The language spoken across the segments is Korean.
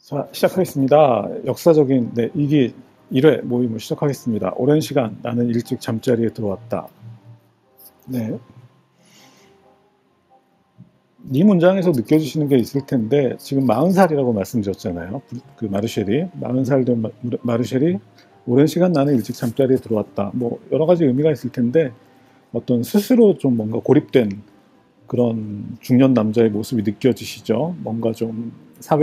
자, 시작하겠습니다. 역사적인 2기 1회 모임을 시작하겠습니다. 오랜 시간 나는 일찍 잠자리에 들어왔다. 네. 이 문장에서 느껴지시는 게 있을 텐데 지금 40살이라고 말씀드렸잖아요. 그 마르쉘이 40살 된 마르쉘이 오랜 시간 나는 일찍 잠자리에 들어왔다. 뭐 여러 가지 의미가 있을 텐데 어떤 스스로 좀 뭔가 고립된 그런 중년 남자의 모습이 느껴지시죠. 뭔가 좀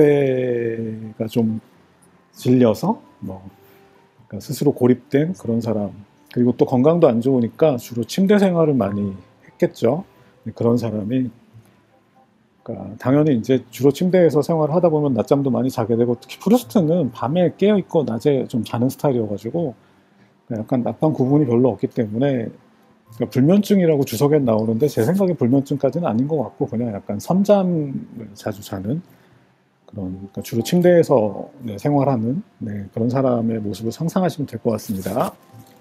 사회가 좀 질려서 그러니까 스스로 고립된 그런 사람, 그리고 또 건강도 안 좋으니까 주로 침대 생활을 많이 했겠죠. 그런 사람이, 그러니까 당연히 이제 주로 침대에서 생활을 하다 보면 낮잠도 많이 자게 되고, 특히 프루스트는 밤에 깨어 있고 낮에 좀 자는 스타일이어가지고 약간 낮밤 구분이 별로 없기 때문에, 그러니까 불면증이라고 주석에 나오는데 제 생각에 불면증까지는 아닌 것 같고 그냥 약간 선잠을 자주 자는 그런, 그러니까 주로 침대에서 생활하는 그런 사람의 모습을 상상하시면 될 것 같습니다.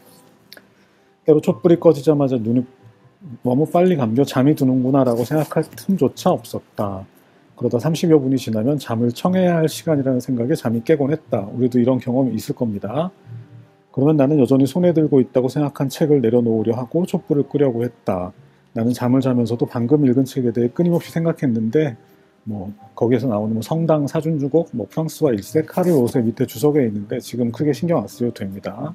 때로 촛불이 꺼지자마자 눈이 너무 빨리 감겨 잠이 드는구나 라고 생각할 틈조차 없었다. 그러다 30여 분이 지나면 잠을 청해야 할 시간이라는 생각에 잠이 깨곤 했다. 우리도 이런 경험이 있을 겁니다. 그러면 나는 여전히 손에 들고 있다고 생각한 책을 내려놓으려 하고 촛불을 끄려고 했다. 나는 잠을 자면서도 방금 읽은 책에 대해 끊임없이 생각했는데 거기에서 나오는 성당 사준주곡, 프랑스와 1세, 카를 5세 밑에 주석에 있는데 지금 크게 신경 안 쓰셔도 됩니다.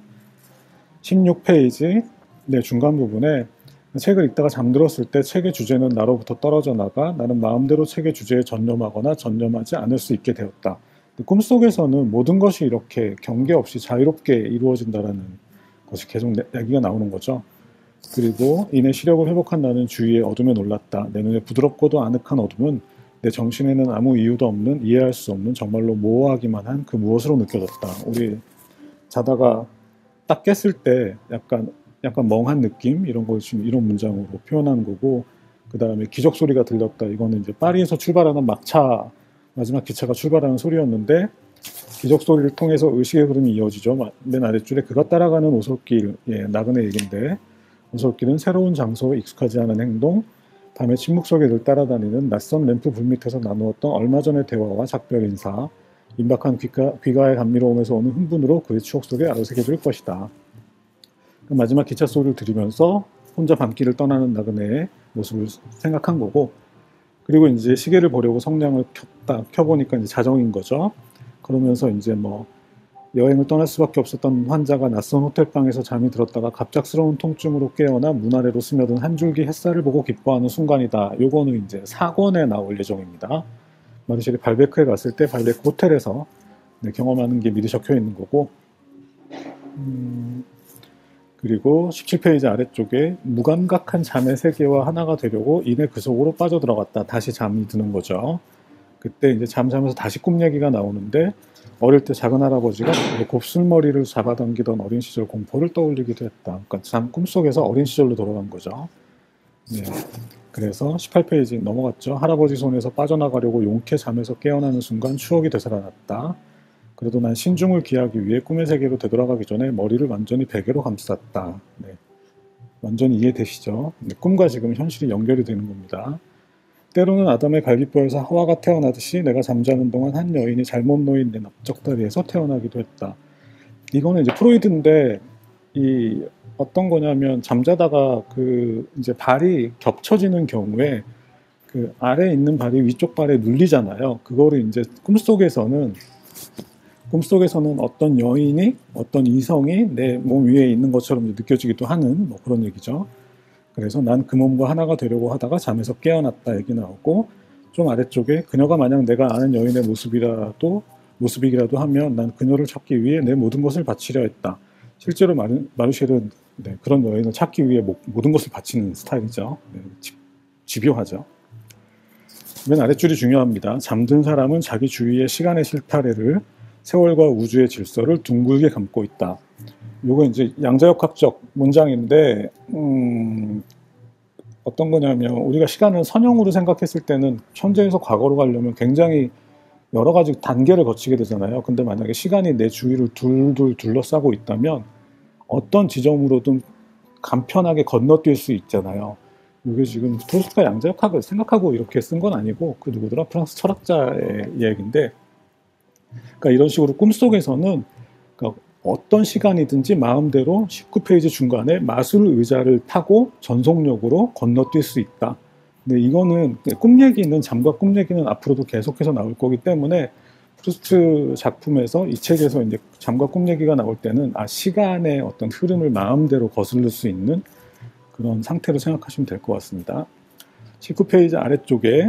16페이지 중간 부분에 책을 읽다가 잠들었을 때 책의 주제는 나로부터 떨어져 나가 나는 마음대로 책의 주제에 전념하거나 전념하지 않을 수 있게 되었다. 꿈속에서는 모든 것이 이렇게 경계 없이 자유롭게 이루어진다라는 것이 계속 얘기가 나오는 거죠. 그리고 이내 시력을 회복한 나는 주위의 어둠에 놀랐다. 내 눈에 부드럽고도 아늑한 어둠은 내 정신에는 아무 이유도 없는, 이해할 수 없는, 정말로 모호하기만 한 그 무엇으로 느껴졌다. 우리 자다가 딱 깼을 때 약간 멍한 느낌, 이런 걸 지금 이런 문장으로 표현한 거고, 그 다음에 기적 소리가 들렸다. 이거는 이제 파리에서 출발하는 막차, 마지막 기차가 출발하는 소리였는데 기적 소리를 통해서 의식의 흐름이 이어지죠. 맨 아래줄에 그가 따라가는 오솔길, 나그네 얘긴데, 오솔길은 새로운 장소에 익숙하지 않은 행동, 밤의 침묵 속에 늘 따라다니는 낯선 램프 불 밑에서 나누었던 얼마 전의 대화와 작별 인사, 임박한 귀가의 감미로움에서 오는 흥분으로 그의 추억 속에 아로새겨질 것이다. 마지막 기차 소리를 들으면서 혼자 밤길을 떠나는 나그네의 모습을 생각한 거고, 그리고 이제 시계를 보려고 성냥을 켜보니까 이제 자정인 거죠. 그러면서 이제 여행을 떠날 수밖에 없었던 환자가 낯선 호텔방에서 잠이 들었다가 갑작스러운 통증으로 깨어나 문 아래로 스며든 한 줄기 햇살을 보고 기뻐하는 순간이다. 요거는 이제 4권에 나올 예정입니다. 마르쉘이 발베크에 갔을 때 발베크 호텔에서 경험하는 게 미리 적혀 있는 거고, 그리고 17페이지 아래쪽에 무감각한 잠의 세계와 하나가 되려고 이내 그 속으로 빠져들어갔다. 다시 잠이 드는 거죠. 그때 이제 잠자면서 다시 꿈 얘기가 나오는데, 어릴 때 작은 할아버지가 곱슬머리를 잡아당기던 어린 시절 공포를 떠올리기도 했다. 그러니까 꿈속에서 어린 시절로 돌아간 거죠. 그래서 18페이지 넘어갔죠. 할아버지 손에서 빠져나가려고 용케 잠에서 깨어나는 순간 추억이 되살아났다. 그래도 난 신중을 기하기 위해 꿈의 세계로 되돌아가기 전에 머리를 완전히 베개로 감쌌다. 완전히 이해되시죠? 꿈과 지금 현실이 연결이 되는 겁니다. 때로는 아담의 갈비뼈에서 하와가 태어나듯이 내가 잠자는 동안 한 여인이 잘못 놓인 내 납작다리에서 태어나기도 했다. 이거는 이제 프로이드인데, 이 어떤 거냐면 잠자다가 그 이제 발이 겹쳐지는 경우에 그 아래에 있는 발이 위쪽 발에 눌리잖아요. 그거를 이제 꿈속에서는 어떤 여인이, 어떤 이성이 내 몸 위에 있는 것처럼 느껴지기도 하는 그런 얘기죠. 그래서 난 그 몸과 하나가 되려고 하다가 잠에서 깨어났다 얘기 나오고, 좀 아래쪽에 그녀가 만약 내가 아는 여인의 모습이기라도 하면 난 그녀를 찾기 위해 내 모든 것을 바치려 했다. 실제로 마르쉘은 그런 여인을 찾기 위해 모든 것을 바치는 스타일이죠. 집요하죠. 맨 아래줄이 중요합니다. 잠든 사람은 자기 주위의 시간의 실타래를, 세월과 우주의 질서를 둥글게 감고 있다. 요거 이제 양자역학적 문장인데, 어떤 거냐면 우리가 시간을 선형으로 생각했을 때는 현재에서 과거로 가려면 굉장히 여러 가지 단계를 거치게 되잖아요. 근데 만약에 시간이 내 주위를 둘둘 둘러싸고 있다면 어떤 지점으로든 간편하게 건너뛸 수 있잖아요. 이게 지금 프루스트가 양자역학을 생각하고 이렇게 쓴 건 아니고, 그 누구더라? 프랑스 철학자의 이야기인데, 그러니까 이런 식으로 꿈속에서는 그러니까 어떤 시간이든지 마음대로 19페이지 중간에 마술 의자를 타고 전속력으로 건너뛸 수 있다. 근데 이거는 꿈 얘기는 잠과 꿈 얘기는 앞으로도 계속해서 나올 거기 때문에 프루스트 작품에서 이 책에서 이제 잠과 꿈 얘기가 나올 때는 시간의 어떤 흐름을 마음대로 거슬릴 수 있는 그런 상태로 생각하시면 될 것 같습니다. 19페이지 아래쪽에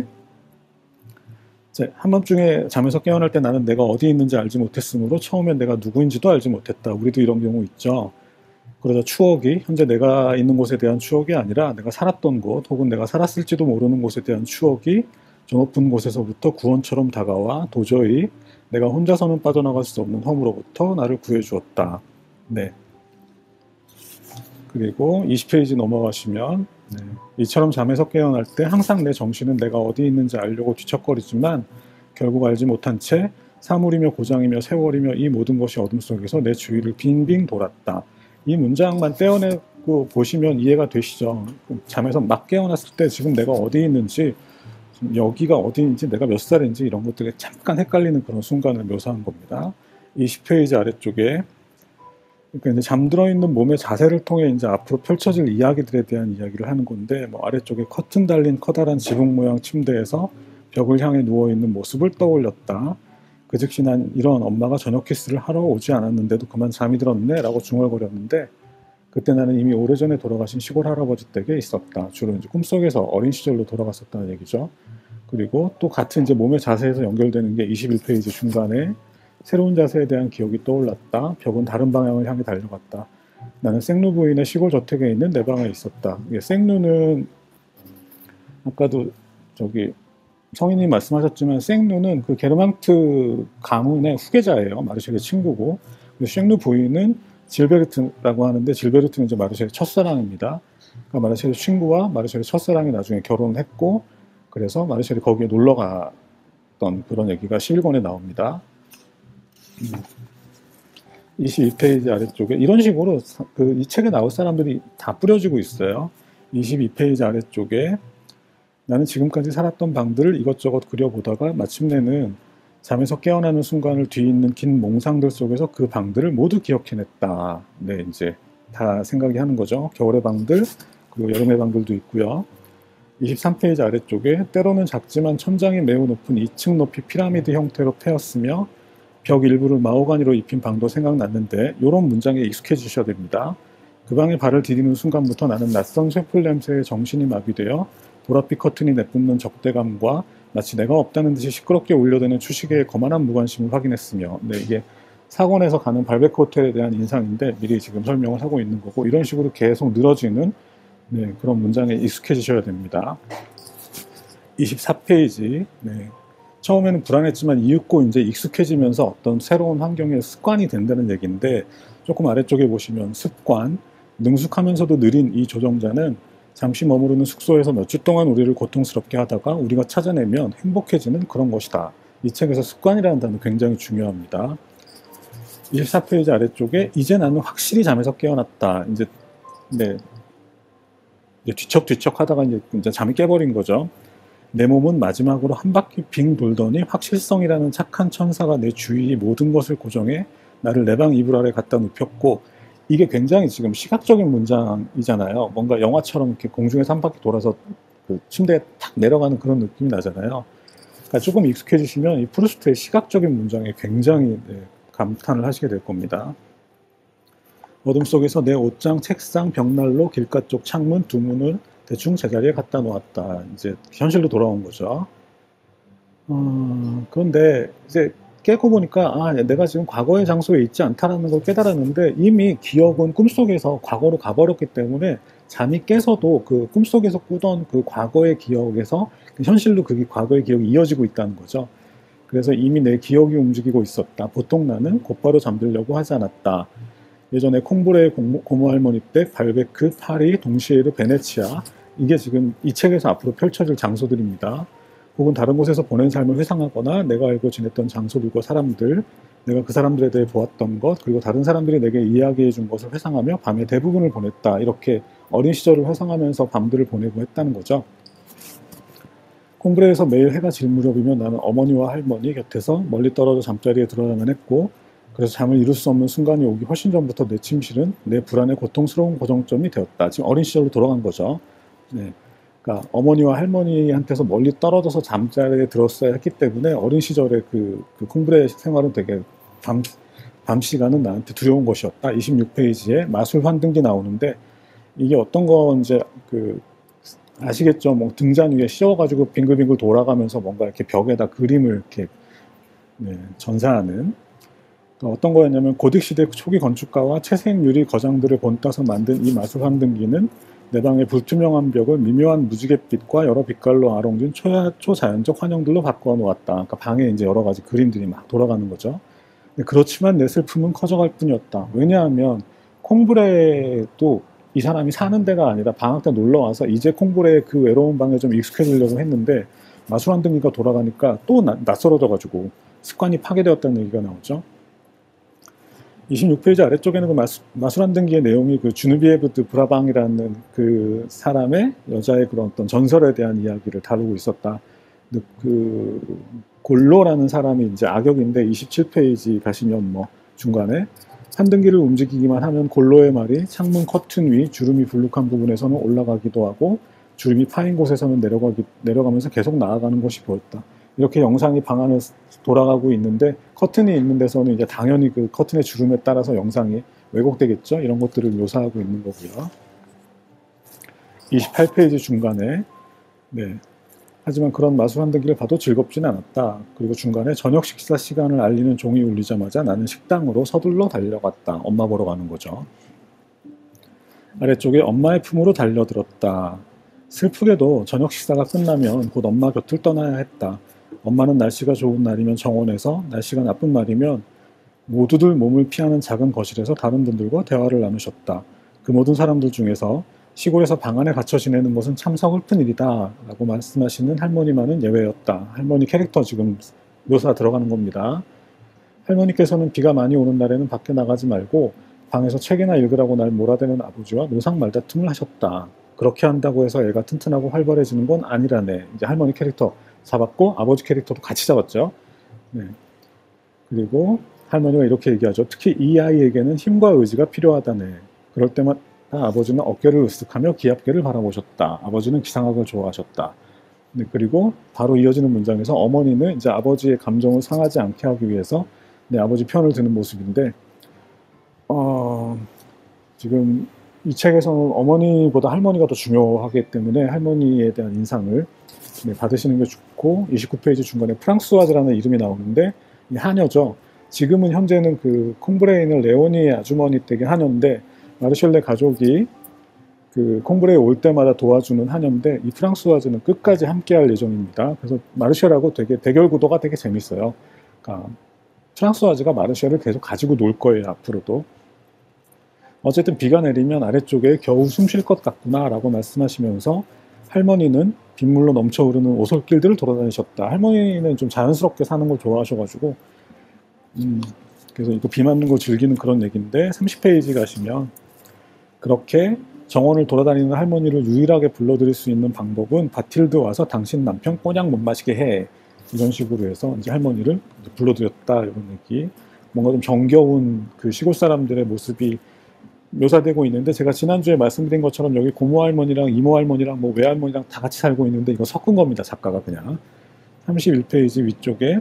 한밤중에 잠에서 깨어날 때 나는 내가 어디 있는지 알지 못했으므로 처음엔 내가 누구인지도 알지 못했다. 우리도 이런 경우 있죠. 그러자 추억이 현재 내가 있는 곳에 대한 추억이 아니라 내가 살았던 곳 혹은 내가 살았을지도 모르는 곳에 대한 추억이 저 높은 곳에서부터 구원처럼 다가와 도저히 내가 혼자서는 빠져나갈 수 없는 험으로부터 나를 구해주었다. 네. 그리고 20페이지 넘어가시면 이처럼 잠에서 깨어날 때 항상 내 정신은 내가 어디 있는지 알려고 뒤척거리지만 결국 알지 못한 채 사물이며 고장이며 세월이며 이 모든 것이 어둠 속에서 내 주위를 빙빙 돌았다. 이 문장만 떼어내고 보시면 이해가 되시죠? 잠에서 막 깨어났을 때 지금 내가 어디 있는지 여기가 어디인지 내가 몇 살인지 이런 것들이 잠깐 헷갈리는 그런 순간을 묘사한 겁니다. 20페이지 아래쪽에 그러니까 이제 잠들어 있는 몸의 자세를 통해 이제 앞으로 펼쳐질 이야기들에 대한 이야기를 하는 건데 아래쪽에 커튼 달린 커다란 지붕 모양 침대에서 벽을 향해 누워 있는 모습을 떠올렸다. 그 즉시 난 이런 엄마가 저녁 키스를 하러 오지 않았는데도 그만 잠이 들었네 라고 중얼거렸는데 그때 나는 이미 오래전에 돌아가신 시골 할아버지 댁에 있었다. 주로 이제 꿈속에서 어린 시절로 돌아갔었다는 얘기죠. 그리고 또 같은 이제 몸의 자세에서 연결되는 게 21페이지 중간에 새로운 자세에 대한 기억이 떠올랐다. 벽은 다른 방향을 향해 달려갔다. 나는 생루 부인의 시골 저택에 있는 내 방에 있었다. 생루는 아까도 성인이 말씀하셨지만 생루는 그 게르망트 가문의 후계자예요. 마르셀의 친구고 생루 부인은 질베르트라고 하는데 질베르트는 이제 마르셀의 첫사랑입니다. 그러니까 마르셀의 친구와 마르셀의 첫사랑이 나중에 결혼했고 그래서 마르셀이 거기에 놀러 갔던 그런 얘기가 11권에 나옵니다. 22페이지 아래쪽에 이런 식으로 이 책에 나올 사람들이 다 뿌려지고 있어요. 22페이지 아래쪽에 나는 지금까지 살았던 방들을 이것저것 그려보다가 마침내는 잠에서 깨어나는 순간을 뒤잇는 긴 몽상들 속에서 그 방들을 모두 기억해냈다. 네, 이제 다 생각이 하는 거죠. 겨울의 방들, 그리고 여름의 방들도 있고요. 23페이지 아래쪽에 때로는 작지만 천장이 매우 높은 2층 높이 피라미드 형태로 패였으며 벽 일부를 마호가니로 입힌 방도 생각났는데 이런 문장에 익숙해지셔야 됩니다. 그 방에 발을 디디는 순간부터 나는 낯선 쇠풀 냄새에 정신이 마비되어 보랏빛 커튼이 내뿜는 적대감과 마치 내가 없다는 듯이 시끄럽게 울려대는 추시개의 거만한 무관심을 확인했으며 이게 4권에서 가는 발베크 호텔에 대한 인상인데 미리 지금 설명을 하고 있는 거고 이런 식으로 계속 늘어지는 그런 문장에 익숙해지셔야 됩니다. 24페이지 처음에는 불안했지만 이윽고 이제 익숙해지면서 어떤 새로운 환경에 습관이 된다는 얘기인데 조금 아래쪽에 보시면 습관, 능숙하면서도 느린 이 조정자는 잠시 머무르는 숙소에서 몇 주 동안 우리를 고통스럽게 하다가 우리가 찾아내면 행복해지는 그런 것이다. 이 책에서 습관이라는 단어 굉장히 중요합니다. 24페이지 아래쪽에 이제 나는 확실히 잠에서 깨어났다. 이제 뒤척뒤척 하다가 이제 잠이 깨버린 거죠. 내 몸은 마지막으로 한 바퀴 빙 돌더니 확실성이라는 착한 천사가 내 주위의 모든 것을 고정해 나를 내 방 이불 아래 갖다 눕혔고 이게 굉장히 지금 시각적인 문장이잖아요. 뭔가 영화처럼 이렇게 공중에서 한 바퀴 돌아서 그 침대에 탁 내려가는 그런 느낌이 나잖아요. 그러니까 조금 익숙해지시면 이 프루스트의 시각적인 문장에 굉장히 감탄을 하시게 될 겁니다. 어둠 속에서 내 옷장, 책상, 벽난로, 길가 쪽 창문, 두 문을 대충 제자리에 갖다 놓았다. 이제 현실로 돌아온 거죠. 그런데 이제 깨고 보니까 내가 지금 과거의 장소에 있지 않다라는 걸 깨달았는데 이미 기억은 꿈속에서 과거로 가버렸기 때문에 잠이 깨서도 그 꿈속에서 꾸던 그 과거의 기억에서 현실로 그 과거의 기억이 이어지고 있다는 거죠. 그래서 이미 내 기억이 움직이고 있었다. 보통 나는 곧바로 잠들려고 하지 않았다. 예전에 콩브레의 고모 할머니 댁, 발베크, 파리, 동시에르, 베네치아 이게 지금 이 책에서 앞으로 펼쳐질 장소들입니다. 혹은 다른 곳에서 보낸 삶을 회상하거나 내가 알고 지냈던 장소들과 사람들, 내가 그 사람들에 대해 보았던 것, 그리고 다른 사람들이 내게 이야기해 준 것을 회상하며 밤의 대부분을 보냈다. 이렇게 어린 시절을 회상하면서 밤들을 보내고 했다는 거죠. 콩브레에서 매일 해가 질 무렵이면 나는 어머니와 할머니 곁에서 멀리 떨어져 잠자리에 들어야만 했고, 그래서 잠을 이룰 수 없는 순간이 오기 훨씬 전부터 내 침실은 내 불안의 고통스러운 고정점이 되었다. 지금 어린 시절로 돌아간 거죠. 네. 그러니까 어머니와 할머니한테서 멀리 떨어져서 잠자리에 들었어야 했기 때문에 어린 시절에 그 콩브레 생활은 되게 밤 시간은 나한테 두려운 것이었다. 26페이지에 마술 환등기 나오는데, 이게 어떤 건지 아시겠죠? 뭐 등잔 위에 씌워가지고 빙글빙글 돌아가면서 뭔가 이렇게 벽에다 그림을 이렇게 전사하는, 그러니까 어떤 거였냐면 고딕 시대 초기 건축가와 채색 유리 거장들을 본따서 만든 이 마술 환등기는 내 방의 불투명한 벽을 미묘한 무지갯빛과 여러 빛깔로 아롱진 초자연적 환영들로 바꿔 놓았다. 그러니까 방에 이제 여러 가지 그림들이 막 돌아가는 거죠. 그렇지만 내 슬픔은 커져갈 뿐이었다. 왜냐하면 콩브레도 이 사람이 사는 데가 아니라 방학 때 놀러 와서 이제 콩브레의 그 외로운 방에 좀 익숙해지려고 했는데, 마술 환등기가 돌아가니까 또 낯설어져가지고 습관이 파괴되었다는 얘기가 나오죠. 26페이지 아래쪽에는 그 마술 환등기의 내용이 그 주누비에브 드 브라방이라는 그 사람의 여자의 그런 어떤 전설에 대한 이야기를 다루고 있었다. 그 골로라는 사람이 이제 악역인데, 27페이지 가시면 뭐 중간에 환등기를 움직이기만 하면 골로의 말이 창문 커튼 위 주름이 불룩한 부분에서는 올라가기도 하고 주름이 파인 곳에서는 내려가면서 계속 나아가는 것이 보였다. 이렇게 영상이 방 안을 돌아가고 있는데, 커튼이 있는 데서는 이제 당연히 그 커튼의 주름에 따라서 영상이 왜곡되겠죠. 이런 것들을 묘사하고 있는 거고요. 28페이지 중간에 하지만 그런 마술 환등기를 봐도 즐겁진 않았다. 그리고 중간에 저녁 식사 시간을 알리는 종이 울리자마자 나는 식당으로 서둘러 달려갔다. 엄마 보러 가는 거죠. 아래쪽에 엄마의 품으로 달려들었다. 슬프게도 저녁 식사가 끝나면 곧 엄마 곁을 떠나야 했다. 엄마는 날씨가 좋은 날이면 정원에서, 날씨가 나쁜 날이면 모두들 몸을 피하는 작은 거실에서 다른 분들과 대화를 나누셨다. 그 모든 사람들 중에서 시골에서 방 안에 갇혀 지내는 것은 참 서글픈 일이다 라고 말씀하시는 할머니만은 예외였다. 할머니 캐릭터 지금 묘사 들어가는 겁니다. 할머니께서는 비가 많이 오는 날에는 밖에 나가지 말고 방에서 책이나 읽으라고 날 몰아대는 아버지와 노상 말다툼을 하셨다. 그렇게 한다고 해서 애가 튼튼하고 활발해지는 건 아니라네. 이제 할머니 캐릭터 잡았고 아버지 캐릭터도 같이 잡았죠. 그리고 할머니가 이렇게 얘기하죠. 특히 이 아이에게는 힘과 의지가 필요하다네. 그럴 때마다 아버지는 어깨를 으쓱하며 기슭개를 바라보셨다. 아버지는 기상학을 좋아하셨다. 그리고 바로 이어지는 문장에서 어머니는 이제 아버지의 감정을 상하지 않게 하기 위해서 아버지 편을 드는 모습인데, 지금 이 책에서는 어머니보다 할머니가 더 중요하기 때문에 할머니에 대한 인상을 받으시는 게 좋고, 29페이지 중간에 프랑스와즈라는 이름이 나오는데 하녀죠. 지금은 현재는 그 콩브레에 있는 레오니의 아주머니 댁의 하녀인데, 마르셜레 가족이 그 콩브레에 올 때마다 도와주는 하녀인데, 이 프랑스와즈는 끝까지 함께할 예정입니다. 그래서 마르셜하고 되게 대결 구도가 되게 재밌어요. 그러니까 프랑스와즈가 마르셜을 계속 가지고 놀 거예요, 앞으로도. 어쨌든 비가 내리면 아래쪽에 겨우 숨 쉴 것 같구나 라고 말씀하시면서 할머니는 빗물로 넘쳐흐르는 오솔길들을 돌아다니셨다. 할머니는 좀 자연스럽게 사는 걸 좋아하셔가지고 그래서 이거 비 맞는 거 즐기는 그런 얘기인데, 30페이지 가시면 그렇게 정원을 돌아다니는 할머니를 유일하게 불러들일 수 있는 방법은 바틸드 와서 당신 남편 꼬냑 못 마시게 해. 이런 식으로 해서 이제 할머니를 불러들였다. 이런 얘기. 뭔가 좀 정겨운 그 시골 사람들의 모습이 묘사되고 있는데, 제가 지난주에 말씀드린 것처럼 여기 고모 할머니랑 이모 할머니랑 뭐 외할머니랑 다 같이 살고 있는데 이거 섞은 겁니다. 작가가 그냥. 31페이지 위쪽에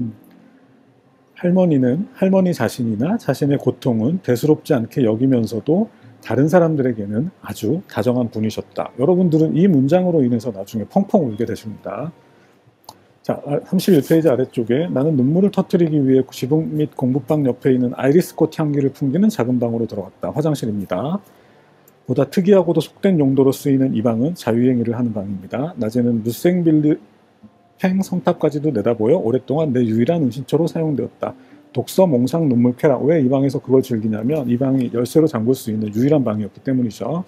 할머니는 할머니 자신이나 자신의 고통은 대수롭지 않게 여기면서도 다른 사람들에게는 아주 다정한 분이셨다. 여러분들은 이 문장으로 인해서 나중에 펑펑 울게 되십니다. 자, 31페이지 아래쪽에 나는 눈물을 터뜨리기 위해 지붕 및 공부방 옆에 있는 아이리스꽃 향기를 풍기는 작은 방으로 들어갔다. 화장실입니다. 보다 특이하고도 속된 용도로 쓰이는 이 방은 자유행위를 하는 방입니다. 낮에는 무생빌드 팽 성탑까지도 내다보여 오랫동안 내 유일한 은신처로 사용되었다. 독서, 몽상, 눈물, 쾌락. 왜 이 방에서 그걸 즐기냐면 이 방이 열쇠로 잠글 수 있는 유일한 방이었기 때문이죠.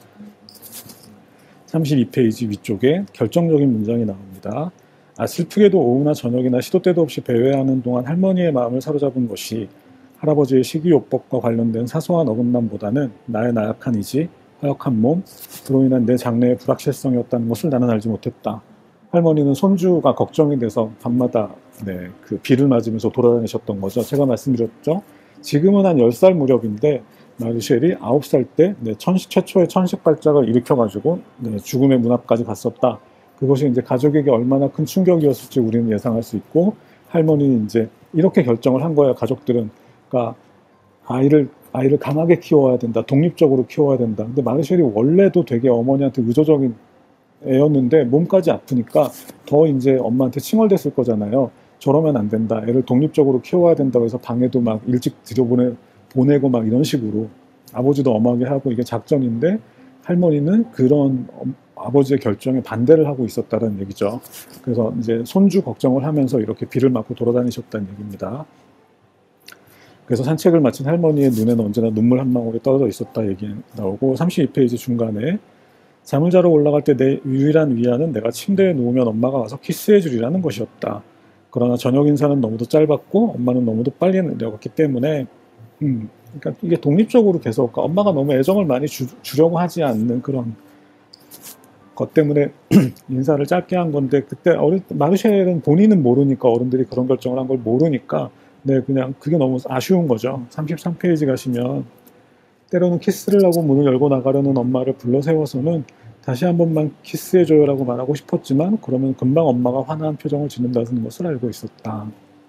32페이지 위쪽에 결정적인 문장이 나옵니다. 슬프게도 오후나 저녁이나 시도 때도 없이 배회하는 동안 할머니의 마음을 사로잡은 것이 할아버지의 식이요법과 관련된 사소한 어긋남보다는 나의 나약한 의지, 허약한 몸, 그로 인한 내 장래의 불확실성이었다는 것을 나는 알지 못했다. 할머니는 손주가 걱정이 돼서 밤마다 그 비를 맞으면서 돌아다니셨던 거죠. 제가 말씀드렸죠. 지금은 한 10살 무렵인데 마르쉘이 9살 때 최초의 천식 발작을 일으켜가지고 죽음의 문 앞까지 갔었다. 그것이 이제 가족에게 얼마나 큰 충격이었을지 우리는 예상할 수 있고, 할머니는 이제 이렇게 결정을 한 거예요. 가족들은. 그러니까 아이를 강하게 키워야 된다. 독립적으로 키워야 된다. 근데 마르쉘이 원래도 되게 어머니한테 의존적인 애였는데 몸까지 아프니까 더 이제 엄마한테 칭얼댔을 거잖아요. 저러면 안 된다. 애를 독립적으로 키워야 된다고 해서 방에도 막 일찍 보내고 막 이런 식으로 아버지도 엄하게 하고, 이게 작전인데 할머니는 그런 아버지의 결정에 반대를 하고 있었다는 얘기죠. 그래서 이제 손주 걱정을 하면서 이렇게 비를 맞고 돌아다니셨다는 얘기입니다. 그래서 산책을 마친 할머니의 눈에는 언제나 눈물 한 방울이 떨어져 있었다 얘기 나오고, 32페이지 중간에 잠을 자러 올라갈 때 내 유일한 위안은 내가 침대에 누우면 엄마가 와서 키스해 주리라는 것이었다. 그러나 저녁 인사는 너무도 짧았고 엄마는 너무도 빨리 내려갔기 때문에 그러니까 이게 독립적으로 계속, 그러니까 엄마가 너무 애정을 많이 주려고 하지 않는 그런 것 때문에 인사를 짧게 한 건데, 그때 마르쉘은 본인은 모르니까, 어른들이 그런 결정을 한 걸 모르니까 그냥 그게 너무 아쉬운 거죠. 33페이지 가시면 때로는 키스를 하고 문을 열고 나가려는 엄마를 불러 세워서는 다시 한 번만 키스해줘요라고 말하고 싶었지만 그러면 금방 엄마가 화난 표정을 짓는다는 것을 알고 있었다.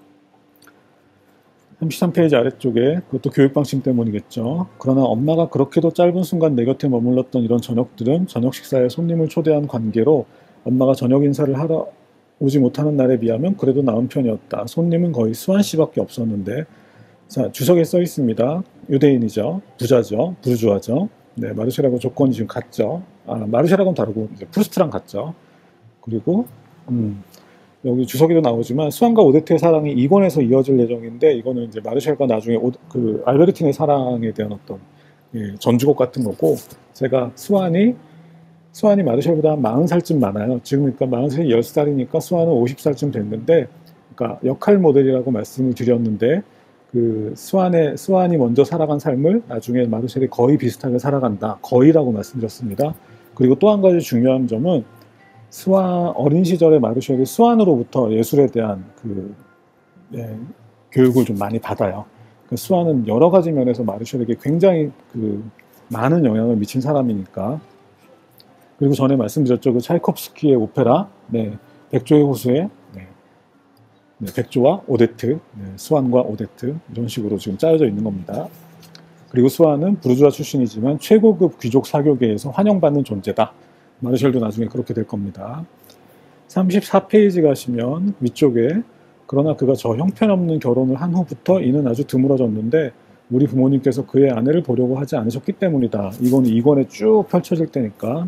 33페이지 아래쪽에, 그것도 교육방침 때문이겠죠. 그러나 엄마가 그렇게도 짧은 순간 내 곁에 머물렀던 이런 저녁들은 저녁 식사에 손님을 초대한 관계로 엄마가 저녁 인사를 하러 오지 못하는 날에 비하면 그래도 나은 편이었다. 손님은 거의 수한 씨밖에 없었는데, 자, 주석에 써 있습니다. 유대인이죠. 부자죠. 부르주아죠. 마르쉘하고 조건이 지금 같죠. 마르쉘하고는 다르고 이제 프루스트랑 같죠. 그리고 여기 주석에도 나오지만 수안과 오데트의 사랑이 2권에서 이어질 예정인데, 이거는 이제 마르쉘과 나중에 알베르틴의 사랑에 대한 어떤 전주곡 같은 거고, 제가 수안이 마르쉘보다 한 40살쯤 많아요. 지금 그러니까 마르쉘이 10살이니까 수안은 50살쯤 됐는데, 그러니까 역할 모델이라고 말씀을 드렸는데, 수안이 먼저 살아간 삶을 나중에 마르쉘이 거의 비슷하게 살아간다. 거의라고 말씀드렸습니다. 그리고 또 한 가지 중요한 점은, 어린 시절에 마르쉘이 수안으로부터 예술에 대한 교육을 좀 많이 받아요. 수안은 여러 가지 면에서 마르쉘에게 굉장히 많은 영향을 미친 사람이니까. 그리고 전에 말씀드렸죠. 차이콥스키의 오페라, 백조의 호수에, 백조와 오데트, 수안과 오데트, 이런 식으로 지금 짜여져 있는 겁니다. 그리고 수안은 부르주아 출신이지만 최고급 귀족 사교계에서 환영받는 존재다. 마르쉘도 나중에 그렇게 될 겁니다. 34페이지 가시면 위쪽에, 그러나 그가 저 형편없는 결혼을 한 후부터 이는 아주 드물어졌는데 우리 부모님께서 그의 아내를 보려고 하지 않으셨기 때문이다. 이건 2권에 쭉 펼쳐질 때니까.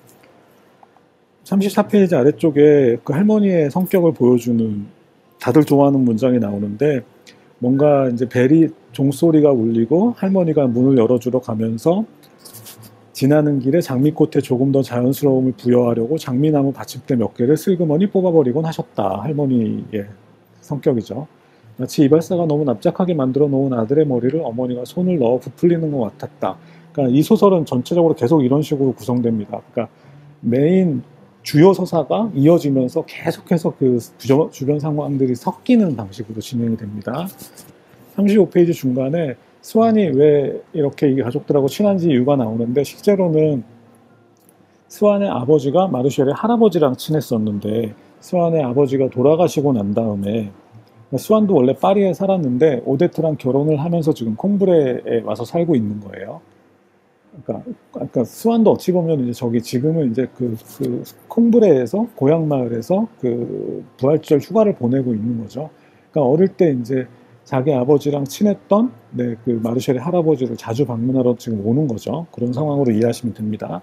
34페이지 아래쪽에 그 할머니의 성격을 보여주는, 다들 좋아하는 문장이 나오는데, 뭔가 이제 벨이 종소리가 울리고 할머니가 문을 열어주러 가면서 지나는 길에 장미꽃에 조금 더 자연스러움을 부여하려고 장미나무 받침대 몇 개를 슬그머니 뽑아버리곤 하셨다. 할머니의 성격이죠. 마치 이발사가 너무 납작하게 만들어 놓은 아들의 머리를 어머니가 손을 넣어 부풀리는 것 같았다. 그러니까 이 소설은 전체적으로 계속 이런 식으로 구성됩니다. 그러니까 메인 주요 서사가 이어지면서 계속해서 주변 상황들이 섞이는 방식으로 진행이 됩니다. 35페이지 중간에 수안이 왜 이렇게 이 가족들하고 친한지 이유가 나오는데, 실제로는 수안의 아버지가 마르쉘의 할아버지랑 친했었는데, 수안의 아버지가 돌아가시고 난 다음에 수안도 원래 파리에 살았는데 오데트랑 결혼을 하면서 지금 콩브레에 와서 살고 있는 거예요. 그러니까 수안도 어찌 보면 이제 지금은 이제 콩브레에서, 고향 마을에서 부활절 휴가를 보내고 있는 거죠. 그러니까 어릴 때 이제 자기 아버지랑 친했던 마르쉘의 할아버지를 자주 방문하러 지금 오는 거죠. 그런 상황으로 이해하시면 됩니다.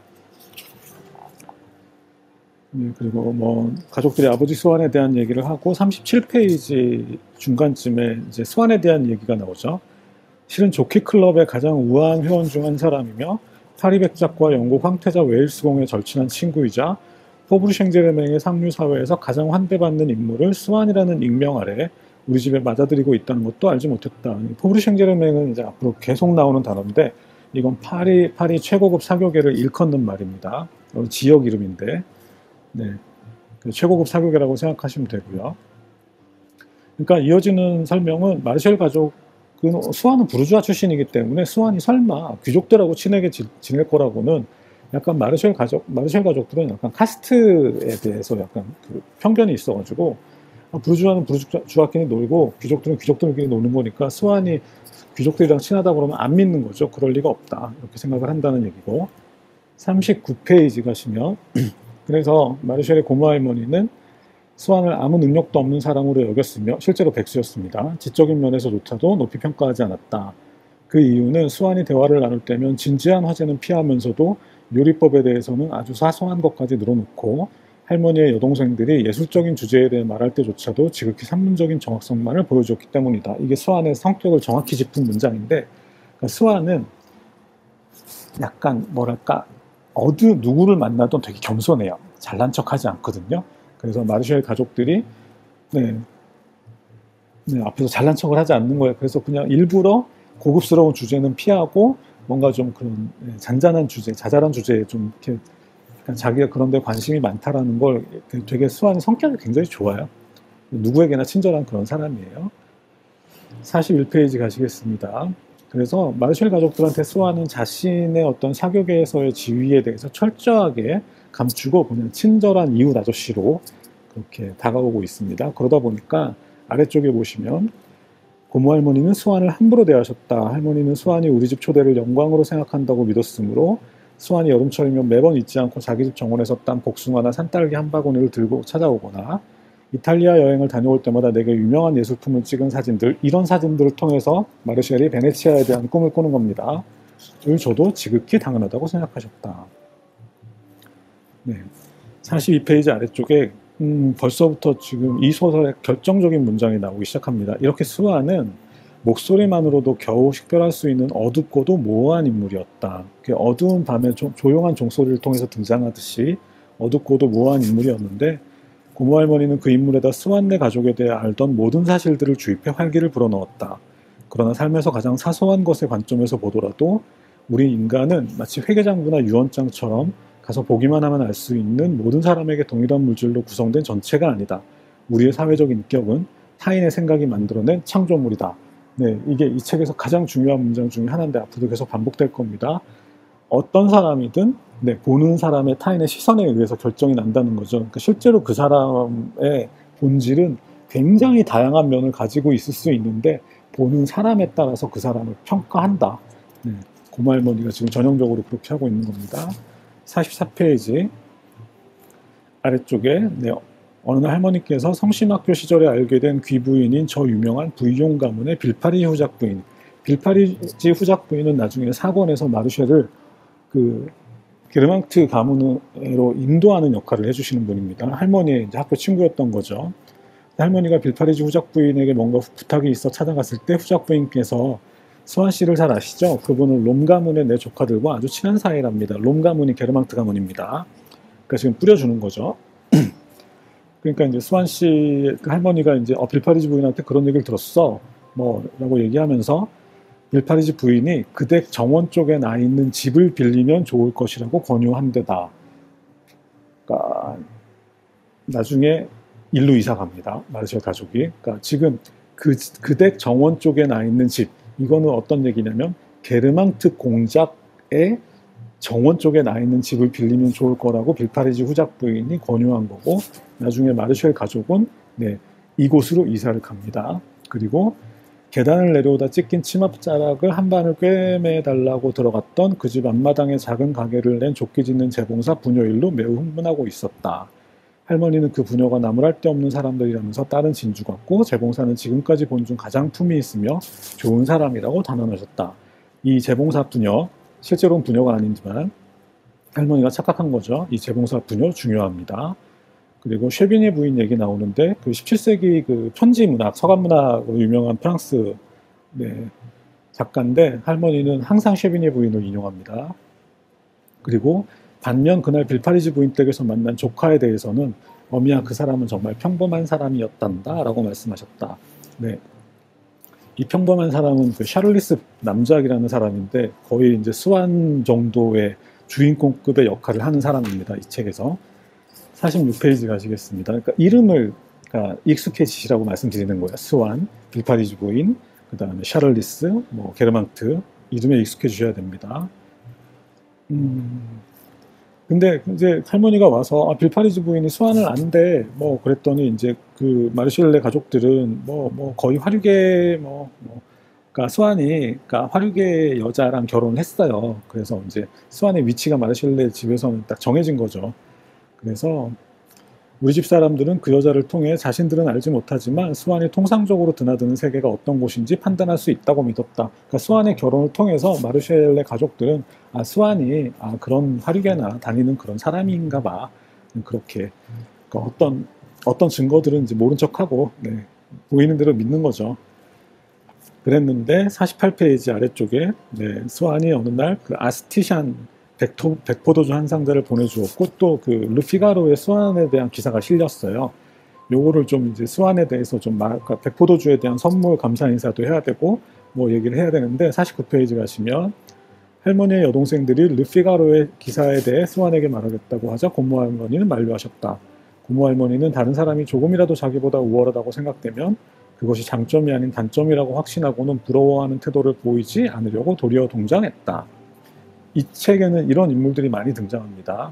그리고 가족들이 아버지 수안에 대한 얘기를 하고, 37페이지 중간쯤에 이제 수안에 대한 얘기가 나오죠. 실은 조키 클럽의 가장 우아한 회원 중 한 사람이며 파리 백작과 영국 황태자 웨일스공의 절친한 친구이자 포브르 셴제르맹의 상류 사회에서 가장 환대받는 인물을 수안이라는 익명 아래 우리 집에 맞아들이고 있다는 것도 알지 못했다. 포브르 셴제르맹은 이제 앞으로 계속 나오는 단어인데, 이건 파리 최고급 사교계를 일컫는 말입니다. 지역 이름인데, 최고급 사교계라고 생각하시면 되고요. 그러니까 이어지는 설명은 마르쉘 가족은 수완은 부르주아 출신이기 때문에 수완이 설마 귀족들하고 친하게 지낼 거라고는 약간 마르쉘 가족들은 약간 카스트에 대해서 약간 그 편견이 있어가지고 부르주아는 부르주아끼리 놀고 귀족들은 귀족들끼리 노는 거니까 수완이 귀족들이랑 친하다 그러면 안 믿는 거죠. 그럴 리가 없다. 이렇게 생각을 한다는 얘기고 39페이지 가시면 그래서 마르쉘의 고모 할머니는 수완을 아무 능력도 없는 사람으로 여겼으며 실제로 백수였습니다. 지적인 면에서조차도 높이 평가하지 않았다. 그 이유는 수완이 대화를 나눌 때면 진지한 화제는 피하면서도 요리법에 대해서는 아주 사소한 것까지 늘어놓고 할머니의 여동생들이 예술적인 주제에 대해 말할 때조차도 지극히 산문적인 정확성만을 보여줬기 때문이다. 이게 수완의 성격을 정확히 짚은 문장인데 그러니까 수완은 약간 뭐랄까 누구를 만나도 되게 겸손해요. 잘난 척하지 않거든요. 그래서 마르쉘 가족들이 앞에서 잘난 척을 하지 않는 거예요. 그래서 그냥 일부러 고급스러운 주제는 피하고 뭔가 좀 그런 잔잔한 주제, 자잘한 주제에 좀 이렇게 자기가 그런 데 관심이 많다라는 걸 되게 수완이 성격이 굉장히 좋아요. 누구에게나 친절한 그런 사람이에요. 41페이지 가시겠습니다. 그래서 마르쉘 가족들한테 수완은 자신의 어떤 사교계에서의 지위에 대해서 철저하게 감추고 그냥 친절한 이웃 아저씨로 그렇게 다가오고 있습니다. 그러다 보니까 아래쪽에 보시면 고모 할머니는 수완을 함부로 대하셨다. 할머니는 수완이 우리 집 초대를 영광으로 생각한다고 믿었으므로 수완이 여름철이면 매번 잊지 않고 자기 집 정원에서 딴 복숭아나 산딸기 한 바구니를 들고 찾아오거나 이탈리아 여행을 다녀올 때마다 내게 유명한 예술품을 찍은 사진들, 이런 사진들을 통해서 마르쉘이 베네치아에 대한 꿈을 꾸는 겁니다. 을 저도 지극히 당연하다고 생각하셨다. 네, 42페이지 아래쪽에 벌써부터 지금 이 소설의 결정적인 문장이 나오기 시작합니다. 이렇게 수완은 목소리만으로도 겨우 식별할 수 있는 어둡고도 모호한 인물이었다. 어두운 밤에 조용한 종소리를 통해서 등장하듯이 어둡고도 모호한 인물이었는데 고모 할머니는 그 인물에다 수완네 가족에 대해 알던 모든 사실들을 주입해 활기를 불어넣었다. 그러나 삶에서 가장 사소한 것의 관점에서 보더라도 우리 인간은 마치 회계장부나 유언장처럼 가서 보기만 하면 알 수 있는 모든 사람에게 동일한 물질로 구성된 전체가 아니다. 우리의 사회적 인격은 타인의 생각이 만들어낸 창조물이다. 네, 이게 이 책에서 가장 중요한 문장 중에 하나인데 앞으로도 계속 반복될 겁니다. 어떤 사람이든 보는 사람의 타인의 시선에 의해서 결정이 난다는 거죠. 그러니까 실제로 그 사람의 본질은 굉장히 다양한 면을 가지고 있을 수 있는데 보는 사람에 따라서 그 사람을 평가한다. 네, 고모 할머니가 지금 전형적으로 그렇게 하고 있는 겁니다. 44페이지 아래쪽에 어느 날 할머니께서 성심학교 시절에 알게 된 귀부인인 저 유명한 부이용 가문의 빌파리 후작 부인. 빌파리지 후작 부인은 나중에 사권에서 마르쉘을 그 게르망트 가문으로 인도하는 역할을 해주시는 분입니다. 할머니의 이제 학교 친구였던 거죠. 할머니가 빌파리지 후작 부인에게 뭔가 부탁이 있어 찾아갔을 때 후작 부인께서 수완 씨를 잘 아시죠? 그분은 롬 가문의 내 조카들과 아주 친한 사이랍니다. 롬 가문이 게르망트 가문입니다. 그러니까 지금 뿌려주는 거죠. 그러니까 이제 수완 씨 할머니가 이제 빌파리지 부인한테 그런 얘기를 들었어. 라고 얘기하면서 빌파리지 부인이 그 댁 정원 쪽에 나 있는 집을 빌리면 좋을 것이라고 권유한 데다. 그러니까 나중에 일로 이사 갑니다. 마르쉘 가족이. 그러니까 지금 그 댁 정원 쪽에 나 있는 집. 이거는 어떤 얘기냐면 게르망트 공작의 정원 쪽에 나 있는 집을 빌리면 좋을 거라고 빌파리지 후작 부인이 권유한 거고 나중에 마르쉘 가족은 이곳으로 이사를 갑니다. 그리고 계단을 내려오다 찢긴 치맛자락을 한 반을 꿰매달라고 들어갔던 그 집 앞마당에 작은 가게를 낸 조끼 짓는 재봉사 부녀일로 매우 흥분하고 있었다. 할머니는 그 부녀가 나무랄 데 없는 사람들이라면서 딸은 진주 같고 재봉사는 지금까지 본 중 가장 품이 있으며 좋은 사람이라고 단언하셨다. 이 재봉사 부녀, 실제로는 부녀가 아니지만 할머니가 착각한 거죠. 이 재봉사 부녀 중요합니다. 그리고 쉐비니의 부인 얘기 나오는데 그 17세기 그 편지 문학, 서간 문학으로 유명한 프랑스 작가인데 할머니는 항상 쉐비니의 부인을 인용합니다. 그리고 반면 그날 빌파리지 부인 댁에서 만난 조카에 대해서는 어미야 그 사람은 정말 평범한 사람이었단다 라고 말씀하셨다. 이 평범한 사람은 그 샤를리스 남작이라는 사람인데 거의 이제 수완 정도의 주인공급의 역할을 하는 사람입니다. 이 책에서. 46페이지 가시겠습니다. 그러니까 이름을 그러니까 익숙해지시라고 말씀드리는 거예요. 스완, 빌파리즈 부인, 그 다음에 샤를리스, 뭐 게르망트 이름에 익숙해지셔야 됩니다. 근데 이제 할머니가 와서 빌파리즈 부인이 스완을 안대 뭐 그랬더니 이제 그 마르실레 가족들은 뭐 거의 화류계 그러니까 스완이 그러니까 화류계 여자랑 결혼을 했어요. 그래서 이제 스완의 위치가 마르실레 집에서는 딱 정해진 거죠. 그래서 우리 집 사람들은 그 여자를 통해 자신들은 알지 못하지만 스완이 통상적으로 드나드는 세계가 어떤 곳인지 판단할 수 있다고 믿었다. 그러니까 스완의 결혼을 통해서 마르쉘의 가족들은 스완이 그런 화류계나 다니는 그런 사람인가 봐. 그렇게 그러니까 어떤 증거들은 이제 모른 척하고 보이는 대로 믿는 거죠. 그랬는데 48페이지 아래쪽에 스완이 어느 날 그 아스티샨 백포도주 한 상자를 보내주었고 또 그 르피가로의 스완에 대한 기사가 실렸어요. 요거를 좀 이제 스완에 대해서 좀 그러니까 백포도주에 대한 선물 감사 인사도 해야 되고 뭐 얘기를 해야 되는데 49페이지 가시면 할머니의 여동생들이 르피가로의 기사에 대해 스완에게 말하겠다고 하자 고모 할머니는 만류하셨다. 고모 할머니는 다른 사람이 조금이라도 자기보다 우월하다고 생각되면 그것이 장점이 아닌 단점이라고 확신하고는 부러워하는 태도를 보이지 않으려고 도리어 동정했다. 이 책에는 이런 인물들이 많이 등장합니다.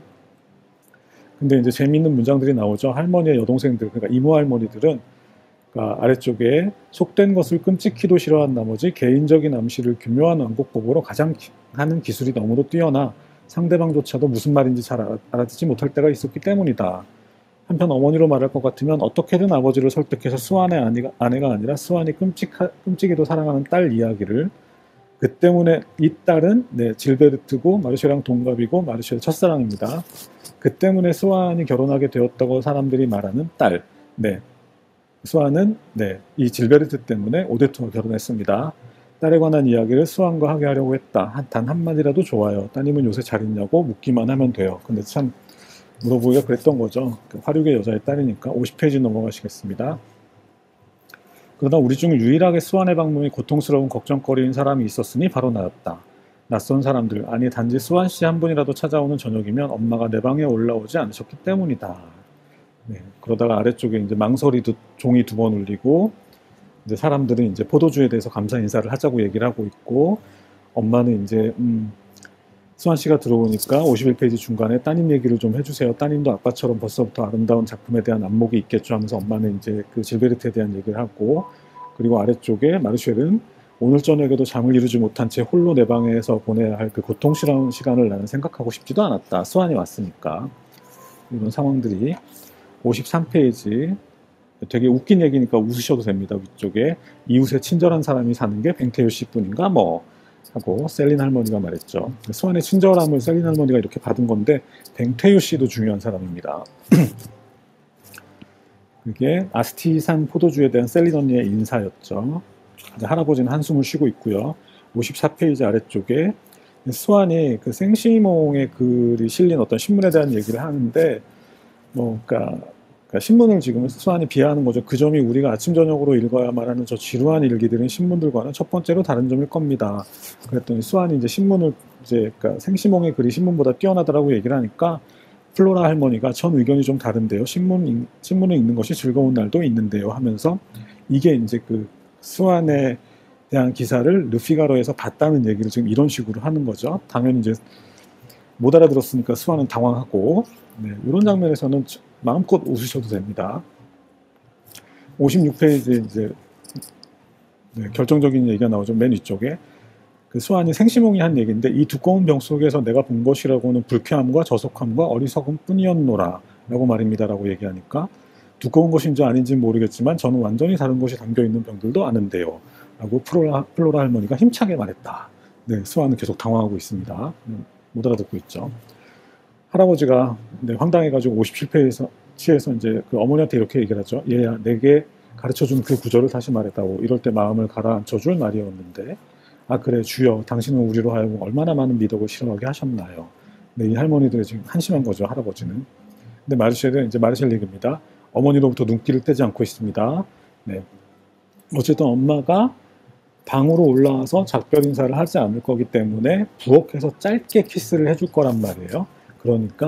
근데 이제 재미있는 문장들이 나오죠. 할머니의 여동생들, 그러니까 이모 할머니들은 그러니까 아래쪽에 속된 것을 끔찍히도 싫어한 나머지 개인적인 암시를 교묘한 완곡법으로 가장 하는 기술이 너무도 뛰어나 상대방조차도 무슨 말인지 잘 알아듣지 못할 때가 있었기 때문이다. 한편 어머니로 말할 것 같으면 어떻게든 아버지를 설득해서 스완의 아내가 아니라 스완이 끔찍이도 사랑하는 딸 이야기를 그 때문에 이 딸은 질베르트고 마르쉐랑 동갑이고 마르쉐의 첫사랑입니다. 그 때문에 스완이 결혼하게 되었다고 사람들이 말하는 딸. 스완은 이 질베르트 때문에 오데트와 결혼했습니다. 딸에 관한 이야기를 스완과 하게 하려고 했다. 단 한마디라도 좋아요. 따님은 요새 잘 있냐고 묻기만 하면 돼요. 근데 참 물어보기가 그랬던 거죠. 화류계 여자의 딸이니까. 50페이지 넘어가시겠습니다. 그러나 우리 중 유일하게 스완의 방문이 고통스러운 걱정거리인 사람이 있었으니 바로 나였다. 낯선 사람들, 아니 단지 스완 씨 한 분이라도 찾아오는 저녁이면 엄마가 내 방에 올라오지 않으셨기 때문이다. 그러다가 아래쪽에 이제 망설이듯 종이 2번 울리고 이제 사람들은 이제 포도주에 대해서 감사 인사를 하자고 얘기를 하고 있고 엄마는 이제 스완 씨가 들어오니까 51페이지 중간에 따님 얘기를 좀 해주세요. 따님도 아빠처럼 벌써부터 아름다운 작품에 대한 안목이 있겠죠 하면서 엄마는 이제 그 질베르트에 대한 얘기를 하고 그리고 아래쪽에 마르쉘은 오늘 저녁에도 잠을 이루지 못한 채 홀로 내 방에서 보내야 할 그 고통스러운 시간을 나는 생각하고 싶지도 않았다. 스완이 왔으니까. 이런 상황들이 53페이지 되게 웃긴 얘기니까 웃으셔도 됩니다. 위쪽에 이웃에 친절한 사람이 사는 게 뱅테유 씨뿐인가 뭐 하고 셀린 할머니가 말했죠. 스완의 친절함을 셀린 할머니가 이렇게 받은 건데 뱅테유 씨도 중요한 사람입니다. 그게 아스티산 포도주에 대한 셀린 언니의 인사였죠. 할아버지는 한숨을 쉬고 있고요. 54페이지 아래쪽에 스완이 그 생시몽의 글이 실린 어떤 신문에 대한 얘기를 하는데 그러니까 신문을 지금 스완이 비하하는 거죠. 그 점이 우리가 아침 저녁으로 읽어야만 하는 저 지루한 일기들은 신문들과는 첫 번째로 다른 점일 겁니다. 그랬더니 스완이 이제 신문을 그러니까 생시몽의 글이 신문보다 뛰어나다라고 얘기를 하니까 플로라 할머니가 전 의견이 좀 다른데요. 신문을 읽는 것이 즐거운 날도 있는데요. 하면서 이게 이제 그 스완에 대한 기사를 르피가로에서 봤다는 얘기를 지금 이런 식으로 하는 거죠. 당연히 이제 못 알아들었으니까 스완은 당황하고 이런 장면에서는 마음껏 웃으셔도 됩니다. 56페이지 이제 결정적인 얘기가 나오죠. 맨 위쪽에 그 스완이 생시몽이 한 얘기인데 이 두꺼운 병 속에서 내가 본 것이라고는 불쾌함과 저속함과 어리석음 뿐이었노라 라고 말입니다라고 얘기하니까 두꺼운 것인지 아닌지는 모르겠지만 저는 완전히 다른 것이 담겨있는 병들도 아는데요 라고 플로라 할머니가 힘차게 말했다. 스완은 계속 당황하고 있습니다. 못 알아듣고 있죠. 할아버지가 황당해가지고 57페이지에서 이제 그 어머니한테 이렇게 얘기를 하죠. 얘야, 내게 가르쳐준 그 구절을 다시 말했다고. 이럴 때 마음을 가라앉혀줄 말이었는데 그래 주여, 당신은 우리로 하여금 얼마나 많은 미덕을 실험하게 하셨나요. 이 할머니들이 지금 한심한 거죠, 할아버지는. 근데 마르쉘은 이제 마르쉘 얘기입니다. 어머니로부터 눈길을 떼지 않고 있습니다. 어쨌든 엄마가 방으로 올라와서 작별 인사를 하지 않을 거기 때문에 부엌에서 짧게 키스를 해줄 거란 말이에요. 그러니까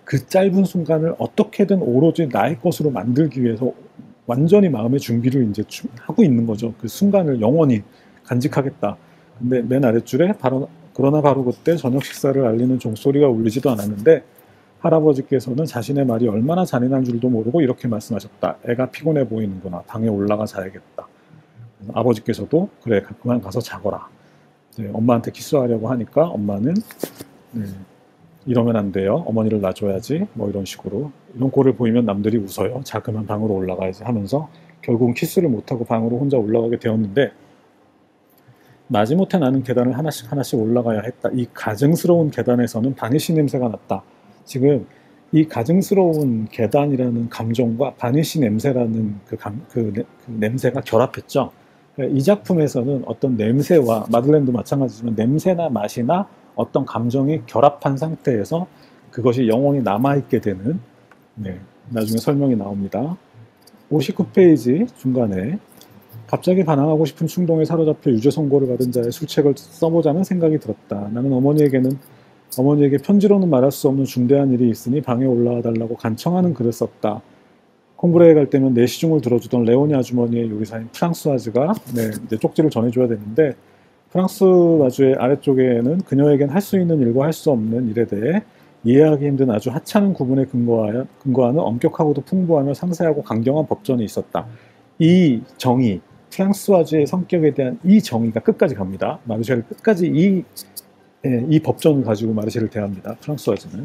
그 짧은 순간을 어떻게든 오로지 나의 것으로 만들기 위해서 완전히 마음의 준비를 이제 하고 있는 거죠. 그 순간을 영원히 간직하겠다. 근데 맨 아랫줄에 그러나 바로 그때 저녁 식사를 알리는 종소리가 울리지도 않았는데 할아버지께서는 자신의 말이 얼마나 잔인한 줄도 모르고 이렇게 말씀하셨다. 애가 피곤해 보이는구나. 방에 올라가 자야겠다. 아버지께서도 그래 그만 가서 자거라. 네, 엄마한테 키스하려고 하니까 엄마는 이러면 안 돼요. 어머니를 놔줘야지. 뭐 이런 식으로. 이런 꼴을 보이면 남들이 웃어요. 자 그만 방으로 올라가야지 하면서 결국은 키스를 못하고 방으로 혼자 올라가게 되었는데 마지못해 나는 계단을 하나씩 올라가야 했다. 이 가증스러운 계단에서는 바니쉬 냄새가 났다. 지금 이 가증스러운 계단이라는 감정과 바니쉬 냄새라는 그 냄새가 결합했죠. 이 작품에서는 어떤 냄새와 마들렌도 마찬가지지만 냄새나 맛이나 어떤 감정이 결합한 상태에서 그것이 영원히 남아있게 되는 나중에 설명이 나옵니다. 59페이지 중간에 갑자기 반항하고 싶은 충동에 사로잡혀 유죄 선고를 받은 자의 술책을 써보자는 생각이 들었다. 나는 어머니에게 편지로는 말할 수 없는 중대한 일이 있으니 방에 올라와 달라고 간청하는 글을 썼다. 콩브레에 갈 때면 내 시중을 들어주던 레오니 아주머니의 요리사인 프랑스와즈가 이제 쪽지를 전해줘야 되는데 프랑스와즈의 아래쪽에는 그녀에겐 할 수 있는 일과 할 수 없는 일에 대해 이해하기 힘든 아주 하찮은 구분에 근거하는 엄격하고도 풍부하며 상세하고 강경한 법전이 있었다. 이 정의, 프랑스와즈의 성격에 대한 이 정의가 끝까지 갑니다. 마르쉐를 끝까지 이 법전을 가지고 마르쉐를 대합니다. 프랑스와즈는.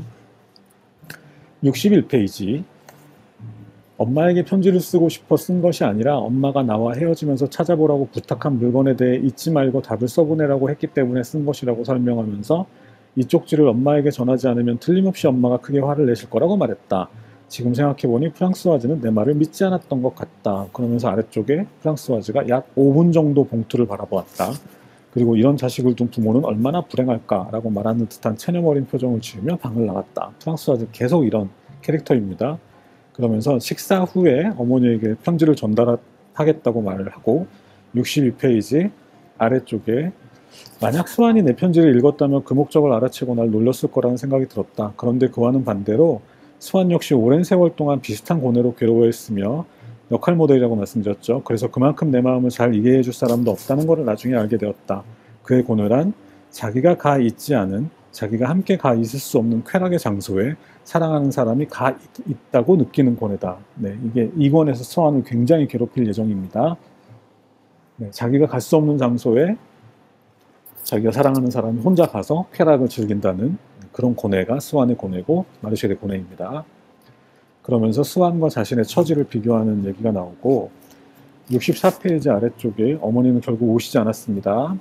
61페이지 엄마에게 편지를 쓰고 싶어 쓴 것이 아니라 엄마가 나와 헤어지면서 찾아보라고 부탁한 물건에 대해 잊지 말고 답을 써보내라고 했기 때문에 쓴 것이라고 설명하면서 이 쪽지를 엄마에게 전하지 않으면 틀림없이 엄마가 크게 화를 내실 거라고 말했다. 지금 생각해보니 프랑스와즈는 내 말을 믿지 않았던 것 같다. 그러면서 아래쪽에 프랑스와즈가 약 5분 정도 봉투를 바라보았다. 그리고 이런 자식을 둔 부모는 얼마나 불행할까라고 말하는 듯한 체념어린 표정을 지으며 방을 나갔다. 프랑스와즈 계속 이런 캐릭터입니다. 그러면서 식사 후에 어머니에게 편지를 전달하겠다고 말을 하고 62페이지 아래쪽에 만약 수완이 내 편지를 읽었다면 그 목적을 알아채고 날 놀렸을 거라는 생각이 들었다. 그런데 그와는 반대로 수완 역시 오랜 세월 동안 비슷한 고뇌로 괴로워했으며 역할 모델이라고 말씀드렸죠. 그래서 그만큼 내 마음을 잘 이해해 줄 사람도 없다는 것을 나중에 알게 되었다. 그의 고뇌란 자기가 가 있지 않은, 자기가 함께 가 있을 수 없는 쾌락의 장소에 사랑하는 사람이 가 있다고 느끼는 고뇌다. 이게 이 권에서 수완을 굉장히 괴롭힐 예정입니다. 자기가 갈 수 없는 장소에 자기가 사랑하는 사람이 혼자 가서 쾌락을 즐긴다는 그런 고뇌가 수완의 고뇌고 마르쉘의 고뇌입니다. 그러면서 수완과 자신의 처지를 비교하는 얘기가 나오고 64페이지 아래쪽에 어머니는 결국 오시지 않았습니다.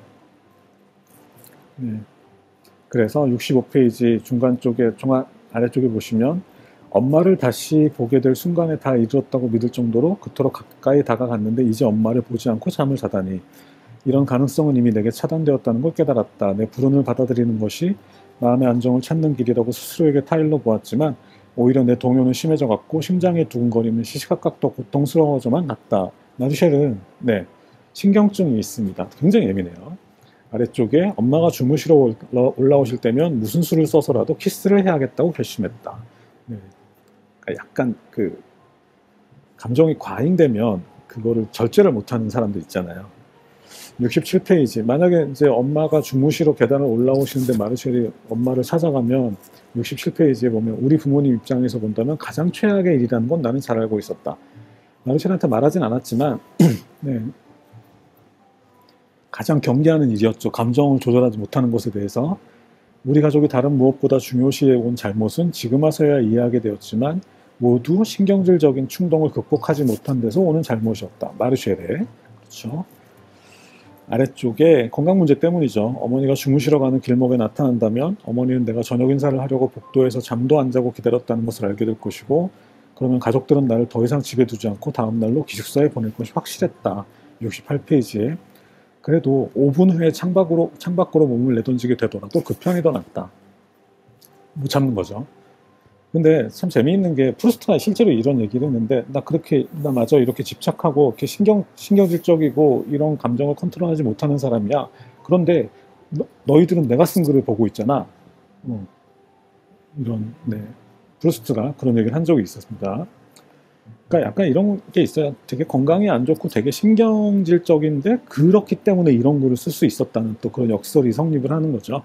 그래서 65페이지 중간 쪽에 아래쪽에 보시면 엄마를 다시 보게 될 순간에 다 이르렀다고 믿을 정도로 그토록 가까이 다가갔는데 이제 엄마를 보지 않고 잠을 자다니 이런 가능성은 이미 내게 차단되었다는 걸 깨달았다. 내 불운을 받아들이는 것이 마음의 안정을 찾는 길이라고 스스로에게 타일러 보았지만 오히려 내 동요는 심해져갔고 심장의 두근거림은 시시각각 더 고통스러워져만 갔다. 마르쉘은 신경증이 있습니다. 굉장히 예민해요. 아래쪽에 엄마가 주무시러 올라오실 때면 무슨 수를 써서라도 키스를 해야겠다고 결심했다. 약간 그 감정이 과잉되면 그거를 절제를 못하는 사람들 있잖아요. 67페이지 만약에 이제 엄마가 주무시러 계단을 올라오시는데 마르쉘이 엄마를 찾아가면 67페이지에 보면 우리 부모님 입장에서 본다면 가장 최악의 일이라는 건 나는 잘 알고 있었다. 마르쉘한테 말하진 않았지만 가장 경계하는 일이었죠. 감정을 조절하지 못하는 것에 대해서. 우리 가족이 다른 무엇보다 중요시해온 잘못은 지금 와서야 이해하게 되었지만 모두 신경질적인 충동을 극복하지 못한 데서 오는 잘못이었다. 마르쉘의. 그렇죠. 아래쪽에 건강 문제 때문이죠. 어머니가 주무시러 가는 길목에 나타난다면 어머니는 내가 저녁 인사를 하려고 복도에서 잠도 안 자고 기다렸다는 것을 알게 될 것이고 그러면 가족들은 나를 더 이상 집에 두지 않고 다음 날로 기숙사에 보낼 것이 확실했다. 68페이지에 그래도 5분 후에 창밖으로 몸을 내던지게 되더라도 그 편이 더 낫다. 못 참는 거죠. 근데 참 재미있는 게 프루스트가 실제로 이런 얘기를 했는데 나 맞아 이렇게 집착하고 이렇게 신경질적이고 이런 감정을 컨트롤하지 못하는 사람이야. 그런데 너희들은 내가 쓴 글을 보고 있잖아. 이런 프루스트가 그런 얘기를 한 적이 있었습니다. 그러니까 약간 이런 게 있어요. 되게 건강이 안 좋고 되게 신경질적인데 그렇기 때문에 이런 글을 쓸 수 있었다는 또 그런 역설이 성립을 하는 거죠.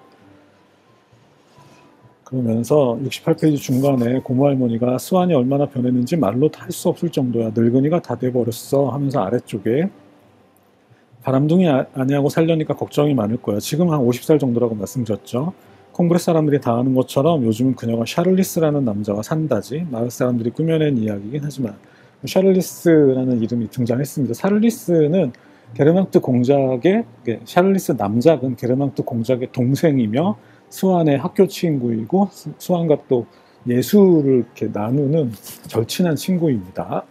그러면서 68페이지 중간에 고모 할머니가 수완이 얼마나 변했는지 말로 다 할 수 없을 정도야. 늙은이가 다 돼버렸어 하면서 아래쪽에 바람둥이 아니하고 살려니까 걱정이 많을 거야. 지금 한 50살 정도라고 말씀드렸죠. 콩브레 사람들이 다 아는 것처럼 요즘은 그녀가 샤를리스라는 남자와 산다지. 마을 사람들이 꾸며낸 이야기이긴 하지만 샤를리스라는 이름이 등장했습니다. 샤를리스는 게르망트 공작의 샤를리스 남작은 게르망트 공작의 동생이며 수완의 학교 친구이고 수완과 또 예술을 이렇게 나누는 절친한 친구입니다.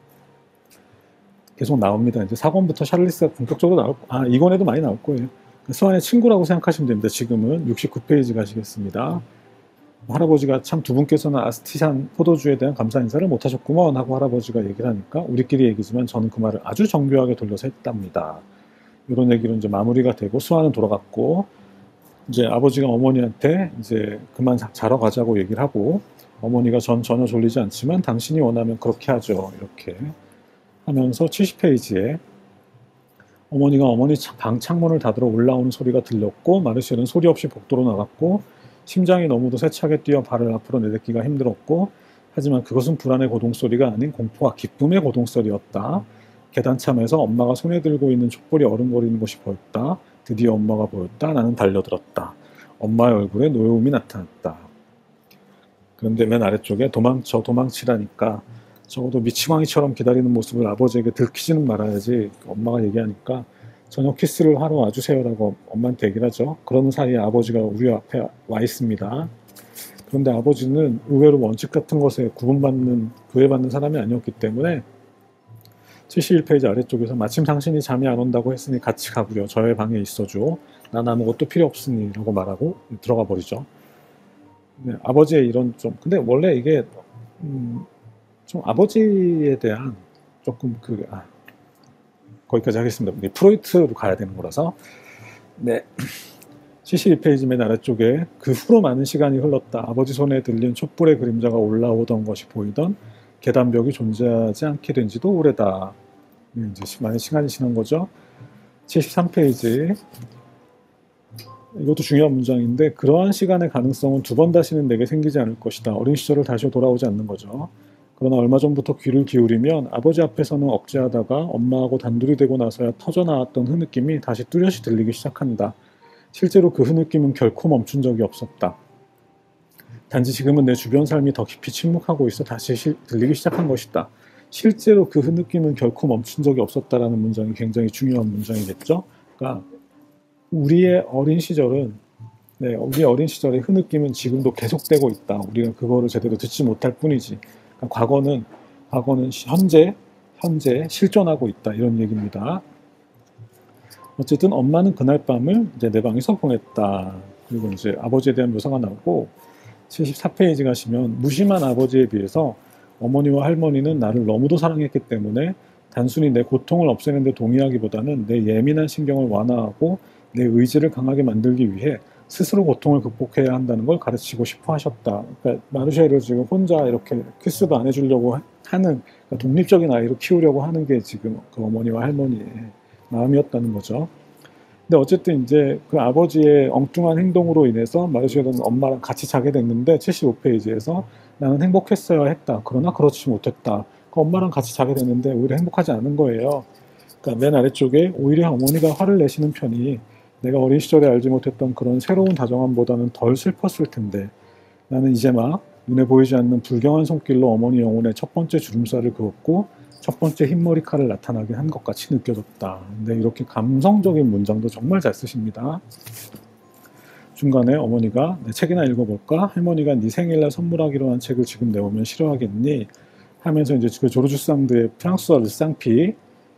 계속 나옵니다. 이제 4권부터 샤를리스가 본격적으로 나올, 이권에도 많이 나올 거예요. 수완의 친구라고 생각하시면 됩니다. 지금은 69페이지 가시겠습니다. 할아버지가 참 두 분께서는 아스티산 포도주에 대한 감사 인사를 못하셨구먼 하고 할아버지가 얘기를 하니까 우리끼리 얘기지만 저는 그 말을 아주 정교하게 돌려서 했답니다. 이런 얘기로 이제 마무리가 되고 수완은 돌아갔고 이제 아버지가 어머니한테 이제 그만 자러 가자고 얘기를 하고 어머니가 전 전혀 졸리지 않지만 당신이 원하면 그렇게 하죠. 이렇게 하면서 70페이지에 어머니가 어머니 방 창문을 닫으러 올라오는 소리가 들렸고 마르셀은 소리 없이 복도로 나갔고 심장이 너무도 세차게 뛰어 발을 앞으로 내딛기가 힘들었고 하지만 그것은 불안의 고동소리가 아닌 공포와 기쁨의 고동소리였다. 계단참에서 엄마가 손에 들고 있는 촛불이 어른거리는 것이 보였다. 드디어 엄마가 보였다. 나는 달려들었다. 엄마의 얼굴에 노여움이 나타났다. 그런데 맨 아래쪽에 도망쳐 도망치라니까 적어도 미치광이처럼 기다리는 모습을 아버지에게 들키지는 말아야지. 엄마가 얘기하니까 저녁 키스를 하러 와주세요라고 엄마한테 얘기를 하죠. 그러는 사이에 아버지가 우리 앞에 와 있습니다. 그런데 아버지는 의외로 원칙 같은 것에 구애받는 사람이 아니었기 때문에 71페이지 아래쪽에서 마침 당신이 잠이 안 온다고 했으니 같이 가구려. 저의 방에 있어줘. 난 아무것도 필요 없으니 라고 말하고 들어가 버리죠. 네, 아버지의 이런 좀 근데 원래 이게 좀 아버지에 대한 조금 거기까지 하겠습니다. 프로이트로 가야 되는 거라서. 네. 72페이지 맨 아래쪽에 그 후로 많은 시간이 흘렀다. 아버지 손에 들린 촛불의 그림자가 올라오던 것이 보이던 계단벽이 존재하지 않게 된 지도 오래다. 네, 이제 많은 시간이 지난 거죠. 73페이지. 이것도 중요한 문장인데 그러한 시간의 가능성은 두 번 다시는 내게 생기지 않을 것이다. 어린 시절을 다시 돌아오지 않는 거죠. 그러나 얼마 전부터 귀를 기울이면 아버지 앞에서는 억제하다가 엄마하고 단둘이 되고 나서야 터져나왔던 흐느낌이 다시 뚜렷이 들리기 시작한다. 실제로 그 흐느낌은 결코 멈춘 적이 없었다. 단지 지금은 내 주변 삶이 더 깊이 침묵하고 있어 다시 들리기 시작한 것이다. 실제로 그 흐느낌은 결코 멈춘 적이 없었다라는 문장이 굉장히 중요한 문장이겠죠. 그러니까 우리의 어린 시절은 우리의 어린 시절의 흐느낌은 지금도 계속되고 있다. 우리가 그거를 제대로 듣지 못할 뿐이지. 그러니까 과거는 현재 실존하고 있다. 이런 얘기입니다. 어쨌든 엄마는 그날 밤을 이제 내 방에서 보냈다. 그리고 이제 아버지에 대한 묘사가 나오고 74페이지 가시면 무심한 아버지에 비해서 어머니와 할머니는 나를 너무도 사랑했기 때문에 단순히 내 고통을 없애는 데 동의하기보다는 내 예민한 신경을 완화하고 내 의지를 강하게 만들기 위해 스스로 고통을 극복해야 한다는 걸 가르치고 싶어 하셨다. 그러니까 마르쉐를 지금 혼자 이렇게 키스도 안 해주려고 하는 그러니까 독립적인 아이로 키우려고 하는 게 지금 그 어머니와 할머니의 마음이었다는 거죠. 근데 어쨌든 이제 그 아버지의 엉뚱한 행동으로 인해서 마르쉐는 엄마랑 같이 자게 됐는데 75페이지에서 나는 행복했어야 했다. 그러나 그렇지 못했다. 그 엄마랑 같이 자게 됐는데 오히려 행복하지 않은 거예요. 그러니까 맨 아래쪽에 오히려 어머니가 화를 내시는 편이 내가 어린 시절에 알지 못했던 그런 새로운 다정함보다는 덜 슬펐을 텐데 나는 이제 막 눈에 보이지 않는 불경한 손길로 어머니 영혼의 첫 번째 주름살을 그었고 첫 번째 흰머리칼을 나타나게 한 것 같이 느껴졌다. 근데 이렇게 감성적인 문장도 정말 잘 쓰십니다. 중간에 어머니가 내 책이나 읽어볼까? 할머니가 네 생일날 선물하기로 한 책을 지금 내오면 싫어하겠니? 하면서 이제 그 조르주 상드의 프랑스와 르쌍피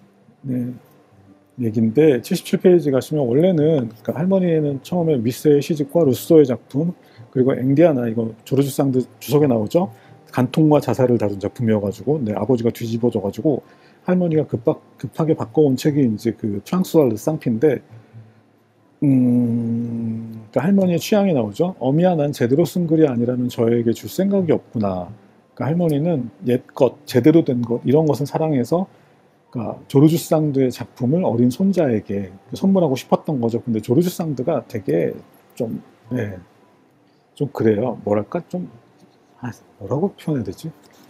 얘기인데 77페이지 가시면 원래는 그러니까 할머니는 처음에 미스의 시집과 루소의 작품 그리고 앵디아나 이거 조르주 상드 주석에 나오죠. 간통과 자살을 다룬 작품이어가지고 아버지가 뒤집어져가지고 할머니가 급하게 바꿔온 책이 이제 그 프랑스와 르쌍피인데 그러니까 할머니의 취향이 나오죠. 어미야, 난 제대로 쓴 글이 아니라면 저에게 줄 생각이 없구나. 그러니까 할머니는 옛것, 제대로 된 것, 이런 것을 사랑해서, 그러니까 조르주 상드의 작품을 어린 손자에게 선물하고 싶었던 거죠. 근데 조르주 상드가 되게 좀, 네, 좀 그래요. 뭐랄까, 좀, 뭐라고 표현해야 되지?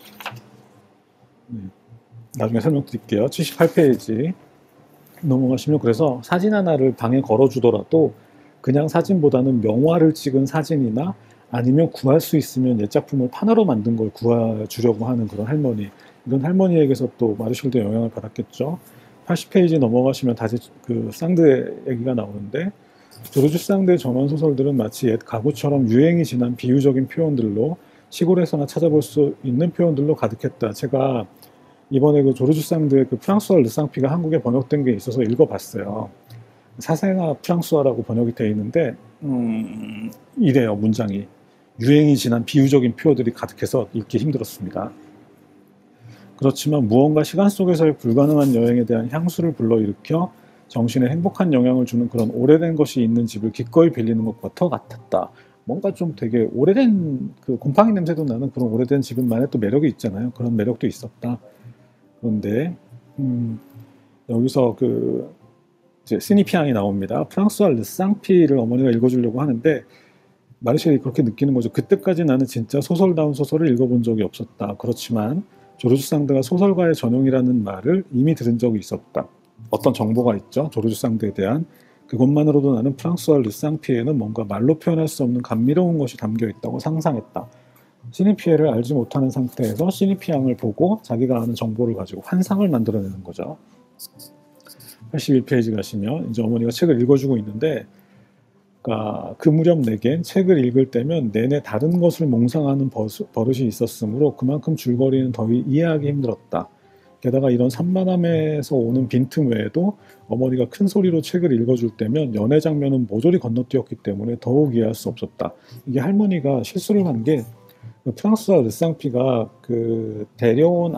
네, 나중에 설명드릴게요. 78페이지 넘어가시면, 그래서 사진 하나를 방에 걸어주더라도 그냥 사진보다는 명화를 찍은 사진이나 아니면 구할 수 있으면 옛 작품을 판화로 만든 걸 구해주려고 하는 그런 할머니. 이런 할머니에게서 또 마르실도 영향을 받았겠죠. 80페이지 넘어가시면 다시 그 상드의 얘기가 나오는데, 조르주 상드의 전원 소설들은 마치 옛 가구처럼 유행이 지난 비유적인 표현들로, 시골에서나 찾아볼 수 있는 표현들로 가득했다. 제가 이번에 그 조르주 상드의 그 프랑스어 르상피가 한국에 번역된 게 있어서 읽어봤어요. 사생아 프랑스어라고 번역이 되어 있는데, 이래요, 문장이. 유행이 지난 비유적인 표현들이 가득해서 읽기 힘들었습니다. 그렇지만 무언가 시간 속에서의 불가능한 여행에 대한 향수를 불러일으켜 정신에 행복한 영향을 주는 그런 오래된 것이 있는 집을 기꺼이 빌리는 것과 더 같았다. 뭔가 좀 되게 오래된, 그 곰팡이 냄새도 나는 그런 오래된 집은만의 또 매력이 있잖아요. 그런 매력도 있었다. 그런데 여기서 그 이제 스니피앙이 나옵니다. 프랑스와 르상피를 어머니가 읽어주려고 하는데, 마르셸이 그렇게 느끼는 거죠. 그때까지 나는 진짜 소설다운 소설을 읽어본 적이 없었다. 그렇지만 조르주 상드가 소설가의 전용이라는 말을 이미 들은 적이 있었다. 어떤 정보가 있죠. 조르주 상드에 대한. 그것만으로도 나는 프랑스와 르상피에는 뭔가 말로 표현할 수 없는 감미로운 것이 담겨 있다고 상상했다. 시니피에를 알지 못하는 상태에서 시니피앙을 보고 자기가 아는 정보를 가지고 환상을 만들어내는 거죠. 81페이지 가시면 이제 어머니가 책을 읽어주고 있는데, 그러니까 그 무렵 내겐 책을 읽을 때면 내내 다른 것을 몽상하는 버릇이 있었으므로 그만큼 줄거리는 더위 이해하기 힘들었다. 게다가 이런 산만함에서 오는 빈틈 외에도 어머니가 큰 소리로 책을 읽어줄 때면 연애 장면은 모조리 건너뛰었기 때문에 더욱 이해할 수 없었다. 이게 할머니가 실수를 한 게, 프랑스와 르상피가 그 데려온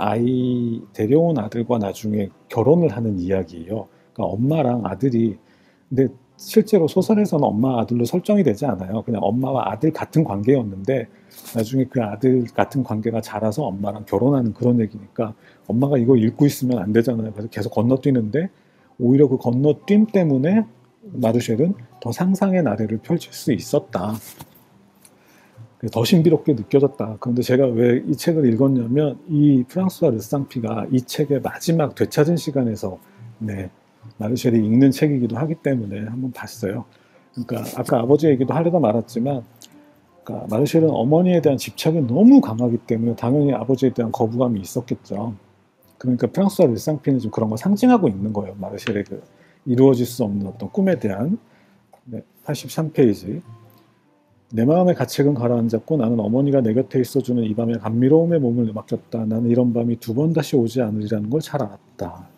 아들과 나중에 결혼을 하는 이야기예요. 그러니까 엄마랑 아들이, 근데 실제로 소설에서는 엄마 아들로 설정이 되지 않아요. 그냥 엄마와 아들 같은 관계였는데 나중에 그 아들 같은 관계가 자라서 엄마랑 결혼하는 그런 얘기니까 엄마가 이거 읽고 있으면 안 되잖아요. 그래서 계속 건너뛰는데, 오히려 그 건너뛴 때문에 마르셸은 더 상상의 나래를 펼칠 수 있었다. 더 신비롭게 느껴졌다. 그런데 제가 왜 이 책을 읽었냐면, 이 프랑스와 르상피가 이 책의 마지막 되찾은 시간에서 마르셸이 읽는 책이기도 하기 때문에 한번 봤어요. 그러니까 아까 아버지 얘기도 하려다 말았지만, 그러니까 마르셸은 어머니에 대한 집착이 너무 강하기 때문에 당연히 아버지에 대한 거부감이 있었겠죠. 그러니까 프랑스와 르상피는 좀 그런 거 상징하고 있는 거예요. 마르셸의 그 이루어질 수 없는 어떤 꿈에 대한. 83페이지. 내 마음의 가책은 가라앉았고 나는 어머니가 내 곁에 있어주는 이 밤의 감미로움에 몸을 맡겼다. 나는 이런 밤이 두 번 다시 오지 않으리라는 걸 잘 알았다.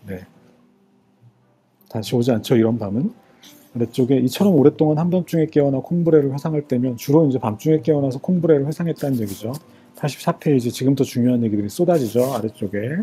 다시 오지 않죠, 이런 밤은. 아래쪽에 이처럼 오랫동안 한밤중에 깨어나 콩브레를 회상할 때면, 주로 이제 밤중에 깨어나서 콩브레를 회상했다는 얘기죠. 84페이지, 지금부터 중요한 얘기들이 쏟아지죠, 아래쪽에.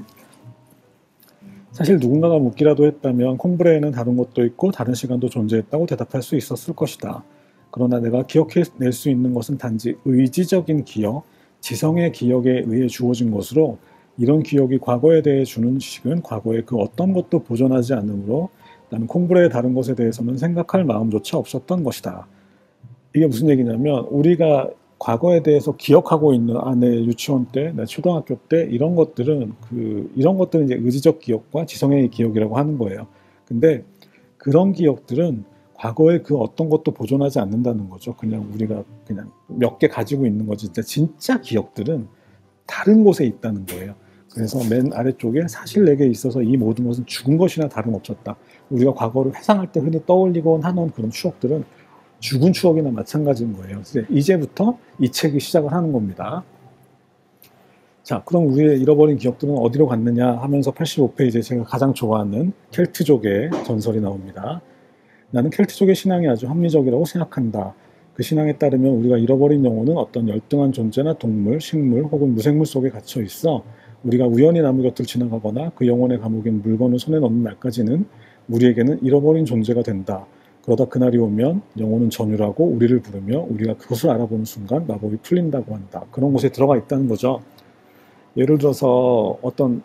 사실 누군가가 묻기라도 했다면 콩브레에는 다른 것도 있고 다른 시간도 존재했다고 대답할 수 있었을 것이다. 그러나 내가 기억해낼 수 있는 것은 단지 의지적인 기억, 지성의 기억에 의해 주어진 것으로, 이런 기억이 과거에 대해 주는 지식은 과거의 그 어떤 것도 보존하지 않으므로 나는 콩브레의 다른 것에 대해서는 생각할 마음조차 없었던 것이다. 이게 무슨 얘기냐면, 우리가 과거에 대해서 기억하고 있는 내 유치원 때, 내 초등학교 때 이런 것들은 이제 의지적 기억과 지성의 기억이라고 하는 거예요. 근데 그런 기억들은 과거에 그 어떤 것도 보존하지 않는다는 거죠. 그냥 우리가 그냥 몇 개 가지고 있는 거지. 진짜 기억들은 다른 곳에 있다는 거예요. 그래서 맨 아래쪽에 사실 내게 있어서 이 모든 것은 죽은 것이나 다름없었다. 우리가 과거를 회상할 때 흔히 떠올리곤 하는 그런 추억들은 죽은 추억이나 마찬가지인 거예요. 이제부터 이 책이 시작을 하는 겁니다. 자, 그럼 우리의 잃어버린 기억들은 어디로 갔느냐 하면서 85페이지에 제가 가장 좋아하는 켈트족의 전설이 나옵니다. 나는 켈트족의 신앙이 아주 합리적이라고 생각한다. 그 신앙에 따르면 우리가 잃어버린 영혼은 어떤 열등한 존재나 동물, 식물 혹은 무생물 속에 갇혀 있어 우리가 우연히 나무 곁을 지나가거나 그 영혼의 감옥인 물건을 손에 넣는 날까지는 우리에게는 잃어버린 존재가 된다. 그러다 그날이 오면 영혼은 전율하고 우리를 부르며 우리가 그것을 알아보는 순간 마법이 풀린다고 한다. 그런 곳에 들어가 있다는 거죠. 예를 들어서 어떤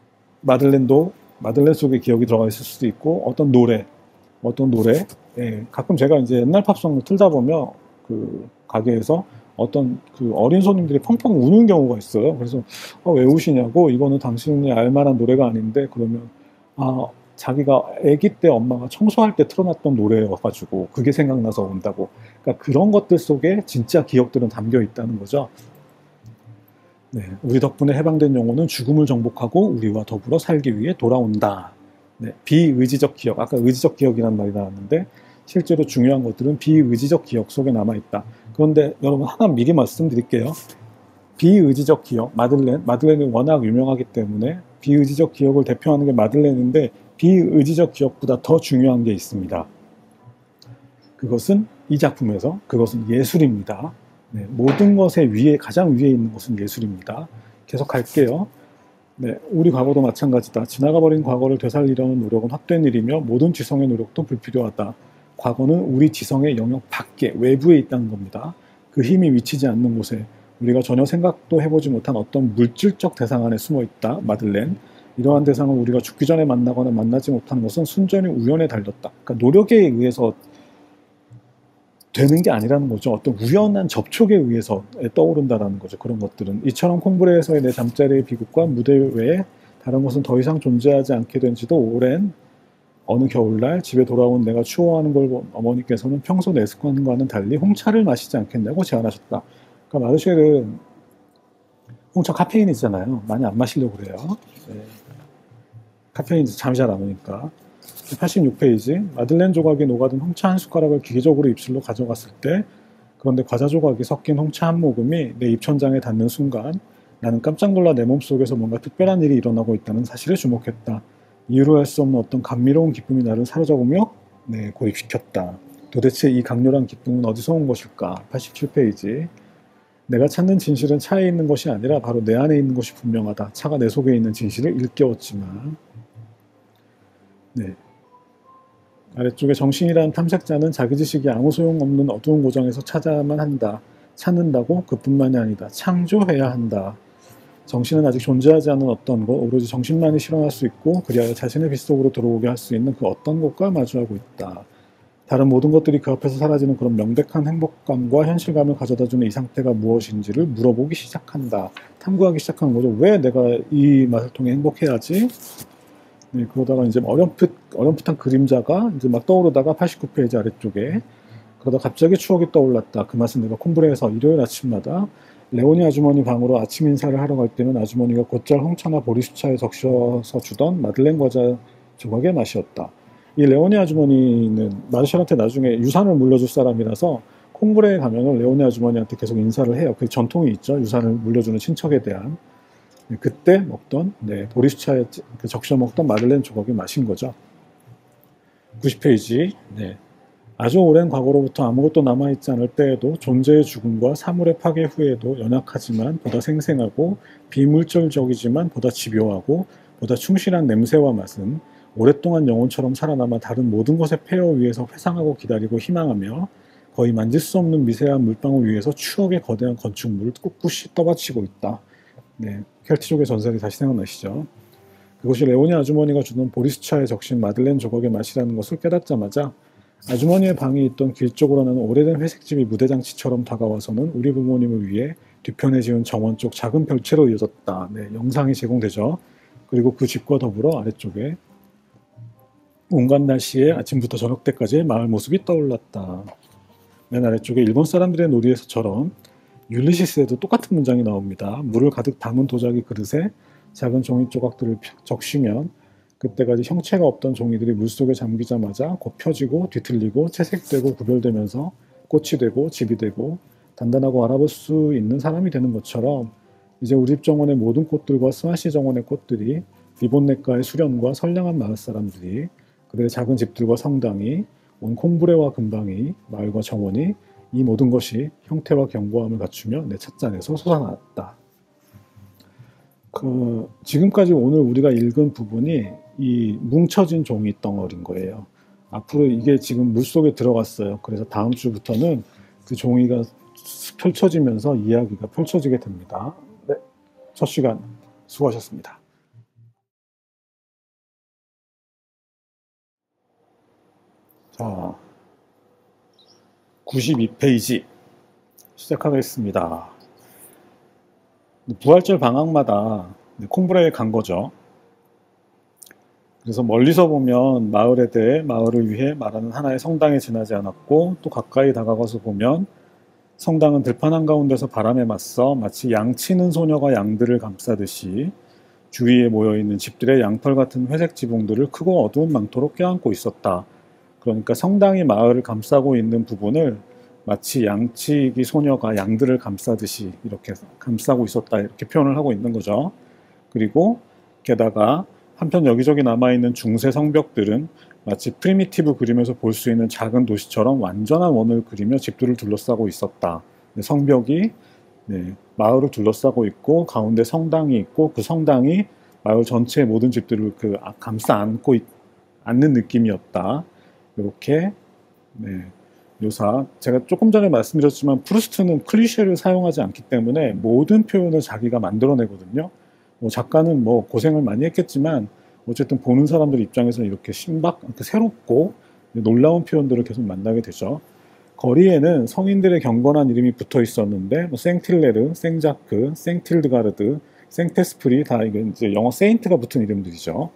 마들렌 속에 기억이 들어가 있을 수도 있고 어떤 노래, 예, 가끔 제가 이제 옛날 팝송을 틀다 보면 그 가게에서 어떤 그 어린 손님들이 펑펑 우는 경우가 있어요. 그래서 왜 우시냐고, 이거는 당신이 알만한 노래가 아닌데, 그러면 자기가 아기 때 엄마가 청소할 때 틀어놨던 노래여가지고 그게 생각나서 온다고. 그러니까 그런 것들 속에 진짜 기억들은 담겨 있다는 거죠. 네, 우리 덕분에 해방된 영혼은 죽음을 정복하고 우리와 더불어 살기 위해 돌아온다. 네, 비의지적 기억, 아까 의지적 기억이라는 말이 나왔는데 실제로 중요한 것들은 비의지적 기억 속에 남아있다. 그런데 여러분, 하나 미리 말씀드릴게요. 비의지적 기억, 마들렌이 워낙 유명하기 때문에 비의지적 기억을 대표하는 게 마들렌인데, 비의지적 기억보다 더 중요한 게 있습니다. 그것은 이 작품에서 그것은 예술입니다. 네, 모든 것의 위에, 가장 위에 있는 것은 예술입니다. 계속 갈게요. 네, 우리 과거도 마찬가지다. 지나가버린 과거를 되살리려는 노력은 헛된 일이며 모든 지성의 노력도 불필요하다. 과거는 우리 지성의 영역 밖에, 외부에 있다는 겁니다. 그 힘이 미치지 않는 곳에, 우리가 전혀 생각도 해보지 못한 어떤 물질적 대상 안에 숨어 있다. 마들렌. 이러한 대상을 우리가 죽기 전에 만나거나 만나지 못하는 것은 순전히 우연에 달렸다. 그러니까 노력에 의해서 되는 게 아니라는 거죠. 어떤 우연한 접촉에 의해서 떠오른다라는 거죠. 그런 것들은 이처럼 콩브레에서의 내 잠자리의 비극과 무대 외에 다른 것은 더 이상 존재하지 않게 된 지도 오랜 어느 겨울날, 집에 돌아온 내가 추워하는 걸 본 어머니께서는 평소 내 습관과는 달리 홍차를 마시지 않겠냐고 제안하셨다. 그러니까 마르쉘은 홍차 카페인이 있잖아요. 많이 안 마시려고 그래요. 네. 카페인이 잠이 잘 안 오니까. 86페이지, 마들렌 조각이 녹아든 홍차 한 숟가락을 기계적으로 입술로 가져갔을 때, 그런데 과자 조각이 섞인 홍차 한 모금이 내 입천장에 닿는 순간 나는 깜짝 놀라 내 몸속에서 뭔가 특별한 일이 일어나고 있다는 사실에 주목했다. 이유로 할 수 없는 어떤 감미로운 기쁨이 나를 사로잡으며 고립시켰다. 도대체 이 강렬한 기쁨은 어디서 온 것일까? 87페이지, 내가 찾는 진실은 차에 있는 것이 아니라 바로 내 안에 있는 것이 분명하다. 차가 내 속에 있는 진실을 일깨웠지만. 네. 아래쪽에 정신이라는 탐색자는 자기 지식이 아무 소용없는 어두운 고정에서 찾아야만 한다. 찾는다고 그뿐만이 아니다. 창조해야 한다. 정신은 아직 존재하지 않은 어떤 것, 오로지 정신만이 실현할 수 있고 그리하여 자신의 빛 속으로 들어오게 할 수 있는 그 어떤 것과 마주하고 있다. 다른 모든 것들이 그 앞에서 사라지는 그런 명백한 행복감과 현실감을 가져다주는 이 상태가 무엇인지를 물어보기 시작한다. 탐구하기 시작하는 거죠. 왜 내가 이 맛을 통해 행복해야지? 네, 그러다가 이제 어렴풋한 그림자가 이제 막 떠오르다가 89페이지 아래쪽에, 그러다 갑자기 추억이 떠올랐다. 그 맛은 내가 콤브레에서 일요일 아침마다 레오니 아주머니 방으로 아침 인사를 하러 갈 때는 아주머니가 곧잘 홍차나 보리수차에 적셔서 주던 마들렌 과자 조각의 맛이었다. 이 레오니 아주머니는 마르샬한테 나중에 유산을 물려줄 사람이라서 콩브레에 가면은 레오니 아주머니한테 계속 인사를 해요. 그 전통이 있죠. 유산을 물려주는 친척에 대한. 그때 먹던 보리수차에 적셔 먹던 마들렌 조각의 맛인 거죠. 90페이지. 아주 오랜 과거로부터 아무것도 남아있지 않을 때에도 존재의 죽음과 사물의 파괴 후에도 연약하지만 보다 생생하고 비물질적이지만 보다 집요하고 보다 충실한 냄새와 맛은 오랫동안 영혼처럼 살아남아 다른 모든 것의 폐허 위에서 회상하고 기다리고 희망하며 거의 만질 수 없는 미세한 물방울 위에서 추억의 거대한 건축물을 꿋꿋이 떠받치고 있다. 켈트족의 전설이 다시 생각나시죠? 그것이 레오니 아주머니가 주던 보리수차에 적신 마들렌 조각의 맛이라는 것을 깨닫자마자 아주머니의 방이 있던 길 쪽으로 나는 오래된 회색집이 무대장치처럼 다가와서는 우리 부모님을 위해 뒤편에 지은 정원 쪽 작은 별채로 이어졌다. 영상이 제공되죠. 그리고 그 집과 더불어 아래쪽에 온갖 날씨에 아침부터 저녁 때까지의 마을 모습이 떠올랐다. 맨 아래쪽에 일본 사람들의 놀이에서처럼 율리시스에도 똑같은 문장이 나옵니다. 물을 가득 담은 도자기 그릇에 작은 종이 조각들을 적시면 그때까지 형체가 없던 종이들이 물속에 잠기자마자 곧 펴지고 뒤틀리고 채색되고 구별되면서 꽃이 되고 집이 되고 단단하고 알아볼 수 있는 사람이 되는 것처럼 이제 우리 집 정원의 모든 꽃들과 스와시 정원의 꽃들이 리본네가의 수련과 선량한 마을 사람들이 그들의 작은 집들과 성당이 온 콩브레와 근방이 마을과 정원이 이 모든 것이 형태와 견고함을 갖추며 내 찻잔에서 솟아났다. 지금까지 오늘 우리가 읽은 부분이 이 뭉쳐진 종이 덩어리인 거예요. 앞으로 이게 지금 물속에 들어갔어요. 그래서 다음 주부터는 그 종이가 펼쳐지면서 이야기가 펼쳐지게 됩니다. 네, 첫 시간 수고하셨습니다. 자, 92페이지 시작하겠습니다. 부활절 방학마다 콩브레에 간 거죠. 그래서 멀리서 보면 마을에 대해 마을을 위해 말하는 하나의 성당에 지나지 않았고, 또 가까이 다가가서 보면 성당은 들판 한가운데서 바람에 맞서 마치 양치는 소녀가 양들을 감싸듯이 주위에 모여있는 집들의 양털 같은 회색 지붕들을 크고 어두운 망토로 껴안고 있었다. 그러니까 성당이 마을을 감싸고 있는 부분을 마치 양치기 소녀가 양들을 감싸듯이 이렇게 감싸고 있었다, 이렇게 표현을 하고 있는 거죠. 그리고 게다가 한편 여기저기 남아있는 중세 성벽들은 마치 프리미티브 그림에서 볼 수 있는 작은 도시처럼 완전한 원을 그리며 집들을 둘러싸고 있었다. 성벽이 마을을 둘러싸고 있고 가운데 성당이 있고 그 성당이 마을 전체의 모든 집들을 감싸 안고 않는 느낌이었다. 이렇게 묘사. 제가 조금 전에 말씀드렸지만 프루스트는 클리셰를 사용하지 않기 때문에 모든 표현을 자기가 만들어내거든요. 작가는 고생을 많이 했겠지만 어쨌든 보는 사람들 입장에서는 이렇게 새롭고 놀라운 표현들을 계속 만나게 되죠. 거리에는 성인들의 경건한 이름이 붙어 있었는데 생틸레르, 생자크, 생틸드가르드, 생테스프리, 다 이게 이제 영어 세인트가 붙은 이름들이죠.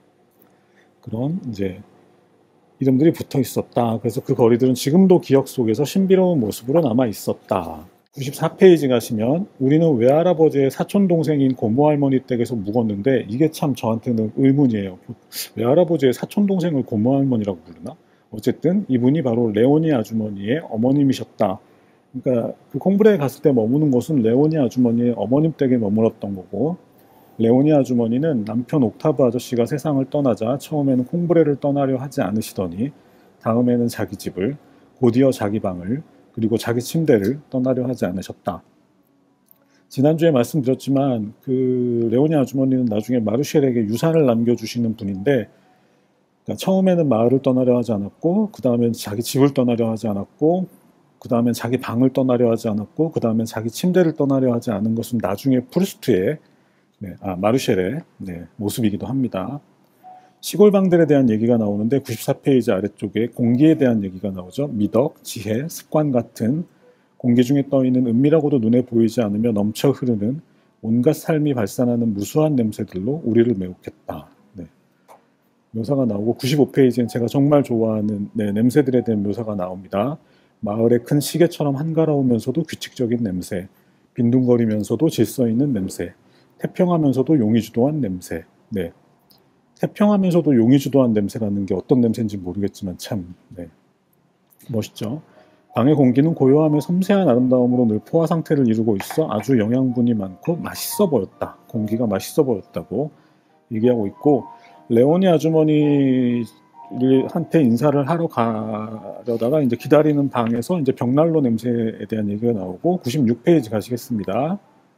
그런 이제 이름들이 붙어 있었다. 그래서 그 거리들은 지금도 기억 속에서 신비로운 모습으로 남아 있었다. 94페이지 가시면 우리는 외할아버지의 사촌동생인 고모할머니 댁에서 묵었는데, 이게 참 저한테는 의문이에요. 외할아버지의 사촌동생을 고모할머니라고 부르나? 어쨌든 이분이 바로 레오니 아주머니의 어머님이셨다. 그러니까 그 콩브레에 갔을 때 머무는 곳은 레오니 아주머니의 어머님 댁에 머물렀던 거고, 레오니 아주머니는 남편 옥타브 아저씨가 세상을 떠나자 처음에는 콩브레를 떠나려 하지 않으시더니 다음에는 자기 집을, 곧이어 자기 방을, 그리고 자기 침대를 떠나려 하지 않으셨다. 지난주에 말씀드렸지만 그 레오니 아주머니는 나중에 마르쉘에게 유산을 남겨주시는 분인데, 그러니까 처음에는 마을을 떠나려 하지 않았고, 그 다음엔 자기 집을 떠나려 하지 않았고, 그 다음엔 자기 방을 떠나려 하지 않았고, 그 다음엔 자기 침대를 떠나려 하지 않은 것은 나중에 프루스트의 마르쉘의 모습이기도 합니다. 시골방들에 대한 얘기가 나오는데 94페이지 아래쪽에 공기에 대한 얘기가 나오죠. 미덕, 지혜, 습관 같은 공기 중에 떠있는 은밀하고도 눈에 보이지 않으며 넘쳐 흐르는 온갖 삶이 발산하는 무수한 냄새들로 우리를 매혹했다. 묘사가 나오고 95페이지엔 제가 정말 좋아하는 냄새들에 대한 묘사가 나옵니다. 마을의 큰 시계처럼 한가로우면서도 규칙적인 냄새, 빈둥거리면서도 질서 있는 냄새, 태평하면서도 용의주도한 냄새. 태평하면서도 용의주도한 냄새라는 게 어떤 냄새인지 모르겠지만 참 멋있죠. 방의 공기는 고요함의 섬세한 아름다움으로 늘 포화 상태를 이루고 있어 아주 영양분이 많고 맛있어 보였다. 공기가 맛있어 보였다고 얘기하고 있고, 레오니 아주머니한테 인사를 하러 가려다가 이제 기다리는 방에서 이제 벽난로 냄새에 대한 얘기가 나오고 96페이지 가시겠습니다.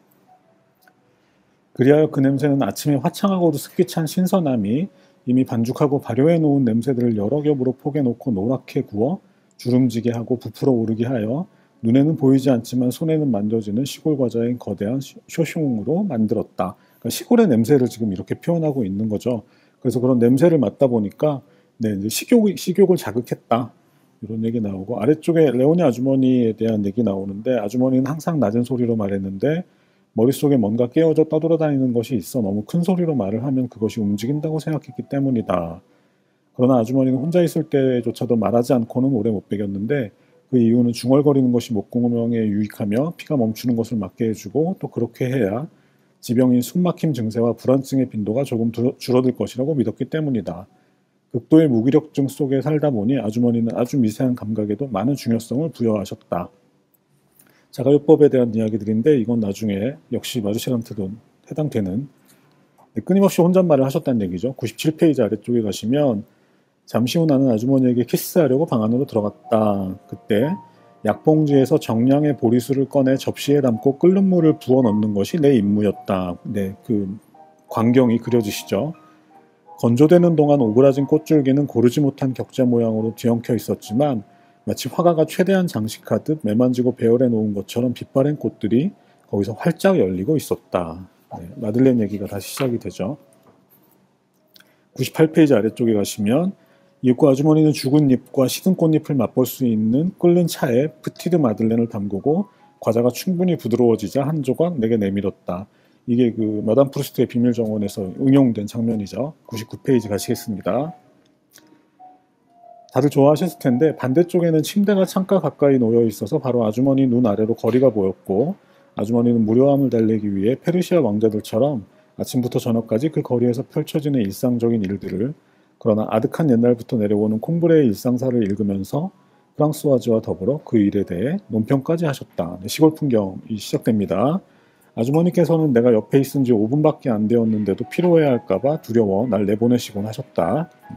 그리하여 그 냄새는 아침에 화창하고도 습기 찬 신선함이 이미 반죽하고 발효해 놓은 냄새들을 여러 겹으로 포개 놓고 노랗게 구워 주름지게 하고 부풀어 오르게 하여 눈에는 보이지 않지만 손에는 만져지는 시골 과자인 거대한 쇼숑으로 만들었다. 그러니까 시골의 냄새를 지금 이렇게 표현하고 있는 거죠. 그래서 그런 냄새를 맡다 보니까 이제 식욕을 자극했다. 이런 얘기 나오고, 아래쪽에 레오니 아주머니에 대한 얘기 나오는데, 아주머니는 항상 낮은 소리로 말했는데 머릿속에 뭔가 깨어져 떠돌아다니는 것이 있어 너무 큰 소리로 말을 하면 그것이 움직인다고 생각했기 때문이다. 그러나 아주머니는 혼자 있을 때조차도 말하지 않고는 오래 못 배겼는데, 그 이유는 중얼거리는 것이 목구멍에 유익하며 피가 멈추는 것을 막게 해주고, 또 그렇게 해야 지병인 숨막힘 증세와 불안증의 빈도가 조금 줄어들 것이라고 믿었기 때문이다. 극도의 무기력증 속에 살다 보니 아주머니는 아주 미세한 감각에도 많은 중요성을 부여하셨다. 자가요법에 대한 이야기들인데 이건 나중에 역시 마르쉘한테도 해당되는, 끊임없이 혼잣말을 하셨다는 얘기죠. 97페이지 아래쪽에 가시면 잠시 후 나는 아주머니에게 키스하려고 방 안으로 들어갔다. 그때 약봉지에서 정량의 보리수를 꺼내 접시에 담고 끓는 물을 부어 넣는 것이 내 임무였다. 그 광경이 그려지시죠. 건조되는 동안 오그라진 꽃줄기는 고르지 못한 격자 모양으로 뒤엉켜 있었지만 마치 화가가 최대한 장식하듯 매만지고 배열해 놓은 것처럼 빛바랜 꽃들이 거기서 활짝 열리고 있었다. 네, 마들렌 얘기가 다시 시작이 되죠. 98페이지 아래쪽에 가시면 이윽고 아주머니는 죽은 잎과 시든 꽃잎을 맛볼 수 있는 끓는 차에 프티드 마들렌을 담그고 과자가 충분히 부드러워지자 한 조각 내게 내밀었다. 이게 그 마담 프루스트의 비밀 정원에서 응용된 장면이죠. 99페이지 가시겠습니다. 다들 좋아하셨을 텐데 반대쪽에는 침대가 창가 가까이 놓여 있어서 바로 아주머니 눈 아래로 거리가 보였고 아주머니는 무료함을 달래기 위해 페르시아 왕자들처럼 아침부터 저녁까지 그 거리에서 펼쳐지는 일상적인 일들을 그러나 아득한 옛날부터 내려오는 콩브레의 일상사를 읽으면서 프랑스와즈와 더불어 그 일에 대해 논평까지 하셨다. 네, 시골 풍경이 시작됩니다. 아주머니께서는 내가 옆에 있은 지 5분밖에 안 되었는데도 피로해야 할까봐 두려워 날 내보내시곤 하셨다. 네.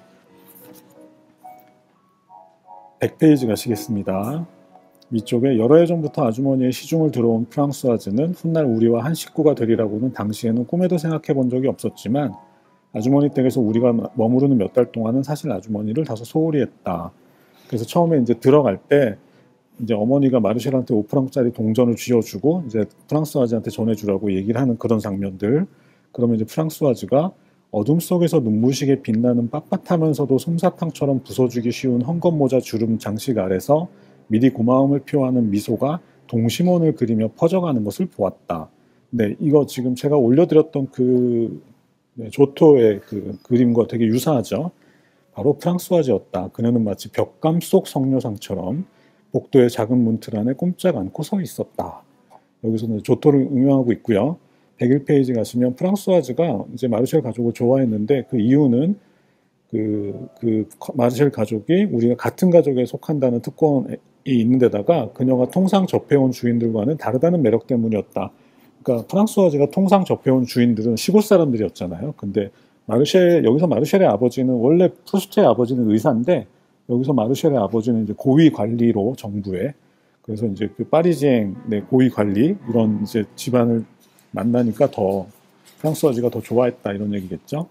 100페이지 가시겠습니다. 위쪽에 여러 해 전부터 아주머니의 시중을 들어온 프랑스와즈는 훗날 우리와 한 식구가 되리라고는 당시에는 꿈에도 생각해 본 적이 없었지만 아주머니 댁에서 우리가 머무르는 몇 달 동안은 사실 아주머니를 다소 소홀히 했다. 그래서 처음에 이제 들어갈 때 이제 어머니가 마르쉘한테 5프랑짜리 동전을 쥐어주고 이제 프랑스와즈한테 전해주라고 얘기를 하는 그런 장면들. 그러면 이제 프랑스와즈가 어둠 속에서 눈부시게 빛나는 빳빳하면서도 솜사탕처럼 부서지기 쉬운 헝겊모자 주름 장식 아래서 미리 고마움을 표하는 미소가 동심원을 그리며 퍼져가는 것을 보았다. 네, 이거 지금 제가 올려드렸던 그 조토의 그 그림과 되게 유사하죠. 바로 프랑스와즈였다. 그녀는 마치 벽감 속 성묘상처럼 복도의 작은 문틀 안에 꼼짝 않고 서 있었다. 여기서는 조토를 응용하고 있고요. 101페이지 가시면 프랑스와즈가 이제 마르쉘 가족을 좋아했는데 그 이유는 그 마르쉘 가족이 우리가 같은 가족에 속한다는 특권이 있는 데다가 그녀가 통상 접해온 주인들과는 다르다는 매력 때문이었다. 그러니까 프랑스와즈가 통상 접해온 주인들은 시골 사람들이었잖아요. 근데 여기서 마르쉘의 아버지는 원래 프루스트의 아버지는 의사인데 여기서 마르쉘의 아버지는 이제 고위 관리로 정부에 그래서 이제 그 파리지앵 고위 관리 이런 이제 집안을 만나니까 더 프랑스와즈가 더 좋아했다 이런 얘기겠죠.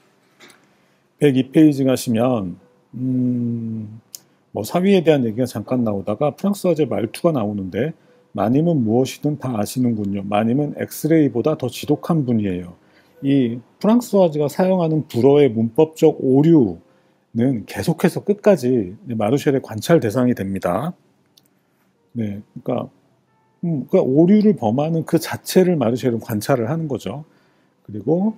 102페이지 가시면 뭐 사위에 대한 얘기가 잠깐 나오다가 프랑스와즈의 말투가 나오는데 마님은 무엇이든 다 아시는군요. 마님은 엑스레이보다 더 지독한 분이에요. 이 프랑스와즈가 사용하는 불어의 문법적 오류는 계속해서 끝까지 마르쉘의 관찰 대상이 됩니다. 네, 그러니까 오류를 범하는 그 자체를 마르쉘은 관찰을 하는 거죠. 그리고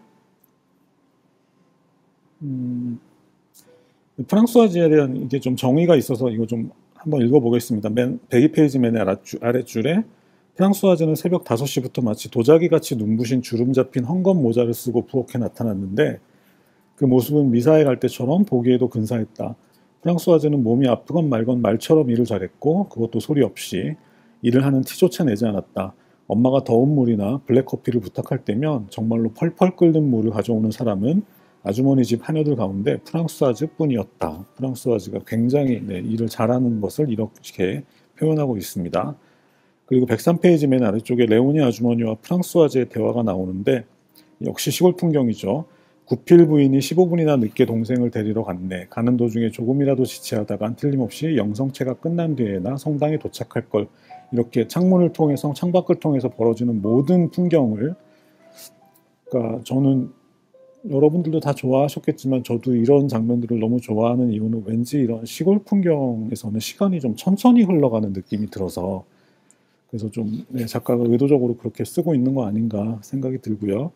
프랑스와즈에 대한 이게 좀 정의가 있어서 이거 좀 한번 읽어보겠습니다. 102페이지 맨 아랫줄에 프랑스와즈는 새벽 5시부터 마치 도자기같이 눈부신 주름 잡힌 헝겊 모자를 쓰고 부엌에 나타났는데 그 모습은 미사에 갈 때처럼 보기에도 근사했다. 프랑스와즈는 몸이 아프건 말건 말처럼 일을 잘했고 그것도 소리 없이 일을 하는 티조차 내지 않았다. 엄마가 더운 물이나 블랙커피를 부탁할 때면 정말로 펄펄 끓는 물을 가져오는 사람은 아주머니 집 하녀들 가운데 프랑스와즈 뿐이었다. 프랑스와즈가 굉장히 일을 잘하는 것을 이렇게 표현하고 있습니다. 그리고 103페이지 맨 아래쪽에 레오니 아주머니와 프랑스와즈의 대화가 나오는데 역시 시골 풍경이죠. 구필 부인이 15분이나 늦게 동생을 데리러 갔네. 가는 도중에 조금이라도 지체하다간 틀림없이 영성체가 끝난 뒤에나 성당에 도착할 걸. 이렇게 창문을 통해서 창밖을 통해서 벌어지는 모든 풍경을 그러니까 저는 여러분들도 다 좋아하셨겠지만 저도 이런 장면들을 너무 좋아하는 이유는 왠지 이런 시골 풍경에서는 시간이 좀 천천히 흘러가는 느낌이 들어서 그래서 좀 작가가 의도적으로 그렇게 쓰고 있는 거 아닌가 생각이 들고요.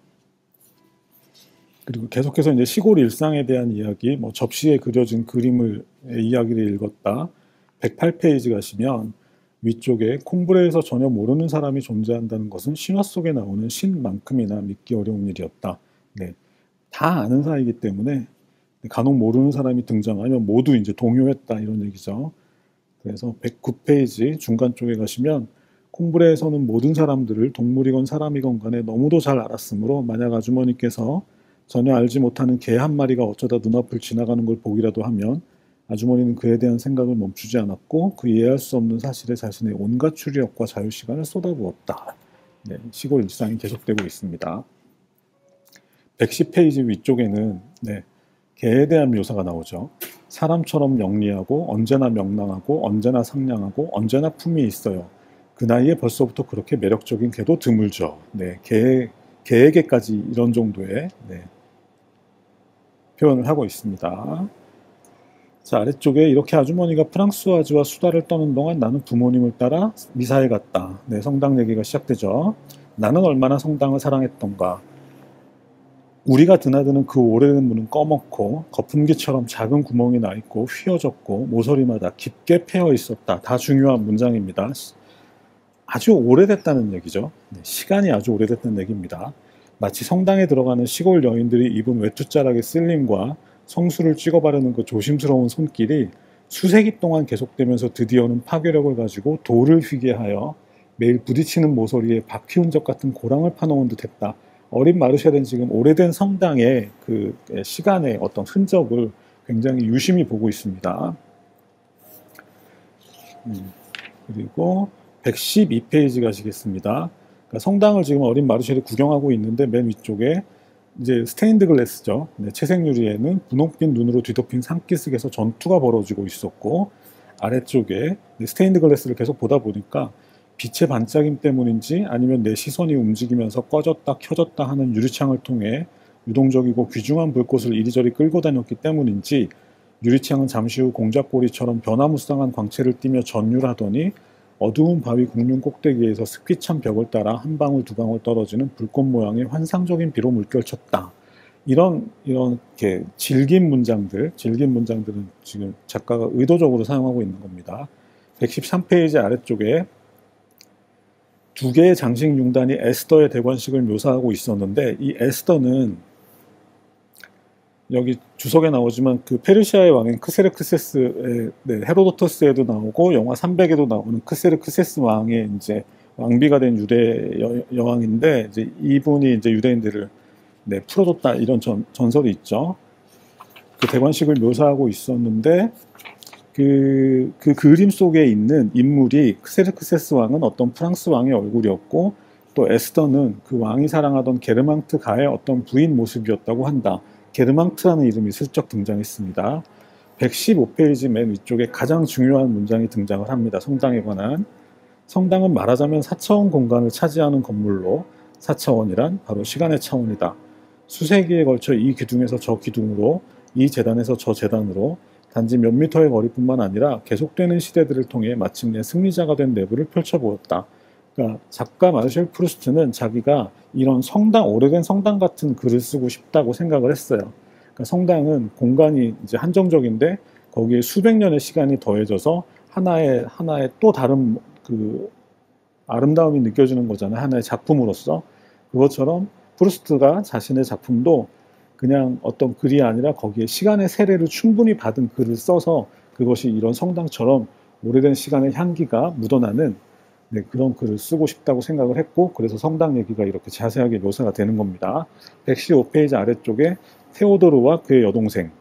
그리고 계속해서 이제 시골 일상에 대한 이야기, 뭐 접시에 그려진 그림을 이야기를 읽었다. 108페이지 가시면 위쪽에 콩브레에서 전혀 모르는 사람이 존재한다는 것은 신화 속에 나오는 신만큼이나 믿기 어려운 일이었다. 네. 다 아는 사이이기 때문에 간혹 모르는 사람이 등장하면 모두 이제 동요했다 이런 얘기죠. 그래서 109페이지 중간 쪽에 가시면 콩브레에서는 모든 사람들을 동물이건 사람이건 간에 너무도 잘 알았으므로 만약 아주머니께서 전혀 알지 못하는 개 한 마리가 어쩌다 눈앞을 지나가는 걸 보기라도 하면 아주머니는 그에 대한 생각을 멈추지 않았고 그 이해할 수 없는 사실에 자신의 온갖 추리력과 자유시간을 쏟아부었다. 네, 시골 일상이 계속되고 있습니다. 110페이지 위쪽에는 개에 대한 묘사가 나오죠. 사람처럼 영리하고 언제나 명랑하고 언제나 상냥하고 언제나 품이 있어요. 그 나이에 벌써부터 그렇게 매력적인 개도 드물죠. 개에게까지 이런 정도의 표현을 하고 있습니다. 자, 아래쪽에 이렇게 아주머니가 프랑스와즈와 수다를 떠는 동안 나는 부모님을 따라 미사에 갔다. 성당 얘기가 시작되죠. 나는 얼마나 성당을 사랑했던가. 우리가 드나드는 그 오래된 문은 꺼멓고 거품기처럼 작은 구멍이 나 있고 휘어졌고 모서리마다 깊게 패여 있었다. 다 중요한 문장입니다. 아주 오래됐다는 얘기죠. 시간이 아주 오래됐다는 얘기입니다. 마치 성당에 들어가는 시골 여인들이 입은 외투자락의 쓸림과 성수를 찍어 바르는 그 조심스러운 손길이 수세기 동안 계속되면서 드디어는 파괴력을 가지고 돌을 휘게 하여 매일 부딪히는 모서리에 바퀴 흔적 같은 고랑을 파놓은 듯했다. 어린 마르쉐는 지금 오래된 성당의 그 시간의 어떤 흔적을 굉장히 유심히 보고 있습니다. 그리고 112페이지 가시겠습니다. 그러니까 성당을 지금 어린 마르쉐를 구경하고 있는데 맨 위쪽에 이제 스테인드 글래스죠. 채색 유리에는 분홍빛 눈으로 뒤덮인 산기슭에서 전투가 벌어지고 있었고 아래쪽에 스테인드 글래스를 계속 보다 보니까 빛의 반짝임 때문인지 아니면 내 시선이 움직이면서 꺼졌다 켜졌다 하는 유리창을 통해 유동적이고 귀중한 불꽃을 이리저리 끌고 다녔기 때문인지 유리창은 잠시 후 공작고리처럼 변화무쌍한 광채를 띠며 전율하더니 어두운 바위 공룡 꼭대기에서 습기 찬 벽을 따라 한 방울 두 방울 떨어지는 불꽃 모양의 환상적인 비로 물결쳤다. 이렇게 질긴 문장들은 지금 작가가 의도적으로 사용하고 있는 겁니다. 113페이지 아래쪽에 두 개의 장식 융단이 에스더의 대관식을 묘사하고 있었는데 이 에스더는 여기 주석에 나오지만 그 페르시아의 왕인 크세르크세스의 헤로도터스에도 나오고 영화 300에도 나오는 크세르크세스 왕의 이제 왕비가 된 유대 여왕인데 이제 이분이 이제 유대인들을 풀어줬다 이런 전설이 있죠. 그 대관식을 묘사하고 있었는데 그 그림 속에 있는 인물이 크세르크세스 왕은 어떤 프랑스 왕의 얼굴이었고 또 에스더는 그 왕이 사랑하던 게르망트 가의 어떤 부인 모습이었다고 한다. 게르망트라는 이름이 슬쩍 등장했습니다. 115페이지 맨 위쪽에 가장 중요한 문장이 등장을 합니다. 성당에 관한. 성당은 말하자면 4차원 공간을 차지하는 건물로 4차원이란 바로 시간의 차원이다. 수세기에 걸쳐 이 기둥에서 저 기둥으로 이 재단에서 저 재단으로 단지 몇 미터의 거리뿐만 아니라 계속되는 시대들을 통해 마침내 승리자가 된 내부를 펼쳐보았다. 그러니까 작가 마르셀 프루스트는 자기가 이런 오래된 성당 같은 글을 쓰고 싶다고 생각을 했어요. 그러니까 성당은 공간이 이제 한정적인데 거기에 수백 년의 시간이 더해져서 하나의 또 다른 그 아름다움이 느껴지는 거잖아요. 하나의 작품으로서. 그것처럼 프루스트가 자신의 작품도 그냥 어떤 글이 아니라 거기에 시간의 세례를 충분히 받은 글을 써서 그것이 이런 성당처럼 오래된 시간의 향기가 묻어나는 그런 글을 쓰고 싶다고 생각을 했고 그래서 성당 얘기가 이렇게 자세하게 묘사가 되는 겁니다. 115페이지 아래쪽에 테오도르와 그의 여동생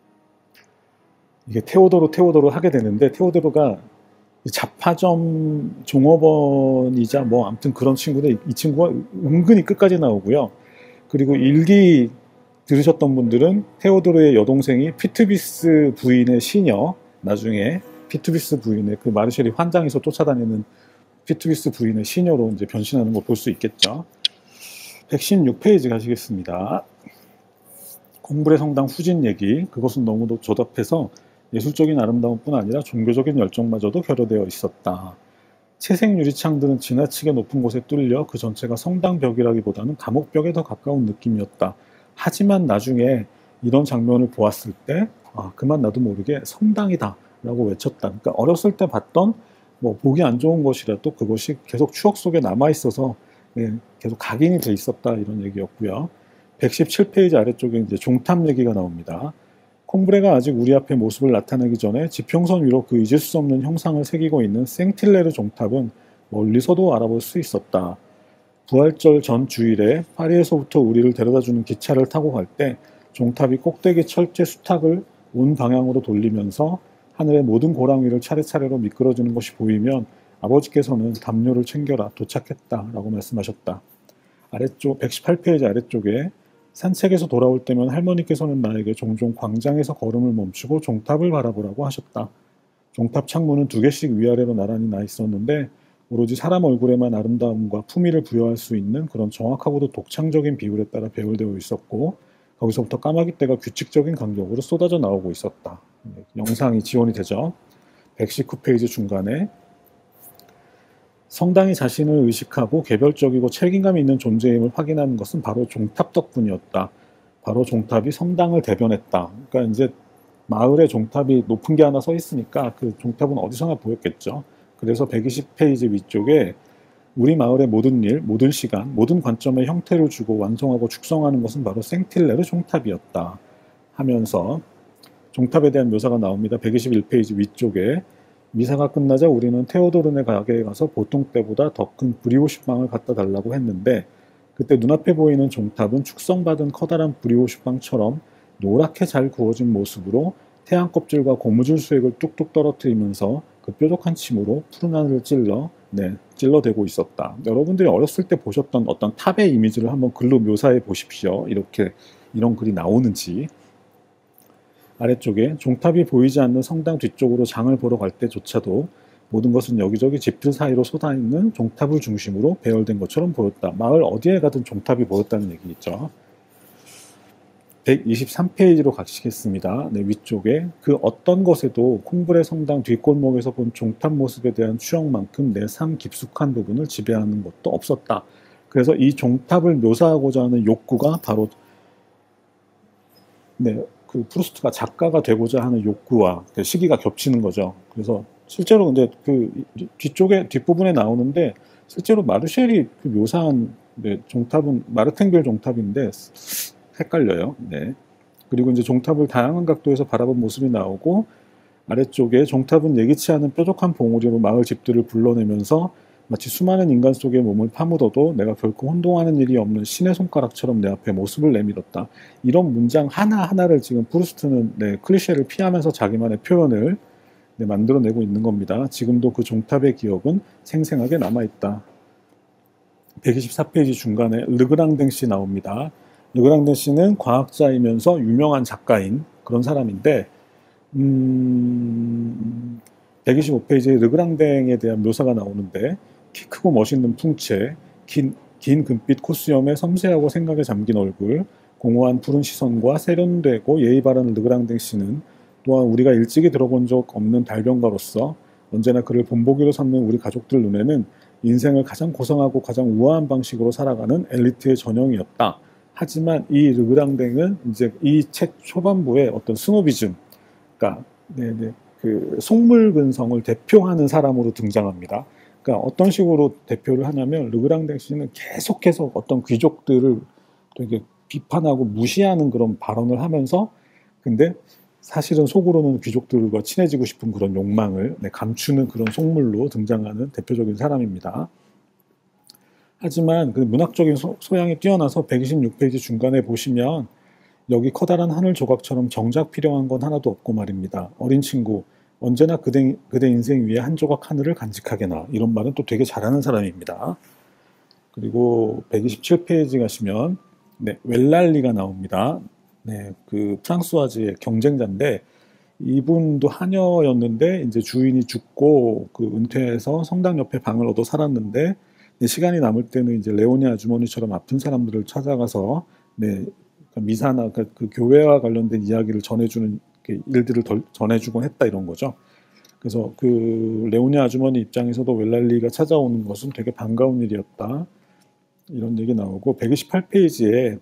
이게 테오도르 하게 되는데 테오도르가 잡화점 종업원이자 뭐 아무튼 그런 친구인데 이 친구가 은근히 끝까지 나오고요. 그리고 일기 들으셨던 분들은 테오도르의 여동생이 피투비스 부인의 시녀 나중에 피투비스 부인의 그 마르쉘이 환장해서 쫓아다니는 피투비스 부인의 시녀로 이제 변신하는 거 볼 수 있겠죠. 116페이지 가시겠습니다. 공불의 성당 후진 얘기 그것은 너무도 조잡해서 예술적인 아름다움뿐 아니라 종교적인 열정마저도 결여되어 있었다. 채색 유리창들은 지나치게 높은 곳에 뚫려 그 전체가 성당 벽이라기보다는 감옥벽에 더 가까운 느낌이었다. 하지만 나중에 이런 장면을 보았을 때 그만 나도 모르게 성당이다 라고 외쳤다. 그러니까 어렸을 때 봤던 뭐 보기 안 좋은 것이라도 그것이 계속 추억 속에 남아있어서 계속 각인이 돼 있었다 이런 얘기였고요. 117페이지 아래쪽에 이제 종탑 얘기가 나옵니다. 콩브레가 아직 우리 앞에 모습을 나타내기 전에 지평선 위로 그 잊을 수 없는 형상을 새기고 있는 생틸레르 종탑은 멀리서도 알아볼 수 있었다. 부활절 전 주일에 파리에서부터 우리를 데려다주는 기차를 타고 갈 때 종탑이 꼭대기 철제 수탉을 온 방향으로 돌리면서 하늘의 모든 고랑 위를 차례차례로 미끄러지는 것이 보이면 아버지께서는 담요를 챙겨라 도착했다 라고 말씀하셨다. 아래쪽 118페이지 아래쪽에 산책에서 돌아올 때면 할머니께서는 나에게 종종 광장에서 걸음을 멈추고 종탑을 바라보라고 하셨다. 종탑 창문은 2개씩 위아래로 나란히 나 있었는데 오로지 사람 얼굴에만 아름다움과 품위를 부여할 수 있는 그런 정확하고도 독창적인 비율에 따라 배열되어 있었고 거기서부터 까마귀떼가 규칙적인 간격으로 쏟아져 나오고 있었다. 영상이 지원이 되죠. 119페이지 중간에 성당이 자신을 의식하고 개별적이고 책임감이 있는 존재임을 확인하는 것은 바로 종탑 덕분이었다. 바로 종탑이 성당을 대변했다. 그러니까 이제 마을에 종탑이 높은 게 하나 서 있으니까 그 종탑은 어디서나 보였겠죠. 그래서 120페이지 위쪽에 우리 마을의 모든 일, 모든 시간, 모든 관점에 형태를 주고 완성하고 축성하는 것은 바로 생틸레르 종탑이었다. 하면서 종탑에 대한 묘사가 나옵니다. 121페이지 위쪽에 미사가 끝나자 우리는 테오도르네 가게에 가서 보통 때보다 더 큰 브리오슈빵을 갖다 달라고 했는데 그때 눈앞에 보이는 종탑은 축성받은 커다란 브리오슈빵처럼 노랗게 잘 구워진 모습으로 태양 껍질과 고무줄 수액을 뚝뚝 떨어뜨리면서 그 뾰족한 침으로 푸른 하늘을 찔러대고 있었다. 여러분들이 어렸을 때 보셨던 어떤 탑의 이미지를 한번 글로 묘사해 보십시오. 이렇게 이런 글이 나오는지. 아래쪽에 종탑이 보이지 않는 성당 뒤쪽으로 장을 보러 갈 때조차도 모든 것은 여기저기 집들 사이로 쏟아있는 종탑을 중심으로 배열된 것처럼 보였다. 마을 어디에 가든 종탑이 보였다는 얘기겠죠. 123페이지로 가시겠습니다. 네, 위쪽에 그 어떤 것에도 콩브레 성당 뒷골목에서 본 종탑 모습에 대한 추억만큼 내 삶 깊숙한 부분을 지배하는 것도 없었다. 그래서 이 종탑을 묘사하고자 하는 욕구가 바로 그 프루스트가 작가가 되고자 하는 욕구와 시기가 겹치는 거죠. 그래서 실제로 근데 그 뒷부분에 나오는데 실제로 마르쉘이 그 묘사한 종탑은 마르탱빌 종탑인데 헷갈려요. 네. 그리고 이제 종탑을 다양한 각도에서 바라본 모습이 나오고 아래쪽에 종탑은 예기치 않은 뾰족한 봉우리로 마을 집들을 불러내면서 마치 수많은 인간 속의 몸을 파묻어도 내가 결코 혼동하는 일이 없는 신의 손가락처럼 내 앞에 모습을 내밀었다. 이런 문장 하나하나를 지금 프루스트는 클리셰를 피하면서 자기만의 표현을 만들어내고 있는 겁니다. 지금도 그 종탑의 기억은 생생하게 남아있다. 124페이지 중간에 르그랑댕 씨 나옵니다. 르그랑댕 씨는 과학자이면서 유명한 작가인 그런 사람인데 125페이지에 르그랑댕에 대한 묘사가 나오는데 키 크고 멋있는 풍채, 긴 금빛 콧수염에 섬세하고 생각에 잠긴 얼굴, 공허한 푸른 시선과 세련되고 예의 바른 르그랑댕 씨는 또한 우리가 일찍이 들어본 적 없는 달변가로서 언제나 그를 본보기로 삼는 우리 가족들 눈에는 인생을 가장 고상하고 가장 우아한 방식으로 살아가는 엘리트의 전형이었다. 하지만 이 르그랑댕은 이제 이 책 초반부에 어떤 스노비즘, 그러니까 그 속물근성을 대표하는 사람으로 등장합니다. 그러니까 어떤 식으로 대표를 하냐면 르그랑댕 씨는 계속해서 어떤 귀족들을 되게 비판하고 무시하는 그런 발언을 하면서 근데 사실은 속으로는 귀족들과 친해지고 싶은 그런 욕망을 감추는 그런 속물로 등장하는 대표적인 사람입니다. 하지만 그 문학적인 소양이 뛰어나서 126페이지 중간에 보시면 여기 커다란 하늘 조각처럼 정작 필요한 건 하나도 없고 말입니다. 어린 친구, 언제나 그대 인생 위에 한 조각 하늘을 간직하게나. 이런 말은 또 되게 잘하는 사람입니다. 그리고 127페이지 가시면 웰랄리가 나옵니다. 그 프랑스와즈의 경쟁자인데 이분도 하녀였는데 이제 주인이 죽고 그 은퇴해서 성당 옆에 방을 얻어 살았는데 시간이 남을 때는 이제 레오니 아주머니처럼 아픈 사람들을 찾아가서 미사나 그 교회와 관련된 이야기를 전해주는 일들을 전해주곤 했다 이런 거죠. 그래서 그 레오니 아주머니 입장에서도 웰랄리가 찾아오는 것은 되게 반가운 일이었다. 이런 얘기 나오고 128페이지에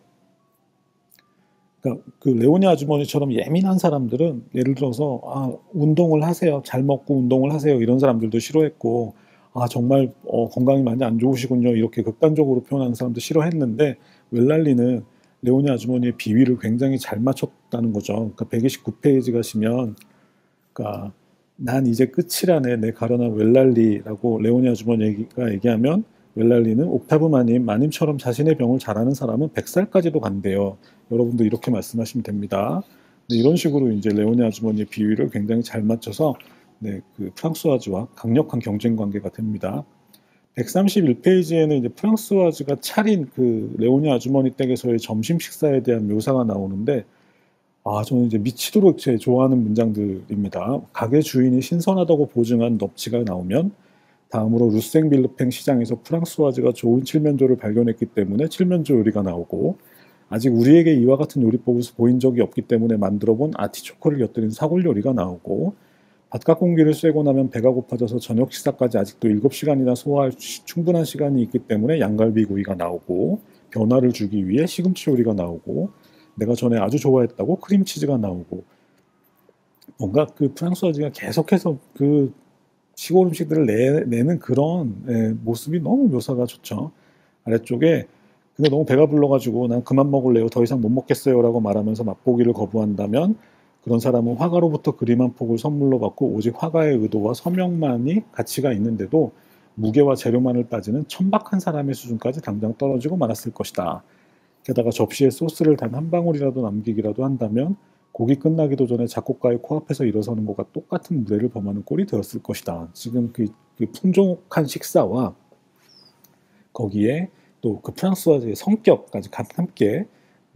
그러니까 그 레오니 아주머니처럼 예민한 사람들은 예를 들어서 운동을 하세요. 잘 먹고 운동을 하세요. 이런 사람들도 싫어했고 정말 건강이 많이 안 좋으시군요. 이렇게 극단적으로 표현하는 사람도 싫어했는데 웰랄리는 레오니 아주머니의 비위를 굉장히 잘 맞췄다는 거죠. 그러니까 129페이지 가시면 그러니까 난 이제 끝이라네 내 가련한 웰랄리라고 레오니 아주머니가 얘기하면 웰랄리는 옥타브 마님처럼 자신의 병을 잘하는 사람은 100살까지도 간대요. 여러분도 이렇게 말씀하시면 됩니다. 이런 식으로 이제 레오니 아주머니의 비위를 굉장히 잘 맞춰서 그 프랑스와즈와 강력한 경쟁 관계가 됩니다. 131페이지에는 이제 프랑스와즈가 차린 그 레오니 아주머니 댁에서의 점심 식사에 대한 묘사가 나오는데, 저는 이제 미치도록 제 좋아하는 문장들입니다. 가게 주인이 신선하다고 보증한 넙치가 나오면, 다음으로 루생빌르팽 시장에서 프랑스와즈가 좋은 칠면조를 발견했기 때문에 칠면조 요리가 나오고, 아직 우리에게 이와 같은 요리법을 보인 적이 없기 때문에 만들어본 아티초코를 곁들인 사골 요리가 나오고, 바깥 공기를 쐬고 나면 배가 고파져서 저녁 식사까지 아직도 7시간이나 소화할 충분한 시간이 있기 때문에 양갈비구이가 나오고, 변화를 주기 위해 시금치 요리가 나오고, 내가 전에 아주 좋아했다고 크림치즈가 나오고, 뭔가 그 프랑스와즈가 계속해서 그 시골 음식들을 내는 그런 모습이 너무 묘사가 좋죠. 아래쪽에 근데 너무 배가 불러가지고 난 그만 먹을래요. 더 이상 못 먹겠어요. 라고 말하면서 맛보기를 거부한다면 그런 사람은 화가로부터 그림 한 폭을 선물로 받고 오직 화가의 의도와 서명만이 가치가 있는데도 무게와 재료만을 따지는 천박한 사람의 수준까지 당장 떨어지고 말았을 것이다. 게다가 접시에 소스를 단 한 방울이라도 남기기라도 한다면 곡이 끝나기도 전에 작곡가의 코앞에서 일어서는 것과 똑같은 무례를 범하는 꼴이 되었을 것이다. 지금 그 풍족한 식사와 거기에 또 그 프랑스와의 성격까지 함께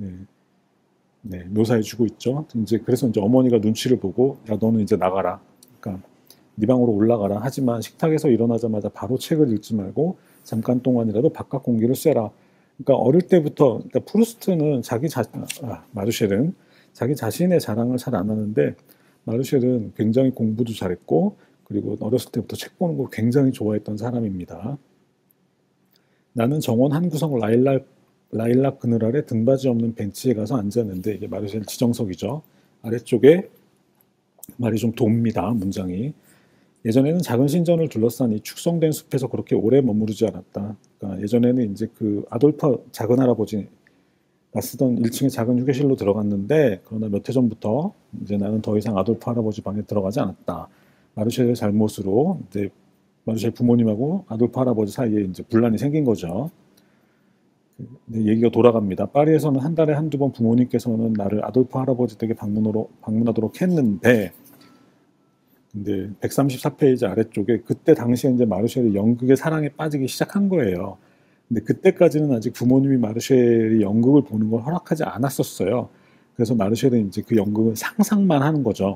묘사해주고 있죠. 이제 그래서 이제 어머니가 눈치를 보고 야 너는 이제 나가라. 그러니까 네 방으로 올라가라. 하지만 식탁에서 일어나자마자 바로 책을 읽지 말고 잠깐 동안이라도 바깥 공기를 쐬라. 그러니까 어릴 때부터 그러니까 프루스트는 마르쉘은 자기 자신의 자랑을 잘 안 하는데 마르쉘은 굉장히 공부도 잘했고 그리고 어렸을 때부터 책 보는 걸 굉장히 좋아했던 사람입니다. 나는 정원 한 구석 라일락 그늘 아래 등받이 없는 벤치에 가서 앉았는데 이게 마르쉘 지정석이죠. 아래쪽에 말이 좀 돕니다. 문장이. 예전에는 작은 신전을 둘러싼 이 축성된 숲에서 그렇게 오래 머무르지 않았다. 그러니까 예전에는 이제 그 아돌프 작은 할아버지가 쓰던 1층의 작은 휴게실로 들어갔는데 그러나 몇 해 전부터 이제 나는 더 이상 아돌프 할아버지 방에 들어가지 않았다. 마르쉘의 잘못으로 이제 마르쉘 부모님하고 아돌프 할아버지 사이에 이제 분란이 생긴 거죠. 얘기가 돌아갑니다. 파리에서는 한 달에 한두 번 부모님께서는 나를 아돌프 할아버지 댁에 방문하도록 했는데 근데 134페이지 아래쪽에 그때 당시에 이제 마르쉘이 연극의 사랑에 빠지기 시작한 거예요. 근데 그때까지는 아직 부모님이 마르쉘이 연극을 보는 걸 허락하지 않았었어요. 그래서 마르쉘은 이제 그 연극을 상상만 하는 거죠.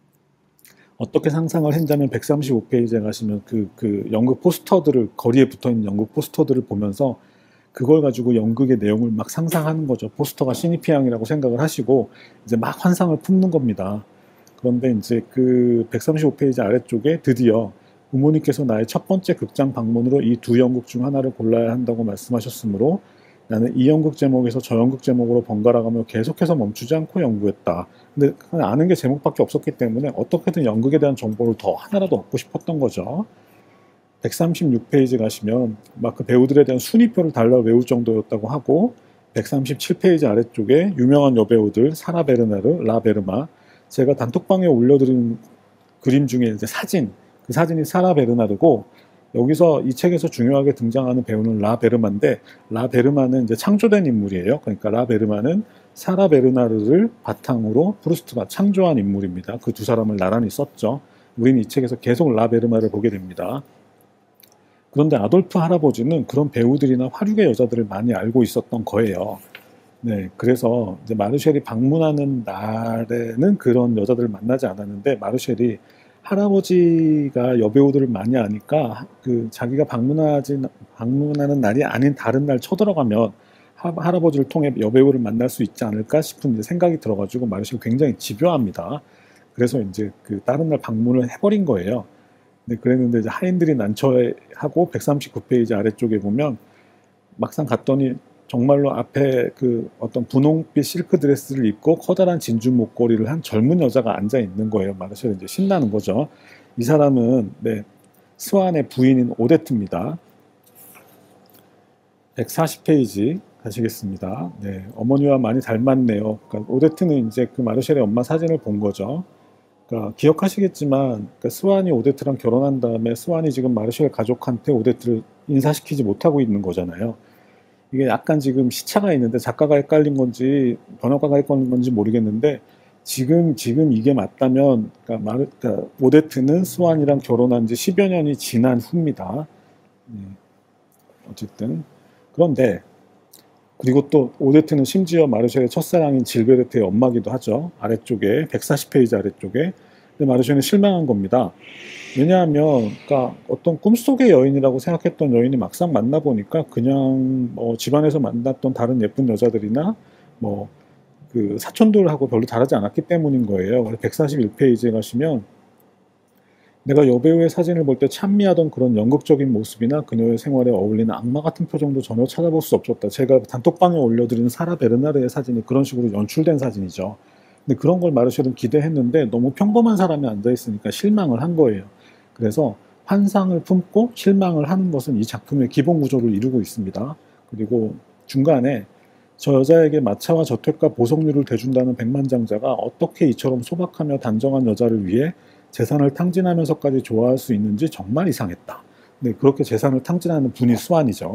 어떻게 상상을 했냐면 135페이지에 가시면 그 연극 포스터들을 거리에 붙어있는 연극 포스터들을 보면서 그걸 가지고 연극의 내용을 막 상상하는 거죠. 포스터가 시니피앙이라고 생각을 하시고 이제 막 환상을 품는 겁니다. 그런데 이제 그 135페이지 아래쪽에 드디어 부모님께서 나의 첫 번째 극장 방문으로 이 두 연극 중 하나를 골라야 한다고 말씀하셨으므로 나는 이 연극 제목에서 저 연극 제목으로 번갈아가며 계속해서 멈추지 않고 연구했다. 근데 아는 게 제목밖에 없었기 때문에 어떻게든 연극에 대한 정보를 더 하나라도 얻고 싶었던 거죠. 136페이지 가시면 막 그 배우들에 대한 순위표를 달라 외울 정도였다고 하고 137페이지 아래쪽에 유명한 여배우들 사라 베르나르, 라 베르마 제가 단톡방에 올려드린 그림 중에 이제 그 사진이 사라 베르나르고 여기서 이 책에서 중요하게 등장하는 배우는 라 베르마인데 라 베르마는 이제 창조된 인물이에요. 그러니까 라 베르마는 사라 베르나르를 바탕으로 프루스트가 창조한 인물입니다. 그 두 사람을 나란히 썼죠. 우리는 이 책에서 계속 라 베르마를 보게 됩니다. 그런데 아돌프 할아버지는 그런 배우들이나 화류계 여자들을 많이 알고 있었던 거예요. 네, 그래서 이제 마르쉘이 방문하는 날에는 그런 여자들을 만나지 않았는데 마르쉘이 할아버지가 여배우들을 많이 아니까 그 자기가 방문하는 날이 아닌 다른 날 쳐들어가면 할아버지를 통해 여배우를 만날 수 있지 않을까 싶은 이제 생각이 들어가지고 마르쉘이 굉장히 집요합니다. 그래서 이제 그 다른 날 방문을 해버린 거예요. 네, 그랬는데 이제 하인들이 난처해하고 139페이지 아래쪽에 보면 막상 갔더니 정말로 앞에 그 어떤 분홍빛 실크 드레스를 입고 커다란 진주 목걸이를 한 젊은 여자가 앉아 있는 거예요. 마르쉘이 이제 신나는 거죠. 이 사람은 스완의 부인인 오데트입니다. 140페이지 가시겠습니다. 네, 어머니와 많이 닮았네요. 그러니까 오데트는 이제 그 마르쉘의 엄마 사진을 본 거죠. 그러니까 기억하시겠지만 그러니까 스완이 오데트랑 결혼한 다음에 스완이 지금 마르쉘 가족한테 오데트를 인사시키지 못하고 있는 거잖아요. 이게 약간 지금 시차가 있는데 작가가 헷갈린 건지 번역가가 헷갈린 건지 모르겠는데 지금 이게 맞다면 그러니까 오데트는 스완이랑 결혼한 지 10여 년이 지난 후입니다. 어쨌든 그런데 그리고 또 오데트는 심지어 마르쉘의 첫사랑인 질베르트의 엄마기도 하죠. 아래쪽에 140페이지 아래쪽에. 근데 마르쉘은 실망한 겁니다. 왜냐하면 그러니까 어떤 꿈속의 여인이라고 생각했던 여인이 막상 만나보니까 그냥 뭐 집안에서 만났던 다른 예쁜 여자들이나 뭐 그 사촌들하고 별로 다르지 않았기 때문인 거예요. 141페이지에 가시면 내가 여배우의 사진을 볼 때 찬미하던 그런 연극적인 모습이나 그녀의 생활에 어울리는 악마 같은 표정도 전혀 찾아볼 수 없었다. 제가 단톡방에 올려드리는 사라 베르나르의 사진이 그런 식으로 연출된 사진이죠. 근데 그런 걸 마르쉘은 기대했는데 너무 평범한 사람이 앉아있으니까 실망을 한 거예요. 그래서 환상을 품고 실망을 하는 것은 이 작품의 기본 구조를 이루고 있습니다. 그리고 중간에 저 여자에게 마차와 저택과 보석류를 대준다는 백만장자가 어떻게 이처럼 소박하며 단정한 여자를 위해 재산을 탕진하면서까지 좋아할 수 있는지 정말 이상했다. 네, 그렇게 재산을 탕진하는 분이 수완이죠.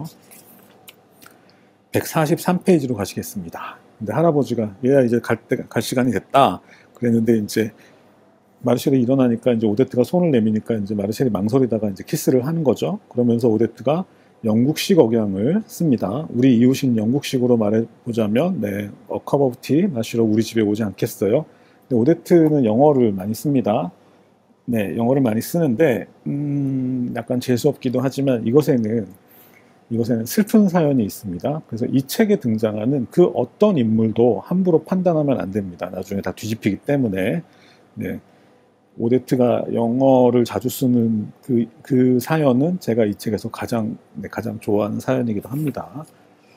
143페이지로 가시겠습니다. 근데 할아버지가 얘야 이제 갈 시간이 됐다. 그랬는데 이제 마르쉘이 일어나니까 이제 오데트가 손을 내미니까 이제 마르쉘이 망설이다가 이제 키스를 하는 거죠. 그러면서 오데트가 영국식 억양을 씁니다. 우리 이웃인 영국식으로 말해보자면, 네, a cup of tea 마시러 우리 집에 오지 않겠어요? 근데 오데트는 영어를 많이 씁니다. 네, 영어를 많이 쓰는데 약간 재수없기도 하지만 이것에는 슬픈 사연이 있습니다. 그래서 이 책에 등장하는 그 어떤 인물도 함부로 판단하면 안 됩니다. 나중에 다 뒤집히기 때문에. 네, 오데트가 영어를 자주 쓰는 그 사연은 제가 이 책에서 가장 좋아하는 사연이기도 합니다.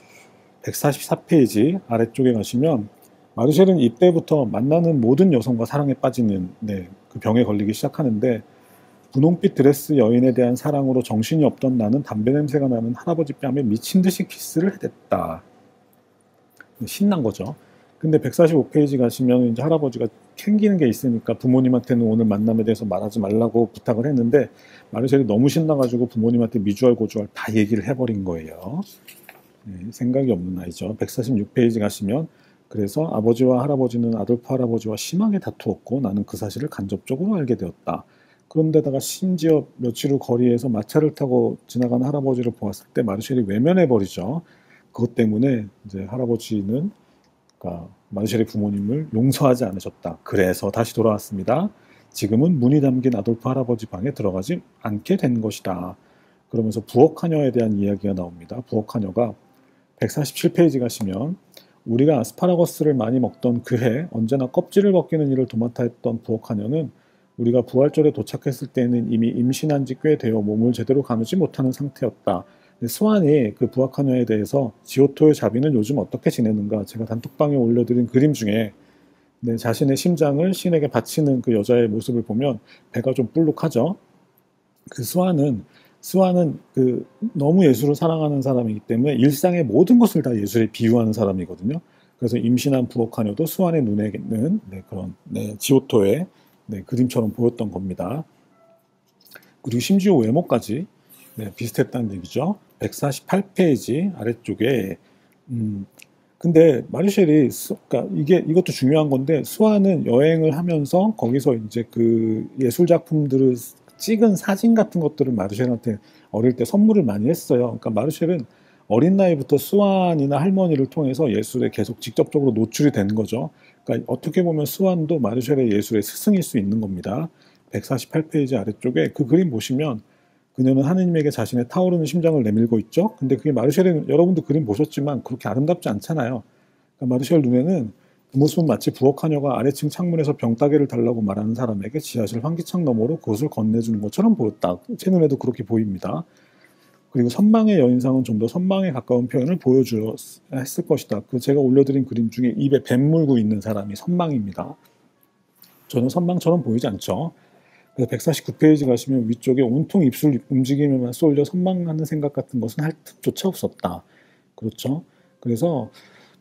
144페이지 아래쪽에 가시면 마르쉘은 이때부터 만나는 모든 여성과 사랑에 빠지는 그 병에 걸리기 시작하는데 분홍빛 드레스 여인에 대한 사랑으로 정신이 없던 나는 담배 냄새가 나는 할아버지 뺨에 미친 듯이 키스를 해댔다. 신난 거죠. 근데 145페이지 가시면 이제 할아버지가 캥기는 게 있으니까 부모님한테는 오늘 만남에 대해서 말하지 말라고 부탁을 했는데 마르쉘이 너무 신나가지고 부모님한테 미주알 고주알 다 얘기를 해버린 거예요. 네, 생각이 없는 아이죠. 146페이지 가시면 그래서 아버지와 할아버지는 아돌프 할아버지와 심하게 다투었고 나는 그 사실을 간접적으로 알게 되었다. 그런데다가 심지어 며칠 후 거리에서 마차를 타고 지나간 할아버지를 보았을 때 마르쉘이 외면해버리죠. 그것 때문에 이제 할아버지는 그러니까 마르쉘의 부모님을 용서하지 않으셨다. 그래서 다시 돌아왔습니다. 지금은 문이 담긴 아돌프 할아버지 방에 들어가지 않게 된 것이다. 그러면서 부엌하녀에 대한 이야기가 나옵니다. 부엌하녀가 147페이지 가시면 우리가 아스파라거스를 많이 먹던 그해 언제나 껍질을 벗기는 일을 도맡아 했던 부엌하녀는 우리가 부활절에 도착했을 때는 이미 임신한 지 꽤 되어 몸을 제대로 가누지 못하는 상태였다. 스완이 그 부학하녀에 대해서 지오토의 자비는 요즘 어떻게 지내는가 제가 단톡방에 올려드린 그림 중에 자신의 심장을 신에게 바치는 그 여자의 모습을 보면 배가 좀 불룩하죠. 그 스완은 그 너무 예술을 사랑하는 사람이기 때문에 일상의 모든 것을 다 예술에 비유하는 사람이거든요. 그래서 임신한 부엌하녀도 스완의 눈에는 그런 지오토의 그림처럼 보였던 겁니다. 그리고 심지어 외모까지 비슷했다는 얘기죠. 148페이지 아래쪽에 근데 마르쉘이 그러니까 이것도 중요한 건데 스완은 여행을 하면서 거기서 이제 그 예술 작품들을 찍은 사진 같은 것들을 마르쉘한테 어릴 때 선물을 많이 했어요. 그러니까 마르쉘은 어린 나이부터 스완이나 할머니를 통해서 예술에 계속 직접적으로 노출이 된 거죠. 그러니까 어떻게 보면 스완도 마르쉘의 예술의 스승일 수 있는 겁니다. 148페이지 아래쪽에 그 그림 보시면 그녀는 하느님에게 자신의 타오르는 심장을 내밀고 있죠. 근데 그게 마르쉘은 여러분도 그림 보셨지만 그렇게 아름답지 않잖아요. 그러니까 마르쉘 눈에는 그 모습은 마치 부엌하녀가 아래층 창문에서 병따개를 달라고 말하는 사람에게 지하실 환기창 너머로 그것을 건네주는 것처럼 보였다. 제 눈에도 그렇게 보입니다. 그리고 선망의 여인상은 좀 더 선망에 가까운 표현을 보여주려 했을 것이다. 그 제가 올려드린 그림 중에 입에 뱀 물고 있는 사람이 선망입니다. 전혀 선망처럼 보이지 않죠. 그래서 149페이지 가시면 위쪽에 온통 입술 움직임에만 쏠려 선망하는 생각 같은 것은 할 틈조차 없었다. 그렇죠. 그래서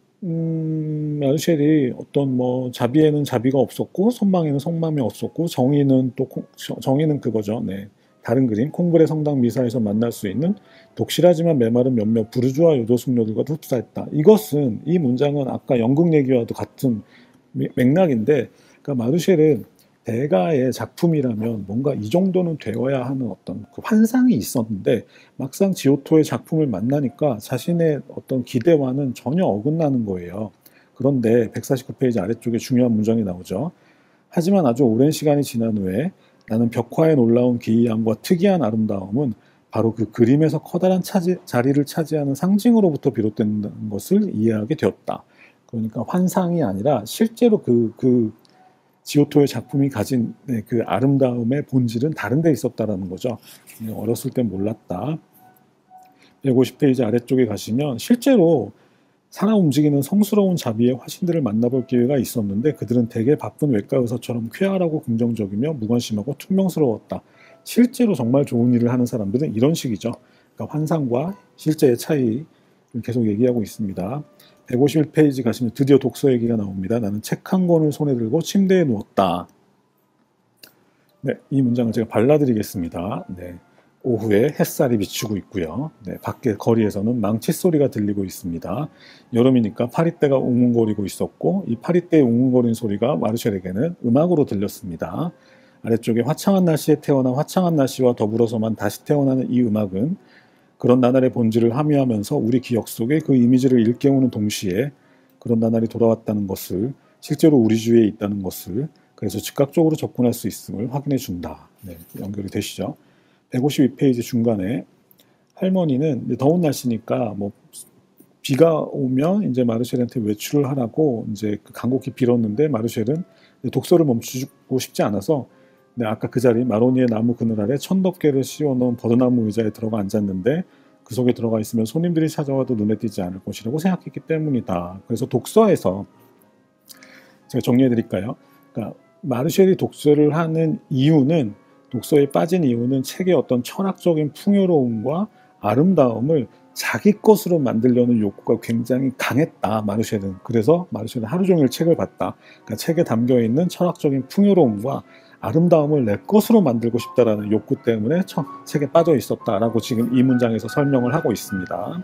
마르쉘이 어떤 뭐 자비에는 자비가 없었고 선망에는 선망이 없었고 정의는 정의는 그거죠. 다른 그림 콩브레 성당 미사에서 만날 수 있는 독실하지만 메마른 몇몇 부르주아 요조 숙녀들과 흡사했다. 이것은 이 문장은 아까 연극 얘기와도 같은 맥락인데 그러니까 마르쉘은 대가의 작품이라면 뭔가 이 정도는 되어야 하는 어떤 그 환상이 있었는데 막상 지오토의 작품을 만나니까 자신의 어떤 기대와는 전혀 어긋나는 거예요. 그런데 149페이지 아래쪽에 중요한 문장이 나오죠. 하지만 아주 오랜 시간이 지난 후에 나는 벽화에 놀라운 기이함과 특이한 아름다움은 바로 그 그림에서 커다란 자리를 차지하는 상징으로부터 비롯된다는 것을 이해하게 되었다. 그러니까 환상이 아니라 실제로 그 지오토의 작품이 가진 그 아름다움의 본질은 다른 데 있었다라는 거죠. 어렸을 땐 몰랐다. 150페이지 아래쪽에 가시면 실제로 살아 움직이는 성스러운 자비의 화신들을 만나볼 기회가 있었는데 그들은 대개 바쁜 외과 의사처럼 쾌활하고 긍정적이며 무관심하고 퉁명스러웠다. 실제로 정말 좋은 일을 하는 사람들은 이런 식이죠. 그러니까 환상과 실제의 차이를 계속 얘기하고 있습니다. 151페이지 가시면 드디어 독서 얘기가 나옵니다. 나는 책 한 권을 손에 들고 침대에 누웠다. 네, 이 문장을 제가 발라드리겠습니다. 네, 오후에 햇살이 비추고 있고요. 네, 밖에 거리에서는 망치 소리가 들리고 있습니다. 여름이니까 파리떼가 웅웅거리고 있었고 이 파리떼의 웅웅거리는 소리가 마르쉘에게는 음악으로 들렸습니다. 아래쪽에 화창한 날씨에 태어나 화창한 날씨와 더불어서만 다시 태어나는 이 음악은 그런 나날의 본질을 함유하면서 우리 기억 속에 그 이미지를 일깨우는 동시에 그런 나날이 돌아왔다는 것을 실제로 우리 주위에 있다는 것을 그래서 즉각적으로 접근할 수 있음을 확인해 준다. 네, 연결이 되시죠? 152페이지 중간에 할머니는 더운 날씨니까 뭐 비가 오면 이제 마르쉘한테 외출을 하라고 이제 간곡히 빌었는데 마르쉘은 독서를 멈추고 싶지 않아서 네, 아까 그 자리 마로니의 나무 그늘 아래 천덮개를 씌워놓은 버드나무 의자에 들어가 앉았는데 그 속에 들어가 있으면 손님들이 찾아와도 눈에 띄지 않을 것이라고 생각했기 때문이다. 그래서 독서에서 제가 정리해 드릴까요? 그러니까 마르쉘이 독서를 하는 이유는 독서에 빠진 이유는 책의 어떤 철학적인 풍요로움과 아름다움을 자기 것으로 만들려는 욕구가 굉장히 강했다. 마르쉘은. 그래서 마르쉘은 하루 종일 책을 봤다. 그러니까 책에 담겨있는 철학적인 풍요로움과 아름다움을 내 것으로 만들고 싶다라는 욕구 때문에 책에 빠져 있었다라고 지금 이 문장에서 설명을 하고 있습니다.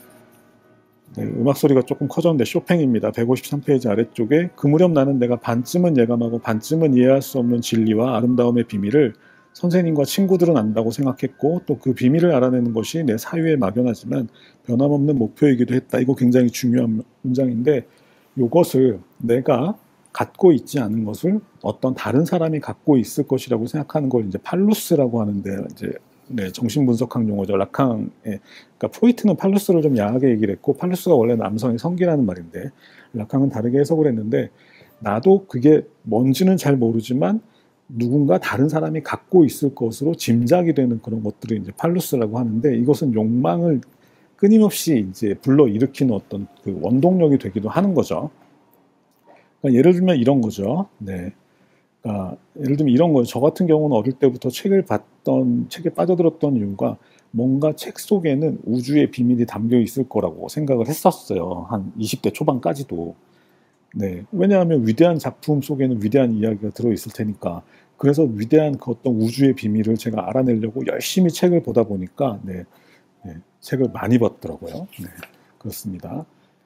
네, 음악 소리가 조금 커졌는데 쇼팽입니다. 153페이지 아래쪽에 그 무렵 나는 내가 반쯤은 예감하고 반쯤은 이해할 수 없는 진리와 아름다움의 비밀을 선생님과 친구들은 안다고 생각했고 또 그 비밀을 알아내는 것이 내 사유에 막연하지만 변함없는 목표이기도 했다. 이거 굉장히 중요한 문장인데 이것을 내가 갖고 있지 않은 것을 어떤 다른 사람이 갖고 있을 것이라고 생각하는 걸 이제 팔루스라고 하는데 이제 네, 정신분석학 용어죠. 라캉의 그러니까 프로이트는 팔루스를 좀 야하게 얘기를 했고 팔루스가 원래 남성의 성기라는 말인데 라캉은 다르게 해석을 했는데 나도 그게 뭔지는 잘 모르지만 누군가 다른 사람이 갖고 있을 것으로 짐작이 되는 그런 것들을 이제 팔루스라고 하는데 이것은 욕망을 끊임없이 이제 불러일으키는 어떤 그 원동력이 되기도 하는 거죠. 그러니까 예를 들면 이런 거죠. 네. 그러니까 예를 들면 이런 거죠. 저 같은 경우는 어릴 때부터 책에 빠져들었던 이유가 뭔가 책 속에는 우주의 비밀이 담겨 있을 거라고 생각을 했었어요. 한 20대 초반까지도. 네. 왜냐하면 위대한 작품 속에는 위대한 이야기가 들어있을 테니까. 그래서 위대한 그 어떤 우주의 비밀을 제가 알아내려고 열심히 책을 보다 보니까, 네. 네. 책을 많이 봤더라고요. 네. 그렇습니다.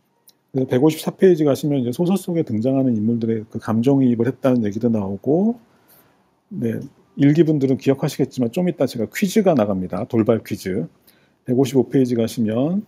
154페이지 가시면 이제 소설 속에 등장하는 인물들의 그 감정이입을 했다는 얘기도 나오고, 네, 일기분들은 기억하시겠지만 좀 이따 제가 퀴즈가 나갑니다. 돌발 퀴즈. 155페이지 가시면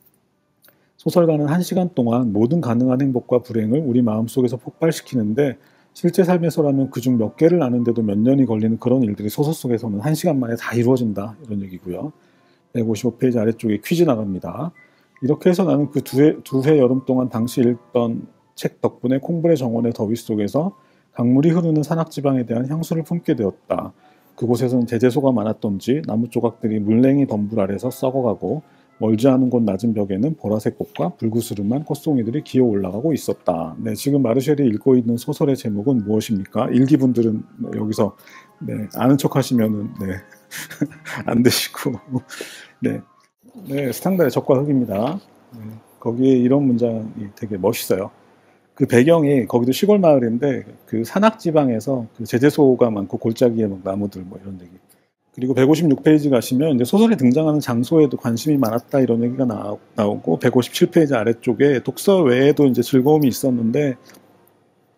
소설가는 1시간 동안 모든 가능한 행복과 불행을 우리 마음속에서 폭발시키는데 실제 삶에서라면 그중 몇 개를 아는데도 몇 년이 걸리는 그런 일들이 소설 속에서는 1시간 만에 다 이루어진다. 이런 얘기고요. 155페이지 아래쪽에 퀴즈 나갑니다. 이렇게 해서 나는 그 두 해 여름 동안 당시 읽던 책 덕분에 콩불의 정원의 더위 속에서 강물이 흐르는 산악지방에 대한 향수를 품게 되었다. 그곳에서는 제재소가 많았던지 나무 조각들이 물냉이 덤불 아래서 썩어가고 멀지 않은 곳 낮은 벽에는 보라색 꽃과 불구스름한 꽃송이들이 기어 올라가고 있었다. 네, 지금 마르쉘이 읽고 있는 소설의 제목은 무엇입니까? 일기분들은 여기서 네, 아는 척 하시면은 네, 안 되시고 네. 네, 스탕다의 적과 흙입니다. 네, 거기에 이런 문장이 되게 멋있어요. 그 배경이 거기도 시골 마을인데 그 산악 지방에서 그 제재소가 많고 골짜기에 막 나무들 뭐 이런 얘기. 그리고 156페이지 가시면 이제 소설에 등장하는 장소에도 관심이 많았다 이런 얘기가 나오고 157페이지 아래쪽에 독서 외에도 이제 즐거움이 있었는데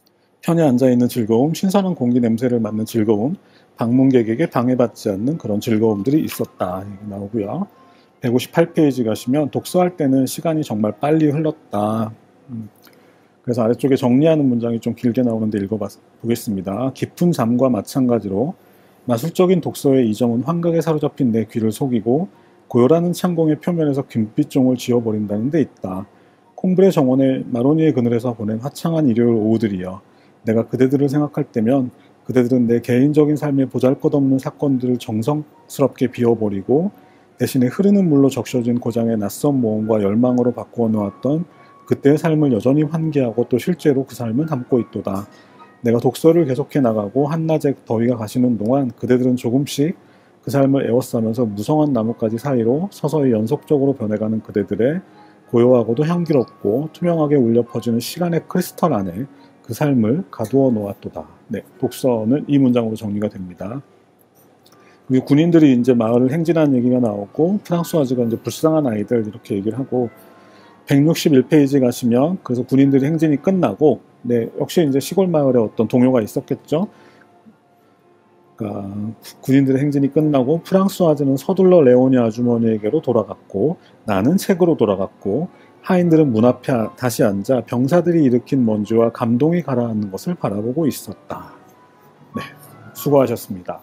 편에 앉아있는 즐거움, 신선한 공기 냄새를 맡는 즐거움, 방문객에게 방해받지 않는 그런 즐거움들이 있었다. 이렇게 나오고요. 158페이지 가시면 독서할 때는 시간이 정말 빨리 흘렀다. 그래서 아래쪽에 정리하는 문장이 좀 길게 나오는데 읽어보겠습니다. 깊은 잠과 마찬가지로 마술적인 독서의 이 점은 환각에 사로잡힌 내 귀를 속이고 고요라는 창공의 표면에서 금빛종을 지워버린다는 데 있다. 콤브레 정원의 마로니에 그늘에서 보낸 화창한 일요일 오후들이여. 내가 그대들을 생각할 때면 그대들은 내 개인적인 삶의 보잘것없는 사건들을 정성스럽게 비워버리고 대신에 흐르는 물로 적셔진 고장의 낯선 모험과 열망으로 바꾸어 놓았던 그때의 삶을 여전히 환기하고 또 실제로 그 삶을 담고 있도다. 내가 독서를 계속해 나가고 한낮에 더위가 가시는 동안 그대들은 조금씩 그 삶을 에워싸면서 무성한 나뭇가지 사이로 서서히 연속적으로 변해가는 그대들의 고요하고도 향기롭고 투명하게 울려 퍼지는 시간의 크리스탈 안에 그 삶을 가두어 놓았도다. 네, 독서는 이 문장으로 정리가 됩니다. 그리고 군인들이 이제 마을을 행진하는 얘기가 나오고 프랑스와즈가 이제 불쌍한 아이들 이렇게 얘기를 하고 161페이지 가시면 그래서 군인들이 행진이 끝나고 네, 역시 이제 시골 마을에 어떤 동요가 있었겠죠. 그러니까 군인들의 행진이 끝나고 프랑스와즈는 서둘러 레오니 아주머니에게로 돌아갔고 나는 책으로 돌아갔고 하인들은 문 앞에 다시 앉아 병사들이 일으킨 먼지와 감동이 가라앉는 것을 바라보고 있었다. 네, 수고하셨습니다.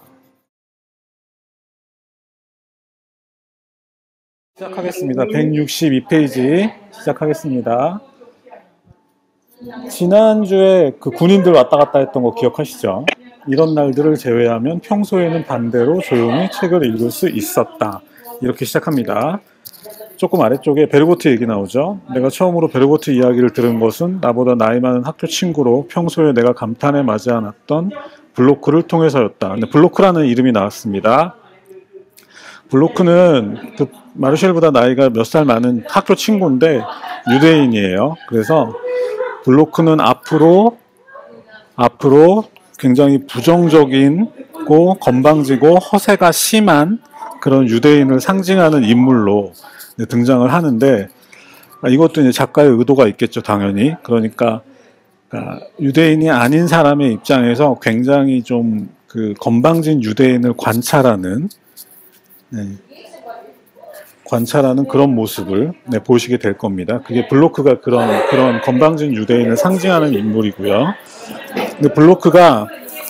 시작하겠습니다. 162페이지 시작하겠습니다. 지난주에 그 군인들 왔다 갔다 했던 거 기억하시죠? 이런 날들을 제외하면 평소에는 반대로 조용히 책을 읽을 수 있었다. 이렇게 시작합니다. 조금 아래쪽에 베르고트 얘기 나오죠. 내가 처음으로 베르고트 이야기를 들은 것은 나보다 나이 많은 학교 친구로 평소에 내가 감탄에 맞지 않았던 블로크를 통해서였다. 근데 블로크라는 이름이 나왔습니다. 블로크는 그 마르쉘보다 나이가 몇 살 많은 학교 친구인데 유대인이에요. 그래서 블로크는 앞으로 굉장히 부정적이고 건방지고 허세가 심한 그런 유대인을 상징하는 인물로 등장을 하는데 이것도 이제 작가의 의도가 있겠죠, 당연히. 그러니까 유대인이 아닌 사람의 입장에서 굉장히 좀 그 건방진 유대인을 관찰하는 그런 모습을 보시게 될 겁니다. 그게 블로크가 그런 건방진 유대인을 상징하는 인물이고요. 근데 블로크가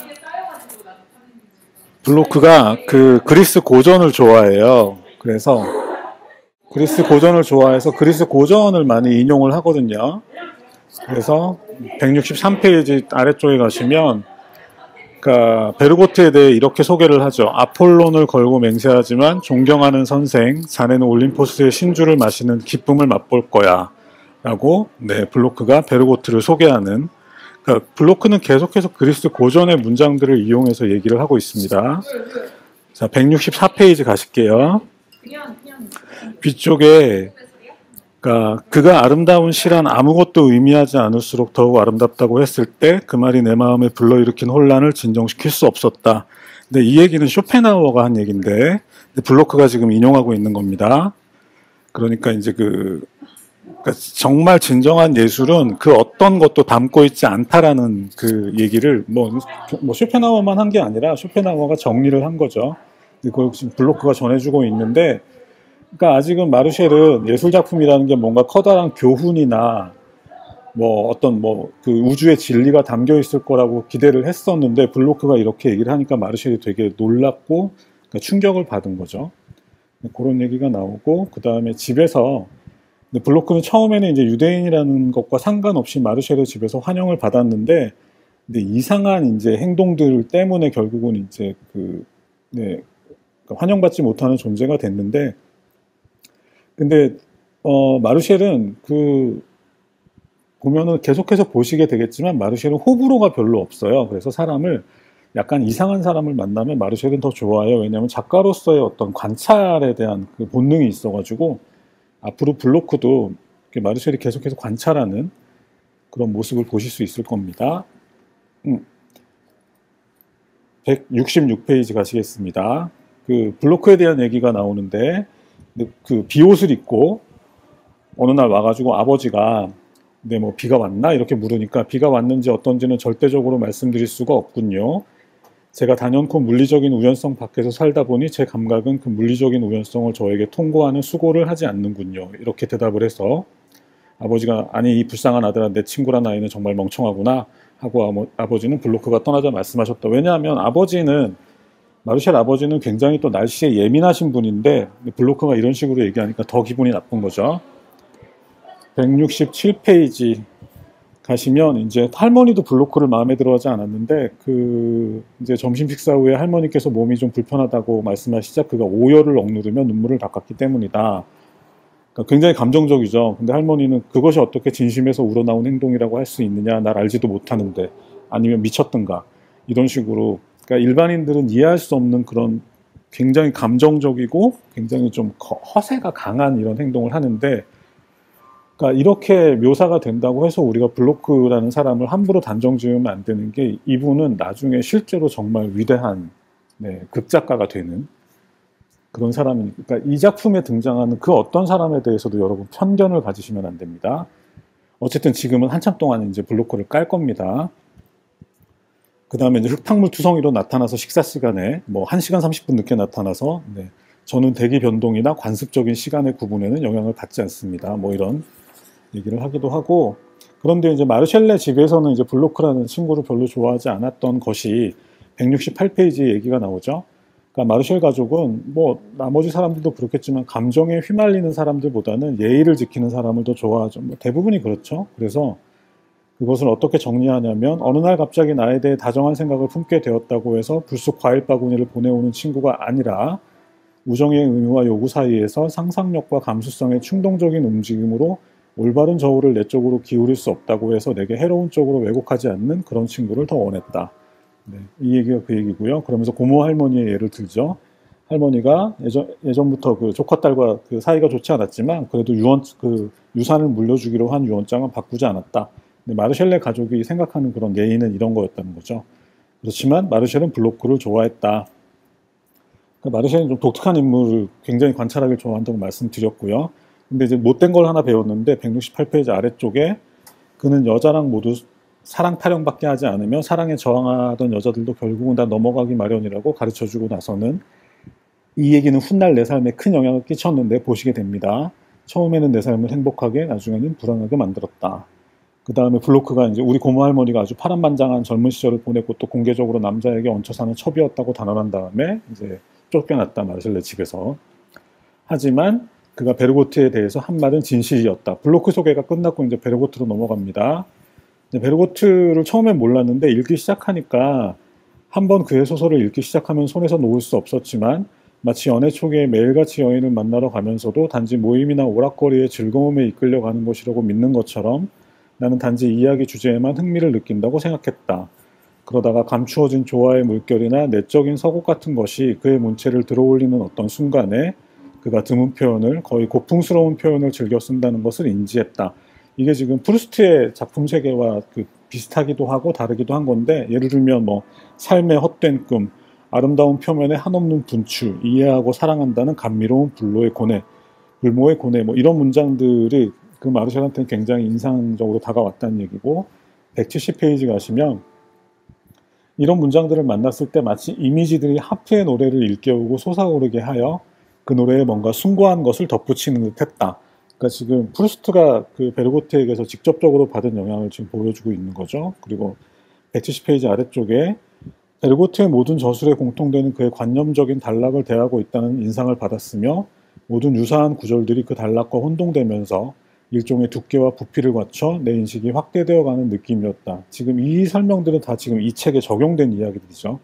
그 그리스 고전을 좋아해요. 그래서 그리스 고전을 좋아해서 그리스 고전을 많이 인용을 하거든요. 그래서 163페이지 아래쪽에 가시면 그러니까 베르고트에 대해 이렇게 소개를 하죠. 아폴론을 걸고 맹세하지만 존경하는 선생, 자네는 올림포스의 신주를 마시는 기쁨을 맛볼 거야. 라고 블로크가 베르고트를 소개하는 그러니까 블로크는 계속해서 그리스 고전의 문장들을 이용해서 얘기를 하고 있습니다. 자, 164페이지 가실게요. 뒤쪽에 그가 아름다운 시란 아무것도 의미하지 않을수록 더욱 아름답다고 했을 때 그 말이 내 마음에 불러일으킨 혼란을 진정시킬 수 없었다. 근데 이 얘기는 쇼펜하우어가 한 얘기인데 블로크가 지금 인용하고 있는 겁니다. 그러니까 이제 그러니까 정말 진정한 예술은 그 어떤 것도 담고 있지 않다라는 그 얘기를 뭐 쇼펜하우어만 한 게 아니라 쇼펜하우어가 정리를 한 거죠. 그걸 지금 블로크가 전해주고 있는데 그러니까 아직은 마르쉘은 예술작품이라는 게 뭔가 커다란 교훈이나 뭐 어떤 그 우주의 진리가 담겨 있을 거라고 기대를 했었는데 블로크가 이렇게 얘기를 하니까 마르쉘이 되게 놀랍고 그러니까 충격을 받은 거죠. 그런 얘기가 나오고 그 다음에 집에서 블로크는 처음에는 이제 유대인이라는 것과 상관없이 마르쉘의 집에서 환영을 받았는데 근데 이상한 이제 행동들 때문에 결국은 이제 환영받지 못하는 존재가 됐는데 근데 마르쉘은 보면은 계속해서 보시게 되겠지만 마르쉘은 호불호가 별로 없어요. 그래서 사람을 약간 이상한 사람을 만나면 마르쉘은 더 좋아요. 왜냐하면 작가로서의 어떤 관찰에 대한 그 본능이 있어가지고 앞으로 블로크도 마르쉘이 계속해서 관찰하는 그런 모습을 보실 수 있을 겁니다. 166페이지 가시겠습니다. 그 블로크에 대한 얘기가 나오는데 그 비옷을 입고 어느 날 와가지고 아버지가 근데 뭐 비가 왔나? 이렇게 물으니까 비가 왔는지 어떤지는 절대적으로 말씀드릴 수가 없군요. 제가 단연코 물리적인 우연성 밖에서 살다 보니 제 감각은 그 물리적인 우연성을 저에게 통고하는 수고를 하지 않는군요. 이렇게 대답을 해서 아버지가 아니 이 불쌍한 아들아 내 친구란 아이는 정말 멍청하구나 하고 아버지는 블로크가 떠나자 말씀하셨다. 왜냐하면 마르쉘 아버지는 굉장히 또 날씨에 예민하신 분인데 블로크가 이런 식으로 얘기하니까 더 기분이 나쁜 거죠. 167페이지 가시면 이제 할머니도 블로크를 마음에 들어하지 않았는데 이제 점심 식사 후에 할머니께서 몸이 좀 불편하다고 말씀하시자 그가 오열을 억누르며 눈물을 닦았기 때문이다. 그러니까 굉장히 감정적이죠. 근데 할머니는 그것이 어떻게 진심에서 우러나온 행동이라고 할 수 있느냐, 날 알지도 못하는데, 아니면 미쳤던가, 이런 식으로. 그러니까 일반인들은 이해할 수 없는 그런 굉장히 감정적이고 굉장히 좀 허세가 강한 이런 행동을 하는데, 그러니까 이렇게 묘사가 된다고 해서 우리가 블로크라는 사람을 함부로 단정 지으면 안 되는 게, 이분은 나중에 실제로 정말 위대한 극작가가 되는 그런 사람이니까. 그러니까 이 작품에 등장하는 그 어떤 사람에 대해서도 여러분 편견을 가지시면 안 됩니다. 어쨌든 지금은 한참 동안 이제 블로크를 깔 겁니다. 그 다음에 이제 흙탕물 투성이로 나타나서 식사 시간에 뭐 1시간 30분 늦게 나타나서 저는 대기 변동이나 관습적인 시간의 구분에는 영향을 받지 않습니다. 뭐 이런 얘기를 하기도 하고. 그런데 이제 마르셸의 집에서는 이제 블로크라는 친구를 별로 좋아하지 않았던 것이 168페이지에 얘기가 나오죠. 그러니까 마르셸 가족은 뭐 나머지 사람들도 그렇겠지만 감정에 휘말리는 사람들보다는 예의를 지키는 사람을 더 좋아하죠. 뭐 대부분이 그렇죠. 그래서 그것을 어떻게 정리하냐면 어느 날 갑자기 나에 대해 다정한 생각을 품게 되었다고 해서 불쑥 과일 바구니를 보내오는 친구가 아니라 우정의 의무와 요구 사이에서 상상력과 감수성의 충동적인 움직임으로 올바른 저울을 내 쪽으로 기울일 수 없다고 해서 내게 해로운 쪽으로 왜곡하지 않는 그런 친구를 더 원했다. 이 얘기가 그 얘기고요. 그러면서 고모 할머니의 예를 들죠. 할머니가 예전부터 그 조카딸과 그 사이가 좋지 않았지만 그래도 유산을 물려주기로 한 유언장은 바꾸지 않았다. 마르셸의 가족이 생각하는 그런 예의는 이런 거였다는 거죠. 그렇지만 마르셸은 블로크를 좋아했다. 그러니까 마르셸은 좀 독특한 인물을 굉장히 관찰하길 좋아한다고 말씀드렸고요. 근데 이제 못된 걸 하나 배웠는데 168페이지 아래쪽에 그는 여자랑 모두 사랑 타령밖에 하지 않으며 사랑에 저항하던 여자들도 결국은 다 넘어가기 마련이라고 가르쳐주고 나서는 이 얘기는 훗날 내 삶에 큰 영향을 끼쳤는데 보시게 됩니다. 처음에는 내 삶을 행복하게, 나중에는 불안하게 만들었다. 그 다음에 블로크가 이제 우리 고모 할머니가 아주 파란만장한 젊은 시절을 보냈고 또 공개적으로 남자에게 얹혀 사는 첩이었다고 단언한 다음에 이제 쫓겨났다, 마르셸의 집에서. 하지만 그가 베르고트에 대해서 한 말은 진실이었다. 블로크 소개가 끝났고 이제 베르고트로 넘어갑니다. 베르고트를 처음엔 몰랐는데 읽기 시작하니까 한번 그의 소설을 읽기 시작하면 손에서 놓을 수 없었지만 마치 연애 초기에 매일같이 여인을 만나러 가면서도 단지 모임이나 오락거리의 즐거움에 이끌려가는 것이라고 믿는 것처럼 나는 단지 이야기 주제에만 흥미를 느낀다고 생각했다. 그러다가 감추어진 조화의 물결이나 내적인 서곡 같은 것이 그의 문체를 들어올리는 어떤 순간에 그가 드문 표현을, 거의 고풍스러운 표현을 즐겨 쓴다는 것을 인지했다. 이게 지금 프루스트의 작품 세계와 비슷하기도 하고 다르기도 한 건데, 예를 들면 뭐 삶의 헛된 꿈, 아름다운 표면에 한없는 분출, 이해하고 사랑한다는 감미로운 불모의 고뇌, 뭐 이런 문장들이 그 마르셸한테는 굉장히 인상적으로 다가왔다는 얘기고, 170페이지 가시면 이런 문장들을 만났을 때 마치 이미지들이 하프의 노래를 일깨우고 솟아오르게 하여 그 노래에 뭔가 숭고한 것을 덧붙이는 듯 했다. 그러니까 지금 프루스트가 그 베르고트에게서 직접적으로 받은 영향을 지금 보여주고 있는 거죠. 그리고 170페이지 아래쪽에 베르고트의 모든 저술에 공통되는 그의 관념적인 단락을 대하고 있다는 인상을 받았으며 모든 유사한 구절들이 그 단락과 혼동되면서 일종의 두께와 부피를 갖춰 내 인식이 확대되어가는 느낌이었다. 지금 이 설명들은 다 지금 이 책에 적용된 이야기들이죠.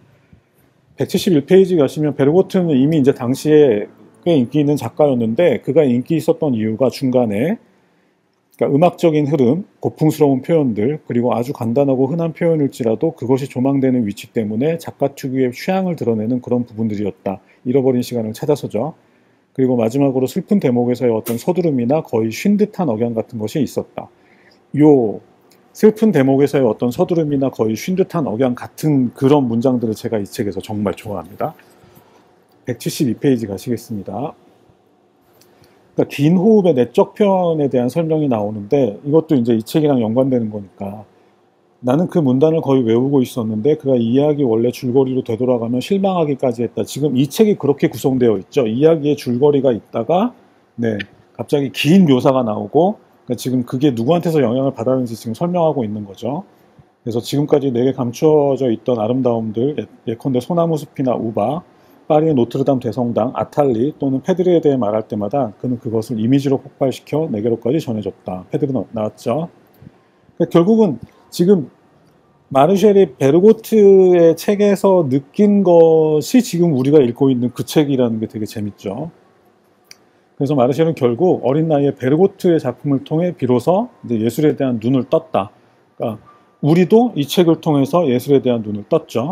171페이지 가시면 베르고트는 이미 이제 당시에 꽤 인기 있는 작가였는데 그가 인기 있었던 이유가 중간에 그러니까 음악적인 흐름, 고풍스러운 표현들, 그리고 아주 간단하고 흔한 표현일지라도 그것이 조망되는 위치 때문에 작가 특유의 취향을 드러내는 그런 부분들이었다. 잃어버린 시간을 찾아서죠. 그리고 마지막으로 슬픈 대목에서의 어떤 서두름이나 거의 쉰 듯한 억양 같은 것이 있었다. 요 슬픈 대목에서의 어떤 서두름이나 거의 쉰 듯한 억양 같은 그런 문장들을 제가 이 책에서 정말 좋아합니다. 172페이지 가시겠습니다. 그러니까 긴 호흡의 내적 표현에 대한 설명이 나오는데 이것도 이제 이 책이랑 연관되는 거니까 나는 그 문단을 거의 외우고 있었는데 그가 이야기 원래 줄거리로 되돌아가면 실망하기까지 했다. 지금 이 책이 그렇게 구성되어 있죠. 이야기의 줄거리가 있다가 네, 갑자기 긴 묘사가 나오고 그러니까 지금 그게 누구한테서 영향을 받았는지 지금 설명하고 있는 거죠. 그래서 지금까지 내게 감추어져 있던 아름다움들 예컨대 소나무 숲이나 우바 파리의 노트르담 대성당, 아탈리 또는 페드리에 대해 말할 때마다 그는 그것을 이미지로 폭발시켜 내게로까지 전해줬다. 페드리 나왔죠. 그러니까 결국은 지금 마르쉘이 베르고트의 책에서 느낀 것이 지금 우리가 읽고 있는 그 책이라는 게 되게 재밌죠. 그래서 마르쉘은 결국 어린 나이에 베르고트의 작품을 통해 비로소 이제 예술에 대한 눈을 떴다. 그러니까 우리도 이 책을 통해서 예술에 대한 눈을 떴죠.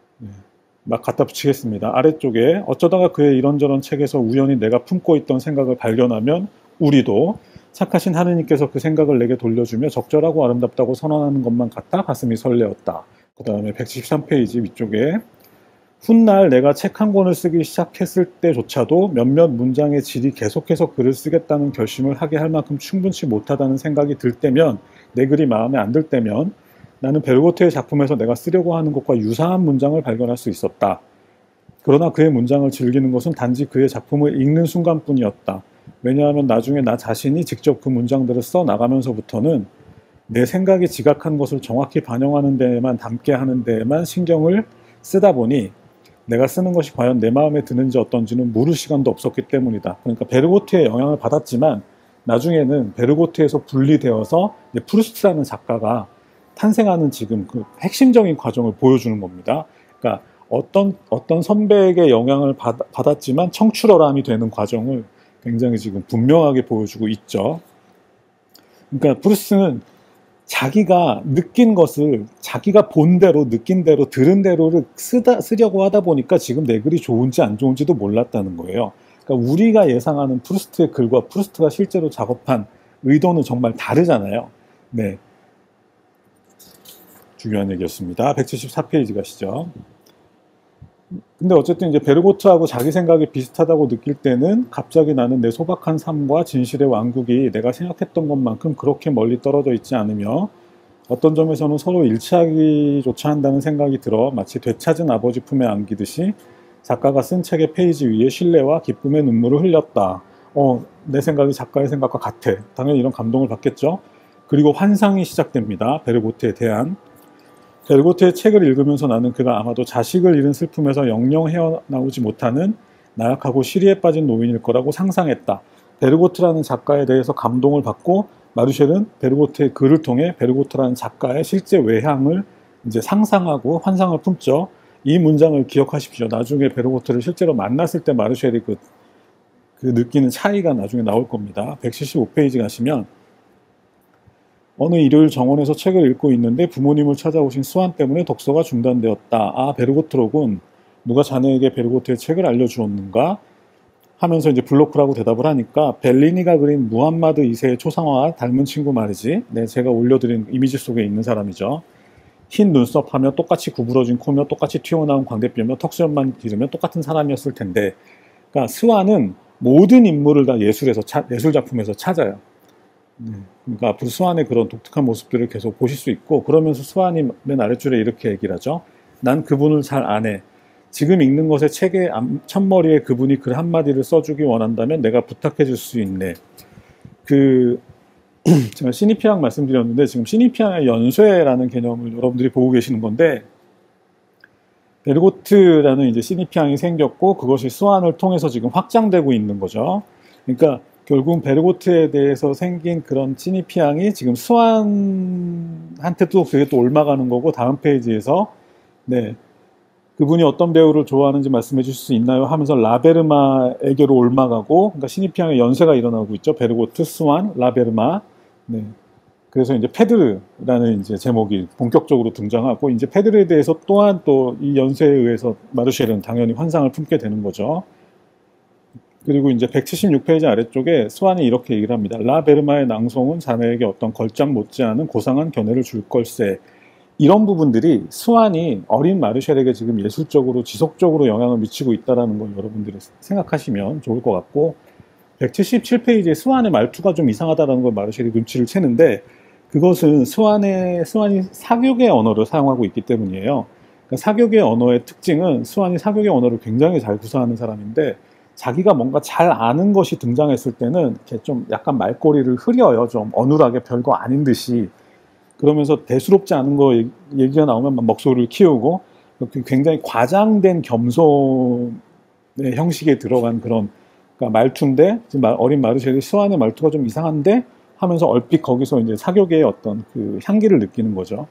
막 갖다 붙이겠습니다. 아래쪽에 어쩌다가 그의 이런저런 책에서 우연히 내가 품고 있던 생각을 발견하면 우리도 착하신 하느님께서 그 생각을 내게 돌려주며 적절하고 아름답다고 선언하는 것만 같아 가슴이 설레었다. 그 다음에 113페이지 위쪽에 훗날 내가 책 한 권을 쓰기 시작했을 때조차도 몇몇 문장의 질이 계속해서 글을 쓰겠다는 결심을 하게 할 만큼 충분치 못하다는 생각이 들 때면 내 글이 마음에 안 들 때면 나는 베르고트의 작품에서 내가 쓰려고 하는 것과 유사한 문장을 발견할 수 있었다. 그러나 그의 문장을 즐기는 것은 단지 그의 작품을 읽는 순간뿐이었다. 왜냐하면 나중에 나 자신이 직접 그 문장들을 써 나가면서부터는 내 생각이 지각한 것을 정확히 반영하는 데에만 담게 하는 데에만 신경을 쓰다 보니 내가 쓰는 것이 과연 내 마음에 드는지 어떤지는 물을 시간도 없었기 때문이다. 그러니까 베르고트의 영향을 받았지만 나중에는 베르고트에서 분리되어서 프루스트라는 작가가 탄생하는 지금 그 핵심적인 과정을 보여주는 겁니다. 그러니까 어떤 선배에게 영향을 받았지만 청출어람이 되는 과정을 굉장히 지금 분명하게 보여주고 있죠. 그러니까 프루스트는 자기가 느낀 것을 자기가 본 대로 느낀 대로 들은 대로를 쓰려고 하다 보니까 지금 내 글이 좋은지 안 좋은지도 몰랐다는 거예요. 그러니까 우리가 예상하는 프루스트의 글과 프루스트가 실제로 작업한 의도는 정말 다르잖아요. 네, 중요한 얘기였습니다. 174페이지 가시죠. 근데 어쨌든 이제 베르고트하고 자기 생각이 비슷하다고 느낄 때는 갑자기 나는 내 소박한 삶과 진실의 왕국이 내가 생각했던 것만큼 그렇게 멀리 떨어져 있지 않으며 어떤 점에서는 서로 일치하기조차 한다는 생각이 들어 마치 되찾은 아버지 품에 안기듯이 작가가 쓴 책의 페이지 위에 신뢰와 기쁨의 눈물을 흘렸다. 내 생각이 작가의 생각과 같아. 당연히 이런 감동을 받겠죠. 그리고 환상이 시작됩니다. 베르고트에 대한. 베르고트의 책을 읽으면서 나는 그가 아마도 자식을 잃은 슬픔에서 영영 헤어나오지 못하는 나약하고 시리에 빠진 노인일 거라고 상상했다. 베르고트라는 작가에 대해서 감동을 받고 마르쉘은 베르고트의 글을 통해 베르고트라는 작가의 실제 외향을 이제 상상하고 환상을 품죠. 이 문장을 기억하십시오. 나중에 베르고트를 실제로 만났을 때 마르쉘이 그 느끼는 차이가 나중에 나올 겁니다. 175페이지 가시면 어느 일요일 정원에서 책을 읽고 있는데 부모님을 찾아오신 수완 때문에 독서가 중단되었다. 아, 베르고트로군. 누가 자네에게 베르고트의 책을 알려주었는가? 하면서 이제 블로크라고 대답을 하니까 벨리니가 그린 무함마드 2세의 초상화와 닮은 친구 말이지. 네, 제가 올려드린 이미지 속에 있는 사람이죠. 흰 눈썹하며 똑같이 구부러진 코며 똑같이 튀어나온 광대뼈며 턱수염만 기르며 똑같은 사람이었을 텐데, 그러니까 스완은 모든 인물을 다 예술 작품에서 찾아요. 그러니까 앞으로 스완의 그런 독특한 모습들을 계속 보실 수 있고, 그러면서 스완이 맨 아랫줄에 이렇게 얘기를 하죠. 난 그분을 잘 안 해. 지금 읽는 것의 책의 첫머리에 그분이 글 한마디를 써주기 원한다면 내가 부탁해 줄 수 있네. 제가 시니피앙 말씀드렸는데 지금 시니피앙의 연쇄라는 개념을 여러분들이 보고 계시는 건데, 베르고트라는 이제 시니피앙이 생겼고 그것이 스완을 통해서 지금 확장되고 있는 거죠. 그러니까 결국 베르고트에 대해서 생긴 그런 시니피앙이 지금 스완한테도 그게 또 옮아가는 거고, 다음 페이지에서 네, 그분이 어떤 배우를 좋아하는지 말씀해 주실 수 있나요? 하면서 라베르마에게로 옮아가고, 그러니까 시니피앙의 연쇄가 일어나고 있죠. 베르고트, 스완, 라베르마. 네. 그래서 이제 페드르라는 이제 제목이 본격적으로 등장하고, 이제 페드르에 대해서 또한 또 이 연쇄에 의해서 마르쉘은 당연히 환상을 품게 되는 거죠. 그리고 이제 176페이지 아래쪽에 스완이 이렇게 얘기를 합니다. 라베르마의 낭송은 자네에게 어떤 걸작 못지않은 고상한 견해를 줄 걸세. 이런 부분들이 스완이 어린 마르쉘에게 지금 예술적으로 지속적으로 영향을 미치고 있다는 걸 여러분들이 생각하시면 좋을 것 같고, 177페이지에 스완의 말투가 좀 이상하다는 걸 마르쉘이 눈치를 채는데, 그것은 스완이 사교계 언어를 사용하고 있기 때문이에요. 그러니까 사교계 언어의 특징은, 스완이 사교계 언어를 굉장히 잘 구사하는 사람인데, 자기가 뭔가 잘 아는 것이 등장했을 때는 이렇게 좀 약간 말꼬리를 흐려요. 좀 어눌하게 별거 아닌 듯이. 그러면서 대수롭지 않은 거 얘기가 나오면 막 먹소리를 키우고, 굉장히 과장된 겸손의 형식에 들어간 그런, 그러니까 말투인데, 지금 어린 마르쉘이 스완의 말투가 좀 이상한데 하면서 얼핏 거기서 이제 사교계의 어떤 그 향기를 느끼는 거죠.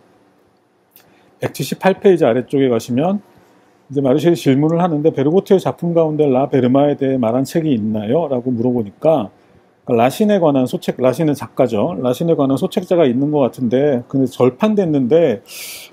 178페이지 아래쪽에 가시면 이제 마르쉘이 질문을 하는데, 베르고트의 작품 가운데 라 베르마에 대해 말한 책이 있나요? 라고 물어보니까, 라신에 관한 소책, 라신은 작가죠. 라신에 관한 소책자가 있는 것 같은데, 근데 절판됐는데,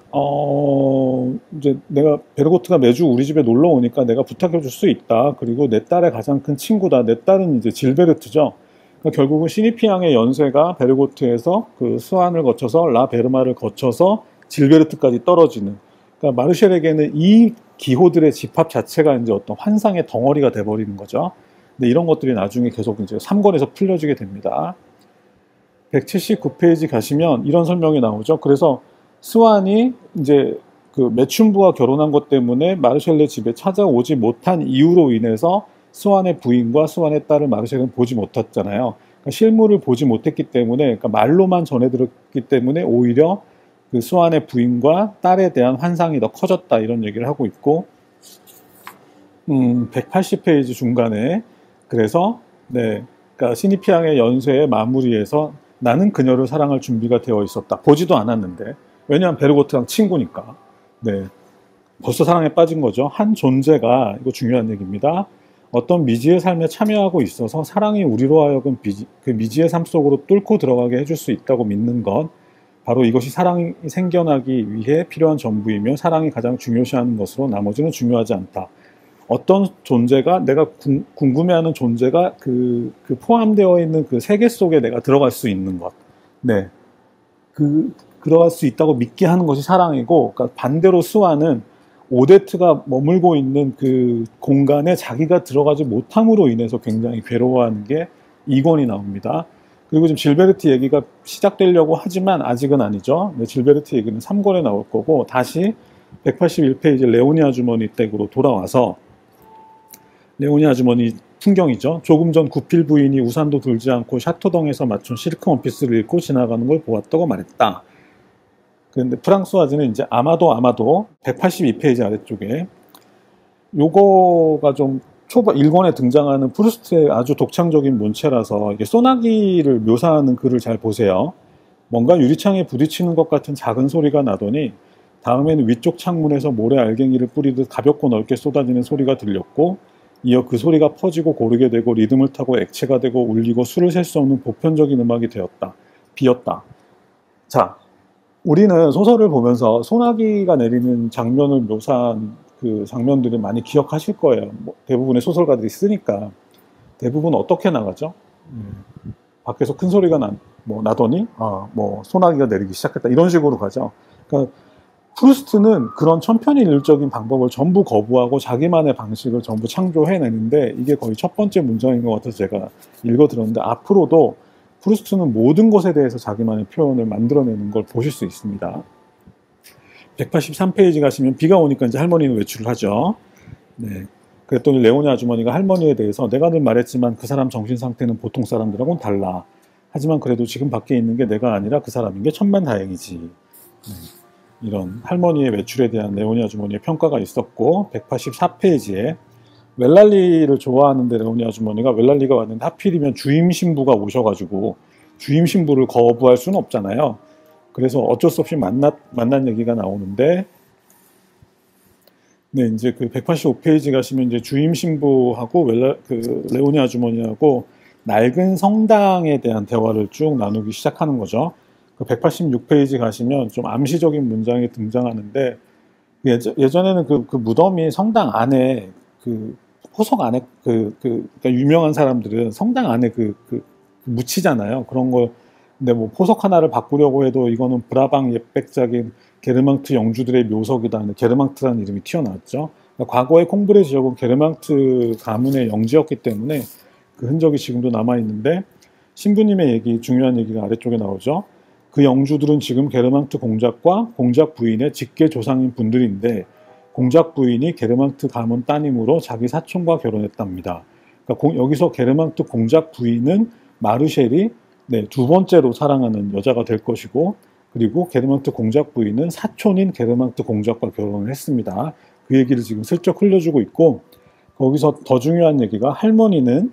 이제 내가, 베르고트가 매주 우리 집에 놀러 오니까 내가 부탁해 줄 수 있다. 그리고 내 딸의 가장 큰 친구다. 내 딸은 이제 질베르트죠. 그러니까 결국은 시니피앙의 연쇄가 베르고트에서 그 스완을 거쳐서 라 베르마를 거쳐서 질베르트까지 떨어지는. 그러니까 마르쉘에게는 이 기호들의 집합 자체가 이제 어떤 환상의 덩어리가 돼버리는 거죠. 근데 이런 것들이 나중에 계속 이제 3권에서 풀려지게 됩니다. 179페이지 가시면 이런 설명이 나오죠. 그래서 스완이 이제 그 매춘부와 결혼한 것 때문에 마르쉘의 집에 찾아오지 못한 이유로 인해서 스완의 부인과 스완의 딸을 마르쉘은 보지 못했잖아요. 그러니까 실물을 보지 못했기 때문에, 그러니까 말로만 전해 들었기 때문에 오히려 그 스완의 부인과 딸에 대한 환상이 더 커졌다, 이런 얘기를 하고 있고, 180페이지 중간에 그래서 그러니까 시니피앙의 연쇄의 마무리에서 나는 그녀를 사랑할 준비가 되어 있었다. 보지도 않았는데, 왜냐하면 베르고트랑 친구니까. 벌써 사랑에 빠진 거죠. 한 존재가, 이거 중요한 얘기입니다. 어떤 미지의 삶에 참여하고 있어서 사랑이 우리로 하여금 그 미지의 삶 속으로 뚫고 들어가게 해줄 수 있다고 믿는 것, 바로 이것이 사랑이 생겨나기 위해 필요한 전부이며 사랑이 가장 중요시하는 것으로 나머지는 중요하지 않다. 어떤 존재가, 내가 궁금해하는 존재가 그 포함되어 있는 그 세계 속에 내가 들어갈 수 있는 것, 들어갈 수 있다고 믿게 하는 것이 사랑이고, 그러니까 반대로 스완은 오데트가 머물고 있는 그 공간에 자기가 들어가지 못함으로 인해서 굉장히 괴로워하는 게 2권이 나옵니다. 그리고 지금 질베르트 얘기가 시작되려고 하지만 아직은 아니죠. 질베르트 얘기는 3권에 나올 거고, 다시 181페이지 레오니 아주머니 댁으로 돌아와서, 레오니 아주머니 풍경이죠. 조금 전 구필 부인이 우산도 들지 않고 샤토동에서 맞춘 실크 원피스를 입고 지나가는 걸 보았다고 말했다. 그런데 프랑스와즈는 이제 아마도 182페이지 아래쪽에, 요거가 좀 초반 1권에 등장하는 프루스트의 아주 독창적인 문체라서 이게 소나기를 묘사하는 글을 잘 보세요. 뭔가 유리창에 부딪히는 것 같은 작은 소리가 나더니 다음에는 위쪽 창문에서 모래 알갱이를 뿌리듯 가볍고 넓게 쏟아지는 소리가 들렸고, 이어 그 소리가 퍼지고 고르게 되고 리듬을 타고 액체가 되고 울리고 수를 셀 수 없는 보편적인 음악이 되었다. 비었다. 자, 우리는 소설을 보면서 소나기가 내리는 장면을 묘사한 그 장면들을 많이 기억하실 거예요. 대부분의 소설가들이 쓰니까. 대부분 어떻게 나가죠? 밖에서 큰 소리가 나더니 소나기가 내리기 시작했다, 이런 식으로 가죠. 그러니까 프루스트는 그런 천편일률적인 방법을 전부 거부하고 자기만의 방식을 전부 창조해내는데, 이게 거의 첫 번째 문장인 것 같아서 제가 읽어드렸는데, 앞으로도 프루스트는 모든 것에 대해서 자기만의 표현을 만들어내는 걸 보실 수 있습니다. 183페이지 가시면 비가 오니까 이제 할머니는 외출을 하죠. 그랬더니 레오니 아주머니가 할머니에 대해서, 내가 늘 말했지만 그 사람 정신 상태는 보통 사람들하고는 달라. 하지만 그래도 지금 밖에 있는 게 내가 아니라 그 사람인 게 천만다행이지. 이런 할머니의 외출에 대한 레오니 아주머니의 평가가 있었고, 184페이지에 웰랄리를 좋아하는데 레오니 아주머니가, 웰랄리가 왔는데 하필이면 주임 신부가 오셔가지고 주임 신부를 거부할 수는 없잖아요. 그래서 어쩔 수 없이 만난 얘기가 나오는데, 이제 그 185페이지 가시면 이제 주임 신부하고 레오니 아주머니하고 낡은 성당에 대한 대화를 쭉 나누기 시작하는 거죠. 186페이지 가시면 좀 암시적인 문장이 등장하는데, 예전에는 그 무덤이 성당 안에, 그 포석 안에 그러니까 유명한 사람들은 성당 안에 묻히잖아요. 그런 거. 근데 뭐 포석 하나를 바꾸려고 해도 이거는 브라방 옛백작인 게르망트 영주들의 묘석이다. 게르망트라는 이름이 튀어나왔죠. 그러니까 과거에 콩브레 지역은 게르망트 가문의 영지였기 때문에 그 흔적이 지금도 남아있는데 신부님의 얘기, 중요한 얘기가 아래쪽에 나오죠. 그 영주들은 지금 게르망트 공작과 공작 부인의 직계 조상인 분들인데 공작 부인이 게르망트 가문 따님으로 자기 사촌과 결혼했답니다. 그러니까 여기서 게르망트 공작 부인은 마르셸이 두 번째로 사랑하는 여자가 될 것이고 그리고 게르망트 공작 부인은 사촌인 게르망트 공작과 결혼을 했습니다. 그 얘기를 지금 슬쩍 흘려주고 있고 거기서 더 중요한 얘기가 할머니는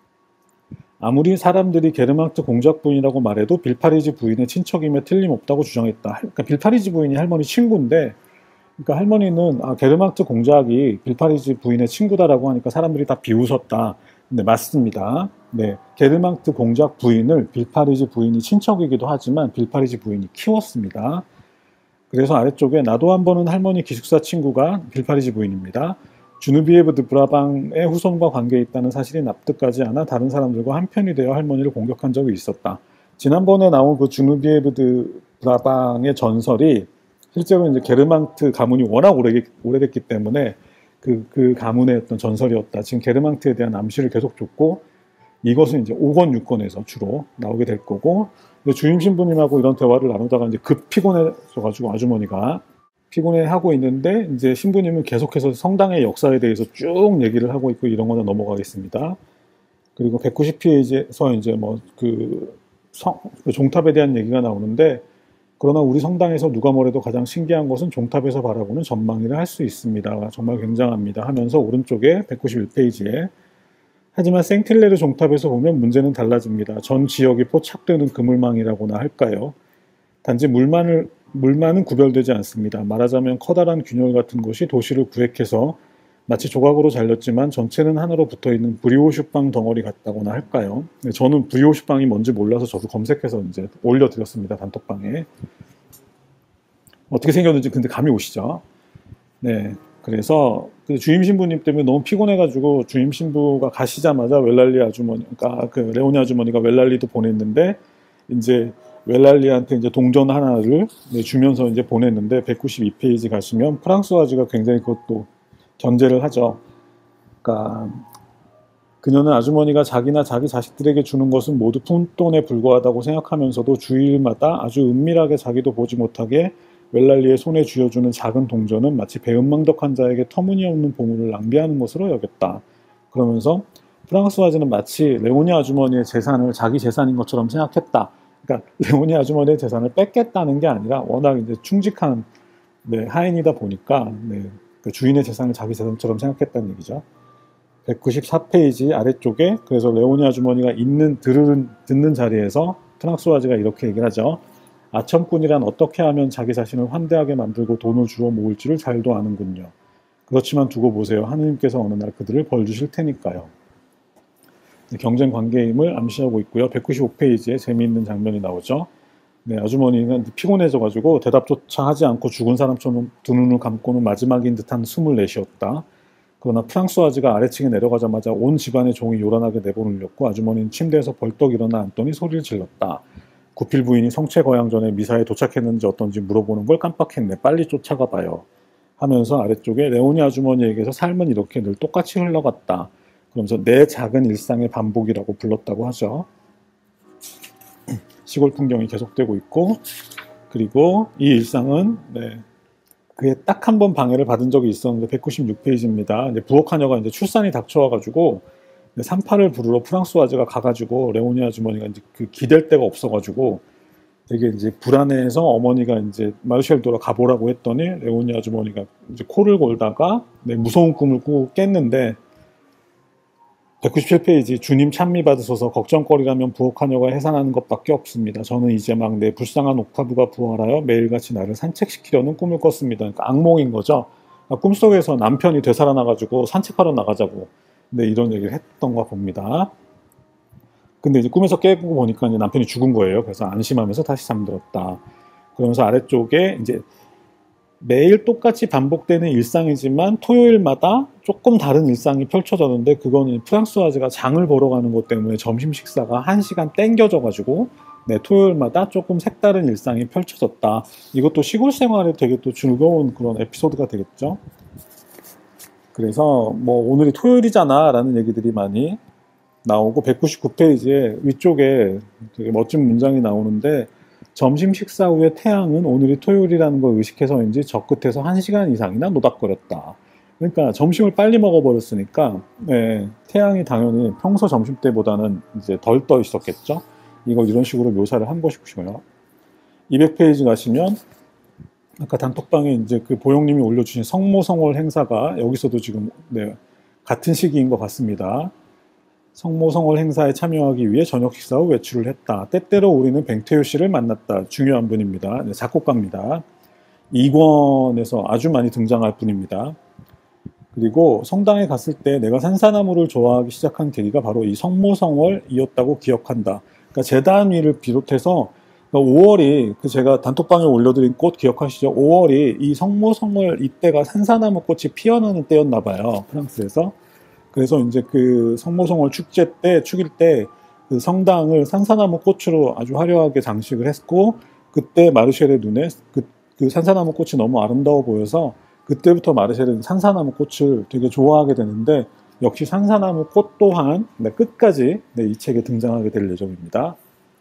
아무리 사람들이 게르망트 공작 부인이라고 말해도 빌파리지 부인의 친척임에 틀림없다고 주장했다. 그러니까 빌파리지 부인이 할머니 친구인데 그러니까 할머니는 게르망트 공작이 빌파리지 부인의 친구다라고 하니까 사람들이 다 비웃었다. 네, 맞습니다. 네, 게르망트 공작 부인을 빌파리지 부인이 친척이기도 하지만 빌파리지 부인이 키웠습니다. 그래서 아래쪽에 나도 한 번은 할머니 기숙사 친구가 빌파리지 부인입니다. 주누비에브 드 브라방의 후손과 관계에 있다는 사실이 납득하지 않아 다른 사람들과 한편이 되어 할머니를 공격한 적이 있었다. 지난번에 나온 그 주누비에브 드 브라방의 전설이 실제로 이제 게르망트 가문이 워낙 오래됐기 때문에 그 가문의 어떤 전설이었다. 지금 게르망트에 대한 암시를 계속 줬고 이것은 이제 5권, 6권에서 주로 나오게 될 거고 주임 신부님하고 이런 대화를 나누다가 이제 급 피곤해져가지고 아주머니가 피곤해하고 있는데 이제 신부님은 계속해서 성당의 역사에 대해서 쭉 얘기를 하고 있고 이런 거는 넘어가겠습니다. 그리고 190페이지에서 이제 뭐 그 종탑에 대한 얘기가 나오는데 그러나 우리 성당에서 누가 뭐래도 가장 신기한 것은 종탑에서 바라보는 전망이라 할 수 있습니다. 정말 굉장합니다. 하면서 오른쪽에 191페이지에 하지만 생틸레르 종탑에서 보면 문제는 달라집니다. 전 지역이 포착되는 그물망이라고나 할까요? 단지 물만은 구별되지 않습니다. 말하자면 커다란 균열 같은 것이 도시를 구획해서 마치 조각으로 잘렸지만 전체는 하나로 붙어있는 브리오슈빵 덩어리 같다고나 할까요? 저는 브리오슈빵이 뭔지 몰라서 저도 검색해서 이제 올려드렸습니다. 단톡방에. 어떻게 생겼는지 근데 감이 오시죠? 네. 그래서 그 주임 신부님 때문에 너무 피곤해가지고 주임 신부가 가시자마자 웰랄리 아주머니, 그러니까 그 레오니 아주머니가 웰랄리도 보냈는데 이제 웰랄리한테 이제 동전 하나를 주면서 이제 보냈는데 192페이지 가시면 프랑스와즈가 굉장히 그것도 견제를 하죠. 그러니까 그녀는 아주머니가 자기나 자기 자식들에게 주는 것은 모두 푼돈에 불과하다고 생각하면서도 주일마다 아주 은밀하게 자기도 보지 못하게 웰랄리의 손에 쥐어주는 작은 동전은 마치 배은망덕한 자에게 터무니없는 보물을 낭비하는 것으로 여겼다. 그러면서 프랑스와즈는 마치 레오니 아주머니의 재산을 자기 재산인 것처럼 생각했다. 그러니까 레오니 아주머니의 재산을 뺏겠다는 게 아니라 워낙 이제 충직한 하인이다 보니까 그 주인의 재산을 자기 재산처럼 생각했다는 얘기죠. 194페이지 아래쪽에 그래서 레오니 아주머니가 듣는 자리에서 프랑스와즈가 이렇게 얘기를 하죠. 아첨꾼이란 어떻게 하면 자기 자신을 환대하게 만들고 돈을 주워 모을지를 잘도 아는군요. 그렇지만 두고 보세요. 하느님께서 어느 날 그들을 벌 주실 테니까요. 경쟁 관계임을 암시하고 있고요. 195페이지에 재미있는 장면이 나오죠. 아주머니는 피곤해져가지고 대답조차 하지 않고 죽은 사람처럼 두 눈을 감고는 마지막인 듯한 숨을 내쉬었다. 그러나 프랑스와즈가 아래층에 내려가자마자 온 집안의 종이 요란하게 내버물렸고 아주머니는 침대에서 벌떡 일어나 앉더니 소리를 질렀다. 구필 부인이 성체 거양 전에 미사에 도착했는지 어떤지 물어보는 걸 깜빡했네. 빨리 쫓아가 봐요. 하면서 아래쪽에 레오니 아주머니에게서 삶은 이렇게 늘 똑같이 흘러갔다. 그러면서 내 작은 일상의 반복이라고 불렀다고 하죠. 시골 풍경이 계속되고 있고 그리고 이 일상은 그에 딱 한 번 방해를 받은 적이 있었는데 196페이지입니다. 이제 부엌하녀가 이제 출산이 닥쳐와가지고 산파를 부르러 프랑스와즈가 가가지고 레오니 아주머니가 이제 그 기댈 데가 없어가지고 되게 이제 불안해해서 어머니가 이제 마르셜 도로 가보라고 했더니 레오니 아주머니가 이제 코를 골다가 무서운 꿈을 꾸고 깼는데 197페이지 주님 찬미 받으소서 걱정거리라면 부엌하녀가 해산하는 것밖에 없습니다. 저는 이제 막 내 불쌍한 옥타브가 부활하여 매일같이 나를 산책시키려는 꿈을 꿨습니다. 그러니까 악몽인 거죠. 꿈속에서 남편이 되살아나가지고 산책하러 나가자고 이런 얘기를 했던가 봅니다. 근데 이제 꿈에서 깨고 보니까 이제 남편이 죽은 거예요. 그래서 안심하면서 다시 잠들었다. 그러면서 아래쪽에 이제 매일 똑같이 반복되는 일상이지만 토요일마다 조금 다른 일상이 펼쳐졌는데 그거는 프랑스와즈가 장을 보러 가는 것 때문에 점심 식사가 1시간 땡겨져가지고 토요일마다 조금 색다른 일상이 펼쳐졌다. 이것도 시골 생활에 되게 또 즐거운 그런 에피소드가 되겠죠. 그래서 뭐 오늘이 토요일이잖아 라는 얘기들이 많이 나오고 199페이지에 위쪽에 되게 멋진 문장이 나오는데 점심 식사 후에 태양은 오늘이 토요일이라는 걸 의식해서인지 저 끝에서 1시간 이상이나 노닥거렸다. 그러니까 점심을 빨리 먹어버렸으니까 네, 태양이 당연히 평소 점심 때보다는 이제 덜 떠 있었겠죠. 이걸 이런 식으로 묘사를 한 것이고요. 200페이지 가시면 아까 단톡방에 이제 그 보영님이 올려주신 성모성월 행사가 여기서도 지금 네, 같은 시기인 것 같습니다. 성모성월 행사에 참여하기 위해 저녁 식사 후 외출을 했다. 때때로 우리는 뱅태효 씨를 만났다. 중요한 분입니다. 네, 작곡가입니다. 2권에서 아주 많이 등장할 분입니다. 그리고 성당에 갔을 때 내가 산사나무를 좋아하기 시작한 계기가 바로 이 성모성월이었다고 기억한다. 그러니까 재단 위를 비롯해서 5월이 그 제가 단톡방에 올려드린 꽃 기억하시죠? 5월이 이 성모성월 이때가 산사나무 꽃이 피어나는 때였나 봐요. 프랑스에서. 그래서 이제 그 성모성월 축제 때 축일 때 그 성당을 산사나무 꽃으로 아주 화려하게 장식을 했고 그때 마르쉘의 눈에 그 산사나무 꽃이 너무 아름다워 보여서 그때부터 마르쉘은 산사나무 꽃을 되게 좋아하게 되는데 역시 산사나무 꽃 또한 네, 끝까지 네, 이 책에 등장하게 될 예정입니다.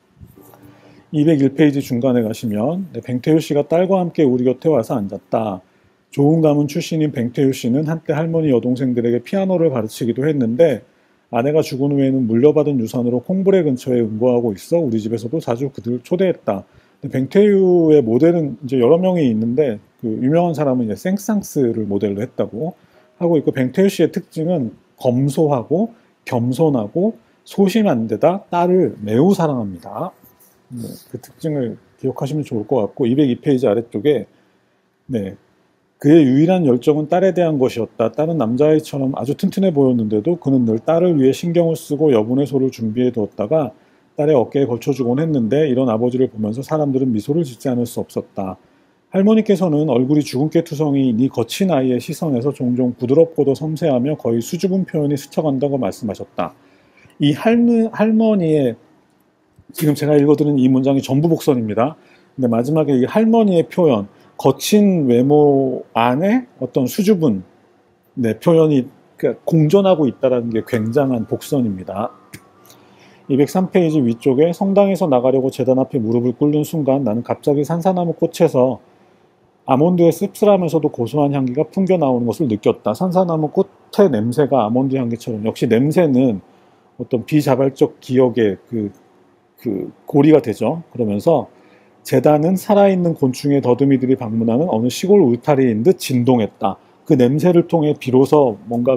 201페이지 중간에 가시면 네, 뱅태효 씨가 딸과 함께 우리 곁에 와서 앉았다. 좋은 가문 출신인 뱅태효 씨는 한때 할머니 여동생들에게 피아노를 가르치기도 했는데 아내가 죽은 후에는 물려받은 유산으로 콩브레 근처에 응고하고 있어 우리 집에서도 자주 그들을 초대했다. 뱅태효의 모델은 이제 여러 명이 있는데 그 유명한 사람은 이제 생상스를 모델로 했다고 하고 있고 뱅태효 씨의 특징은 검소하고 겸손하고 소심한 데다 딸을 매우 사랑합니다. 네, 그 특징을 기억하시면 좋을 것 같고 202페이지 아래쪽에 네, 그의 유일한 열정은 딸에 대한 것이었다. 딸은 남자아이처럼 아주 튼튼해 보였는데도 그는 늘 딸을 위해 신경을 쓰고 여분의 소를 준비해 두었다가 딸의 어깨에 걸쳐주곤 했는데 이런 아버지를 보면서 사람들은 미소를 짓지 않을 수 없었다. 할머니께서는 얼굴이 주근깨투성이 네 거친 아이의 시선에서 종종 부드럽고도 섬세하며 거의 수줍은 표현이 스쳐간다고 말씀하셨다. 이 할머니의 지금 제가 읽어드린 이 문장이 전부 복선입니다. 근데 마지막에 이 할머니의 표현 거친 외모 안에 어떤 수줍은 네, 표현이 공존하고 있다는 게 굉장한 복선입니다. 203페이지 위쪽에 성당에서 나가려고 제단 앞에 무릎을 꿇는 순간 나는 갑자기 산사나무 꽃에서 아몬드의 씁쓸하면서도 고소한 향기가 풍겨 나오는 것을 느꼈다. 산사나무 꽃의 냄새가 아몬드 향기처럼 역시 냄새는 어떤 비자발적 기억의 그 고리가 되죠. 그러면서 제단은 살아있는 곤충의 더듬이들이 방문하는 어느 시골 울타리인 듯 진동했다. 그 냄새를 통해 비로소 뭔가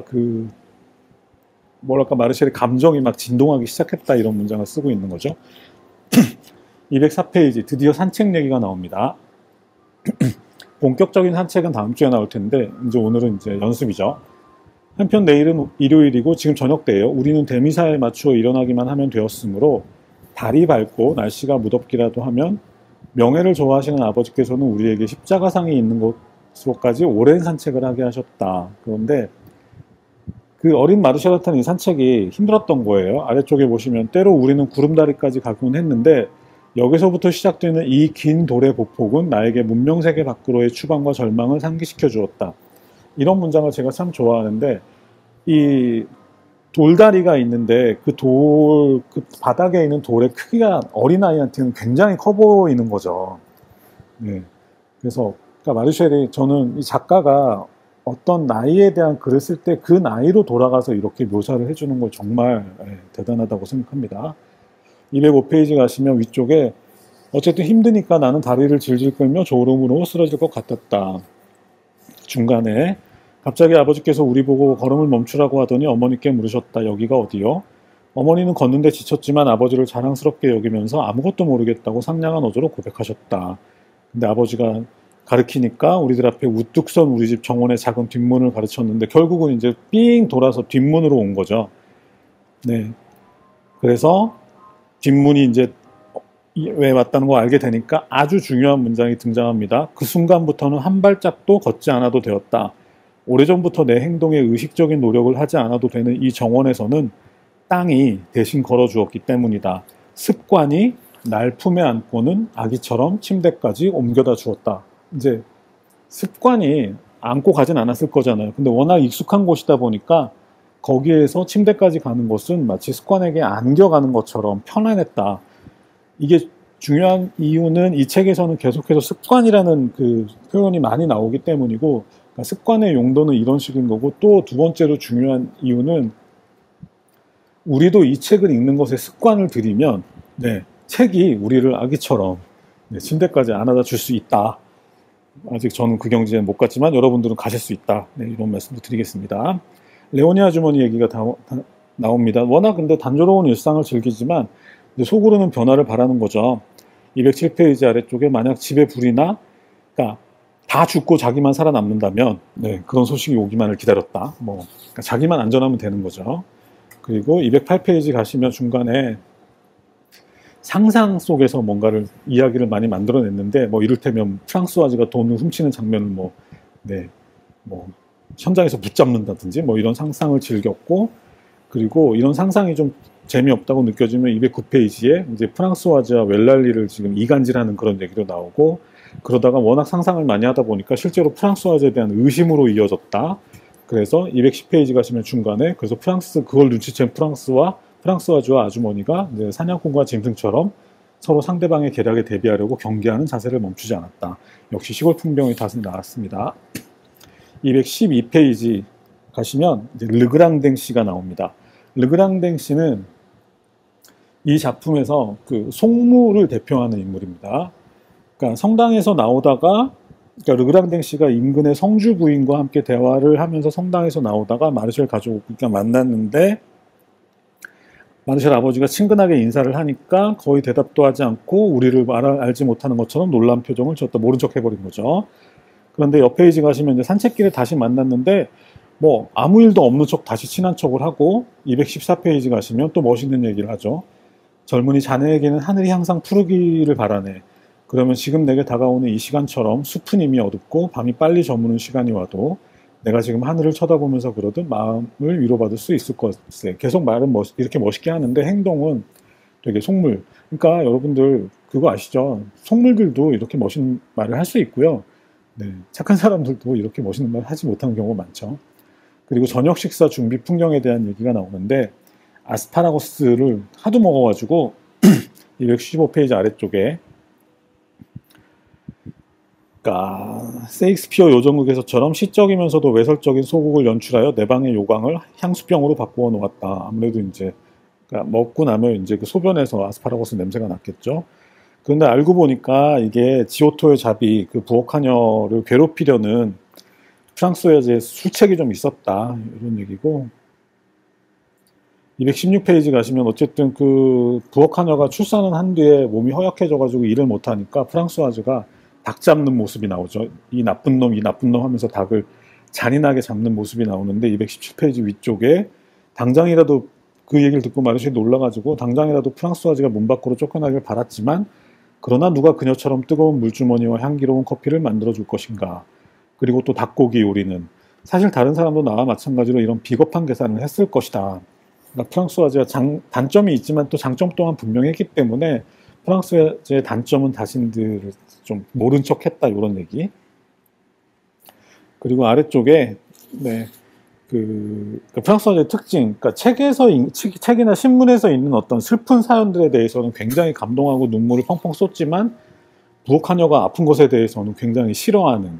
뭐랄까 마르쉘의 감정이 막 진동하기 시작했다 이런 문장을 쓰고 있는 거죠. 204페이지 드디어 산책 얘기가 나옵니다. 본격적인 산책은 다음 주에 나올 텐데 이제 오늘은 이제 연습이죠. 한편 내일은 일요일이고 지금 저녁 때예요. 우리는 대미사에 맞추어 일어나기만 하면 되었으므로 달이 밝고 날씨가 무덥기라도 하면 명예를 좋아하시는 아버지께서는 우리에게 십자가상이 있는 곳으로까지 오랜 산책을 하게 하셨다. 그런데 그 어린 마르샤라탄 이 산책이 힘들었던 거예요. 아래쪽에 보시면 때로 우리는 구름다리까지 가곤 했는데 여기서부터 시작되는 이 긴 돌의 보폭은 나에게 문명세계 밖으로의 추방과 절망을 상기시켜 주었다. 이런 문장을 제가 참 좋아하는데 이 돌다리가 있는데 그 바닥에 있는 돌의 크기가 어린아이한테는 굉장히 커 보이는 거죠. 네. 그래서 그러니까 마르쉘이 저는 이 작가가 어떤 나이에 대한 글을 쓸 때 그 나이로 돌아가서 이렇게 묘사를 해주는 거 정말 대단하다고 생각합니다. 205페이지 가시면 위쪽에 어쨌든 힘드니까 나는 다리를 질질 끌며 졸음으로 쓰러질 것 같았다. 중간에 갑자기 아버지께서 우리 보고 걸음을 멈추라고 하더니 어머니께 물으셨다. 여기가 어디요? 어머니는 걷는데 지쳤지만 아버지를 자랑스럽게 여기면서 아무것도 모르겠다고 상냥한 어조로 고백하셨다. 근데 아버지가 가르치니까 우리들 앞에 우뚝 선 우리 집 정원의 작은 뒷문을 가르쳤는데 결국은 이제 삥 돌아서 뒷문으로 온 거죠. 네. 그래서 뒷문이 이제 왜 왔다는 걸 알게 되니까 아주 중요한 문장이 등장합니다. 그 순간부터는 한 발짝도 걷지 않아도 되었다. 오래전부터 내 행동에 의식적인 노력을 하지 않아도 되는 이 정원에서는 땅이 대신 걸어주었기 때문이다. 습관이 날 품에 안고는 아기처럼 침대까지 옮겨다 주었다. 이제 습관이 안고 가진 않았을 거잖아요. 근데 워낙 익숙한 곳이다 보니까 거기에서 침대까지 가는 것은 마치 습관에게 안겨가는 것처럼 편안했다. 이게 중요한 이유는 이 책에서는 계속해서 습관이라는 그 표현이 많이 나오기 때문이고, 그러니까 습관의 용도는 이런 식인 거고, 또 두 번째로 중요한 이유는 우리도 이 책을 읽는 것에 습관을 들이면 책이 우리를 아기처럼 침대까지 안아다 줄 수 있다. 아직 저는 그 경지에는 못 갔지만 여러분들은 가실 수 있다. 이런 말씀도 드리겠습니다. 레오니 아주머니 얘기가 나옵니다. 워낙 근데 단조로운 일상을 즐기지만 속으로는 변화를 바라는 거죠. 207페이지 아래쪽에 만약 집에 불이 나, 그러니까 다 죽고 자기만 살아남는다면 그런 소식이 오기만을 기다렸다. 그러니까 자기만 안전하면 되는 거죠. 그리고 208페이지 가시면 중간에 상상 속에서 뭔가를 이야기를 많이 만들어냈는데 이를테면 프랑스와즈가 돈을 훔치는 장면을 현장에서 붙잡는다든지 이런 상상을 즐겼고, 그리고 이런 상상이 좀 재미없다고 느껴지면 209페이지에 이제 프랑스와즈와 웰랄리를 지금 이간질하는 그런 얘기도 나오고, 그러다가 워낙 상상을 많이 하다 보니까 실제로 프랑스와즈에 대한 의심으로 이어졌다. 그래서 210페이지 가시면 중간에 그래서 그걸 눈치챈 프랑스와즈와 아주머니가 이제 사냥꾼과 짐승처럼 서로 상대방의 계략에 대비하려고 경계하는 자세를 멈추지 않았다. 역시 시골 풍경이 다시 나왔습니다. 212페이지 가시면 이제 르그랑댕 씨가 나옵니다. 르그랑댕 씨는 이 작품에서 그 속물을 대표하는 인물입니다. 그러니까 성당에서 나오다가, 그러니까 르그랑댕 씨가 인근의 성주 부인과 함께 대화를 하면서 성당에서 나오다가 마르쉘 가족과 만났는데, 마르쉘 아버지가 친근하게 인사를 하니까 거의 대답도 하지 않고 우리를 알지 못하는 것처럼 놀란 표정을 지었다. 모른 척 해버린 거죠. 그런데 옆 페이지 가시면 이제 산책길에 다시 만났는데 아무 일도 없는 척 다시 친한 척을 하고, 214페이지 가시면 또 멋있는 얘기를 하죠. 젊은이 자네에게는 하늘이 항상 푸르기를 바라네. 그러면 지금 내게 다가오는 이 시간처럼 숲은 이미 어둡고 밤이 빨리 저무는 시간이 와도 내가 지금 하늘을 쳐다보면서 그러듯 마음을 위로받을 수 있을 것세. 계속 말은 이렇게 멋있게 하는데 행동은 되게 속물. 그러니까 여러분들 그거 아시죠? 속물들도 이렇게 멋있는 말을 할 수 있고요. 착한 사람들도 이렇게 멋있는 말을 하지 못하는 경우가 많죠. 그리고 저녁 식사 준비 풍경에 대한 얘기가 나오는데, 아스파라거스를 하도 먹어가지고 215페이지 아래쪽에, 그러니까 세익스피어 요정극에서처럼 시적이면서도 외설적인 소극을 연출하여 내 방의 요강을 향수병으로 바꾸어 놓았다. 아무래도 이제 그러니까 먹고 나면 이제 그 소변에서 아스파라거스 냄새가 났겠죠. 그런데 알고 보니까 이게 지오토의 자비, 그 부엌하녀를 괴롭히려는 프랑스의 술책이 좀 있었다. 이런 얘기고, 216페이지 가시면 어쨌든 그 부엌하녀가 출산을 한 뒤에 몸이 허약해져가지고 일을 못하니까 프랑스와즈가 닭 잡는 모습이 나오죠. 이 나쁜 놈 하면서 닭을 잔인하게 잡는 모습이 나오는데, 217페이지 위쪽에 당장이라도 그 얘기를 듣고 마르쉘이 놀라가지고 당장이라도 프랑스와즈가 문 밖으로 쫓겨나길 바랐지만, 그러나 누가 그녀처럼 뜨거운 물주머니와 향기로운 커피를 만들어줄 것인가. 그리고 또 닭고기 요리는 사실 다른 사람도 나와 마찬가지로 이런 비겁한 계산을 했을 것이다. 그러니까 프랑스와즈가 단점이 있지만 또 장점 또한 분명히 했기 때문에 프랑스와즈의 단점은 자신들을 좀 모른 척 했다, 이런 얘기. 그리고 아래쪽에 프랑스와즈의 특징, 그러니까 책이나 신문에서 있는 어떤 슬픈 사연들에 대해서는 굉장히 감동하고 눈물을 펑펑 쏟지만, 부엌하녀가 아픈 것에 대해서는 굉장히 싫어하는,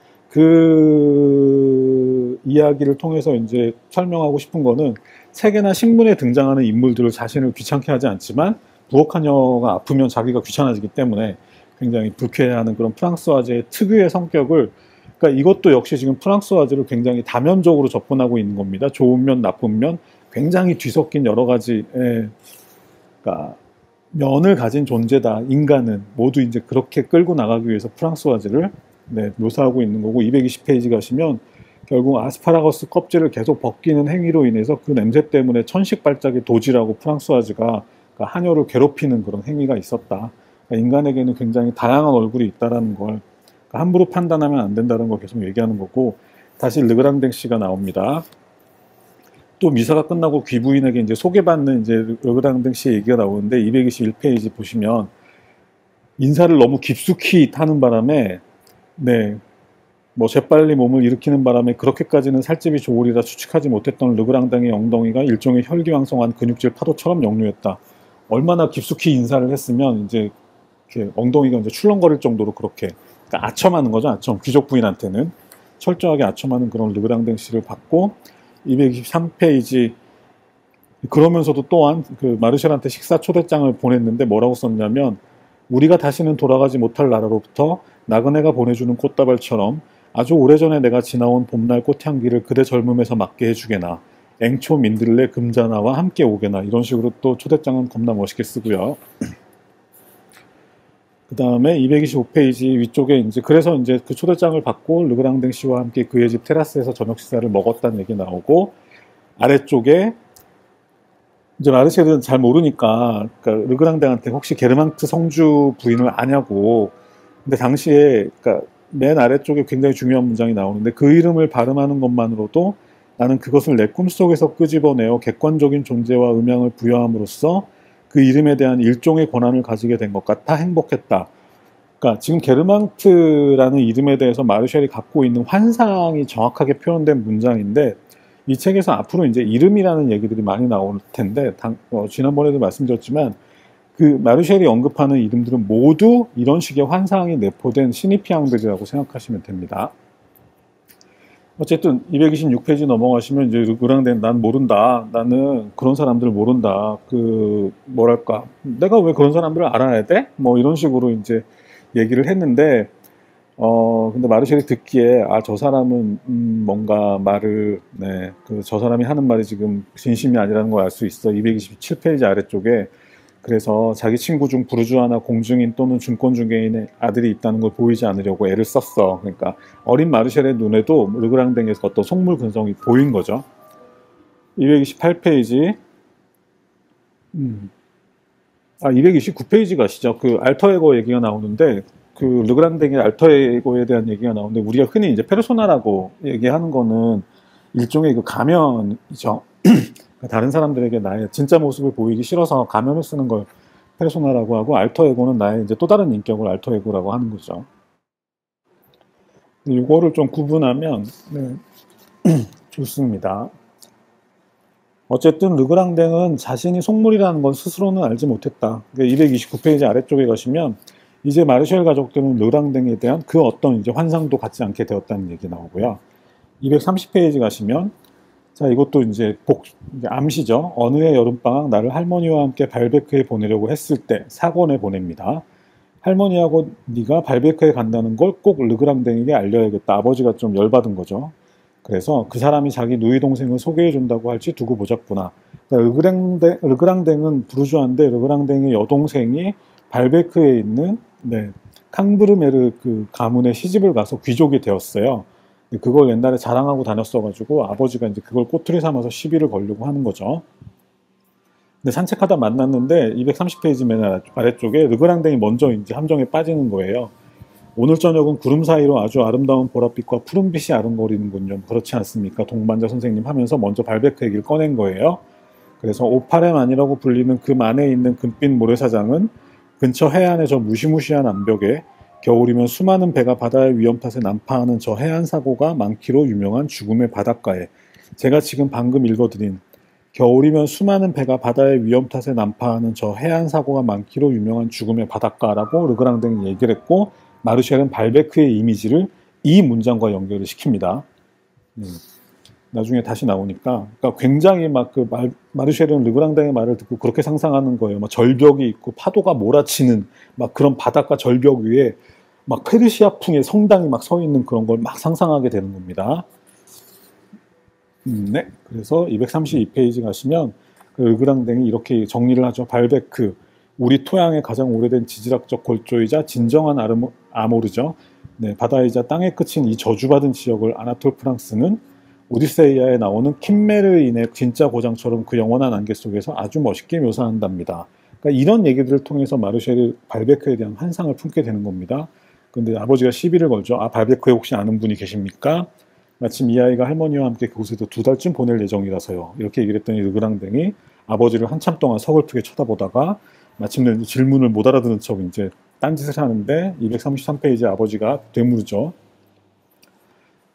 그 이야기를 통해서 이제 설명하고 싶은 거는, 책이나 신문에 등장하는 인물들을 자신을 귀찮게 하지 않지만 부엌하녀가 아프면 자기가 귀찮아지기 때문에 굉장히 불쾌해하는 그런 프랑스와즈의 특유의 성격을, 그러니까 이것도 역시 지금 프랑스와즈를 굉장히 다면적으로 접근하고 있는 겁니다. 좋은 면, 나쁜 면, 굉장히 뒤섞인 여러 가지의, 그러니까 면을 가진 존재다. 인간은 모두 이제 그렇게 끌고 나가기 위해서 프랑스와즈를 묘사하고 있는 거고, 220페이지 가시면 결국 아스파라거스 껍질을 계속 벗기는 행위로 인해서 그 냄새 때문에 천식 발작이 도지라고 프랑스와즈가 하녀를 괴롭히는 그런 행위가 있었다. 그러니까 인간에게는 굉장히 다양한 얼굴이 있다는 걸 함부로 판단하면 안 된다는 걸 계속 얘기하는 거고, 다시 르그랑댕 씨가 나옵니다. 또 미사가 끝나고 귀부인에게 이제 소개받는 이제 르그랑댕 씨의 얘기가 나오는데, 221페이지 보시면 인사를 너무 깊숙이 타는 바람에 뭐 재빨리 몸을 일으키는 바람에 그렇게까지는 살집이 좋으리라 추측하지 못했던 르그랑당의 엉덩이가 일종의 혈기왕성한 근육질 파도처럼 역류했다. 얼마나 깊숙이 인사를 했으면 이제 이렇게 엉덩이가 이제 출렁거릴 정도로 그렇게, 그러니까 아첨하는 거죠. 아첨. 귀족 부인한테는 철저하게 아첨하는 그런 르그랑댕 씨를 받고 223페이지. 그러면서도 또한 그 마르셜한테 식사 초대장을 보냈는데 뭐라고 썼냐면, 우리가 다시는 돌아가지 못할 나라로부터 나그네가 보내주는 꽃다발처럼 아주 오래전에 내가 지나온 봄날 꽃향기를 그대 젊음에서 맡게 해주게나, 앵초 민들레 금자나와 함께 오게나, 이런 식으로 또 초대장은 겁나 멋있게 쓰고요. 그 다음에 225페이지 위쪽에 이제, 그래서 이제 그 초대장을 받고 르그랑댕 씨와 함께 그의 집 테라스에서 저녁 식사를 먹었다는 얘기 나오고, 아래쪽에 이제 마르쉐는 잘 모르니까, 그러니까 르그랑댕한테 혹시 게르망트 성주 부인을 아냐고. 근데 당시에, 그러니까 맨 아래쪽에 굉장히 중요한 문장이 나오는데, 그 이름을 발음하는 것만으로도 나는 그것을 내 꿈속에서 끄집어내어 객관적인 존재와 음향을 부여함으로써 그 이름에 대한 일종의 권한을 가지게 된 것 같아 행복했다. 그러니까 지금 게르망트라는 이름에 대해서 마르셜이 갖고 있는 환상이 정확하게 표현된 문장인데, 이 책에서 앞으로 이제 이름이라는 얘기들이 많이 나올 텐데, 지난번에도 말씀드렸지만 그 마르셜이 언급하는 이름들은 모두 이런 식의 환상이 내포된 신입피앙들이라고 생각하시면 됩니다. 어쨌든 226페이지 넘어가시면 이제 르그랑댕, 난 모른다. 나는 그런 사람들 모른다. 그 뭐랄까, 내가 왜 그런 사람들을 알아야 돼? 뭐 이런 식으로 이제 얘기를 했는데, 근데 마르셜이 듣기에, 저 사람은, 뭔가 말을, 네, 저 사람이 하는 말이 지금 진심이 아니라는 걸 알 수 있어. 227페이지 아래쪽에. 그래서 자기 친구 중 부르주아나 공증인 또는 증권중개인의 아들이 있다는 걸 보이지 않으려고 애를 썼어. 그러니까 어린 마르셜의 눈에도 르그랑댕에서 어떤 속물 근성이 보인 거죠. 228페이지. 229페이지 가시죠. 그 알터에고 얘기가 나오는데, 그 르그랑댕의 알터에고에 대한 얘기가 나오는데, 우리가 흔히 이제 페르소나라고 얘기하는 거는 일종의 그 가면이죠. 다른 사람들에게 나의 진짜 모습을 보이기 싫어서 가면을 쓰는 걸 페르소나라고 하고, 알터에고는 나의 이제 또 다른 인격을 알터에고라고 하는 거죠. 이거를 좀 구분하면, 네, 좋습니다. 어쨌든 르그랑댕은 자신이 속물이라는 건 스스로는 알지 못했다. 229페이지 아래쪽에 가시면 이제 마르셜 가족들은 르그랑댕에 대한 그 어떤 이제 환상도 갖지 않게 되었다는 얘기 나오고요. 230페이지 가시면, 자, 이것도 이제 암시죠. 어느 해 여름방학 나를 할머니와 함께 발베크에 보내려고 했을 때 사권에 보냅니다. 할머니하고 네가 발베크에 간다는 걸 꼭 르그랑댕에게 알려야겠다. 아버지가 좀 열받은 거죠. 그래서 그 사람이 자기 누이 동생을 소개해 준다고 할지 두고 보자꾸나. 그러니까 르그랑댕은 부르주아인데, 르그랑댕의 여동생이 발베크에 있는, 네, 캉브르메르 그 가문의 시집을 가서 귀족이 되었어요. 그걸 옛날에 자랑하고 다녔어가지고 아버지가 이제 그걸 꼬투리 삼아서 시비를 걸려고 하는 거죠. 근데 산책하다 만났는데 230페이지 맨 아래쪽에 르그랑댕이 먼저 이제 함정에 빠지는 거예요. 오늘 저녁은 구름 사이로 아주 아름다운 보랏빛과 푸른빛이 아른거리는군요. 그렇지 않습니까? 동반자 선생님 하면서 먼저 발베크 얘기를 꺼낸 거예요. 그래서 오파레만이라고 불리는 그 만에 있는 금빛 모래사장은 근처 해안의 저 무시무시한 암벽에 겨울이면 수많은 배가 바다의 위험 탓에 난파하는 저 해안 사고가 많기로 유명한 죽음의 바닷가에, 제가 지금 방금 읽어드린 겨울이면 수많은 배가 바다의 위험 탓에 난파하는 저 해안 사고가 많기로 유명한 죽음의 바닷가라고 르그랑댕이 얘기를 했고, 마르셜은 발베크의 이미지를 이 문장과 연결을 시킵니다. 나중에 다시 나오니까, 그러니까 굉장히 막 그 마르셜은 르그랑댕의 말을 듣고 그렇게 상상하는 거예요. 막 절벽이 있고 파도가 몰아치는 막 그런 바닷가 절벽 위에 막 페르시아풍의 성당이 막 서 있는 그런 걸 막 상상하게 되는 겁니다. 네, 그래서 232페이지 가시면 그 르그랑댕이 이렇게 정리를 하죠. 발베크, 우리 토양의 가장 오래된 지질학적 골조이자 진정한 아모르죠. 네, 바다이자 땅의 끝인 이 저주받은 지역을 아나톨 프랑스는 오디세이아에 나오는 킴메르인의 진짜 고장처럼 그 영원한 안개 속에서 아주 멋있게 묘사한답니다. 그러니까 이런 얘기들을 통해서 마르셜이 발베크에 대한 환상을 품게 되는 겁니다. 근데 아버지가 시비를 걸죠. 발베크에 혹시 아는 분이 계십니까? 마침 이 아이가 할머니와 함께 그곳에서 2달쯤 보낼 예정이라서요. 이렇게 얘기를 했더니 르그랑댕이 아버지를 한참 동안 서글프게 쳐다보다가 마침내 질문을 못 알아듣는 척 이제 딴짓을 하는데, 233페이지 아버지가 되물죠.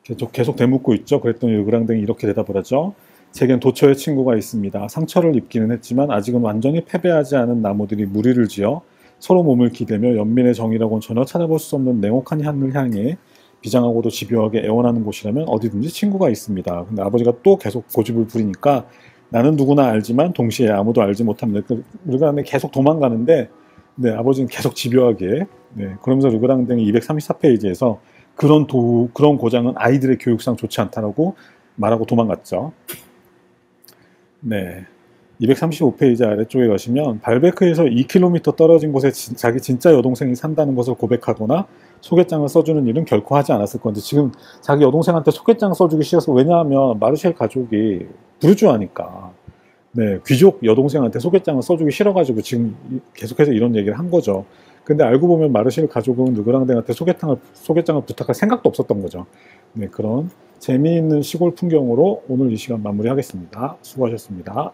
계속 되묻고 있죠. 그랬더니 르그랑댕이 이렇게 대답을 하죠. 제겐 도처에 친구가 있습니다. 상처를 입기는 했지만 아직은 완전히 패배하지 않은 나무들이 무리를 지어 서로 몸을 기대며 연민의 정이라고는 전혀 찾아볼 수 없는 냉혹한 하늘을 향해 비장하고도 집요하게 애원하는 곳이라면 어디든지 친구가 있습니다. 근데 아버지가 또 계속 고집을 부리니까 나는 누구나 알지만 동시에 아무도 알지 못합니다. 르그랑댕이 계속 도망가는데 네, 아버지는 계속 집요하게 네, 그러면서 르그랑댕이 234페이지에서 그런 고장은 아이들의 교육상 좋지 않다라고 말하고 도망갔죠. 네. 235페이지 아래쪽에 가시면 발베크에서 2km 떨어진 곳에 자기 진짜 여동생이 산다는 것을 고백하거나 소개장을 써주는 일은 결코 하지 않았을 건데 지금 자기 여동생한테 소개장 써주기 싫어서 왜냐하면 마르쉘 가족이 부르주아니까 네, 귀족 여동생한테 소개장을 써주기 싫어가지고 지금 계속해서 이런 얘기를 한 거죠. 근데 알고 보면 마르쉘 가족은 르그랑댕한테 소개장을 부탁할 생각도 없었던 거죠. 네, 그런 재미있는 시골 풍경으로 오늘 이 시간 마무리하겠습니다. 수고하셨습니다.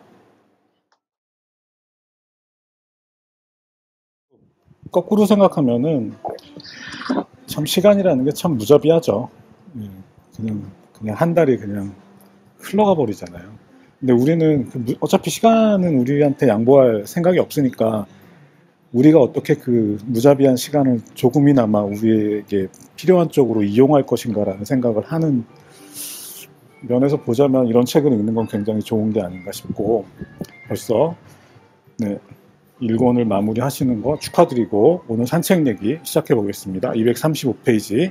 거꾸로 생각하면은 참 시간이라는 게 참 무자비하죠. 예, 그냥 한 달이 그냥 흘러가 버리잖아요. 근데 우리는 어차피 시간은 우리한테 양보할 생각이 없으니까 우리가 어떻게 그 무자비한 시간을 조금이나마 우리에게 필요한 쪽으로 이용할 것인가라는 생각을 하는 면에서 보자면 이런 책을 읽는 건 굉장히 좋은 게 아닌가 싶고 벌써 네, 1권을 마무리 하시는 거 축하드리고 오늘 산책 얘기 시작해 보겠습니다. 235페이지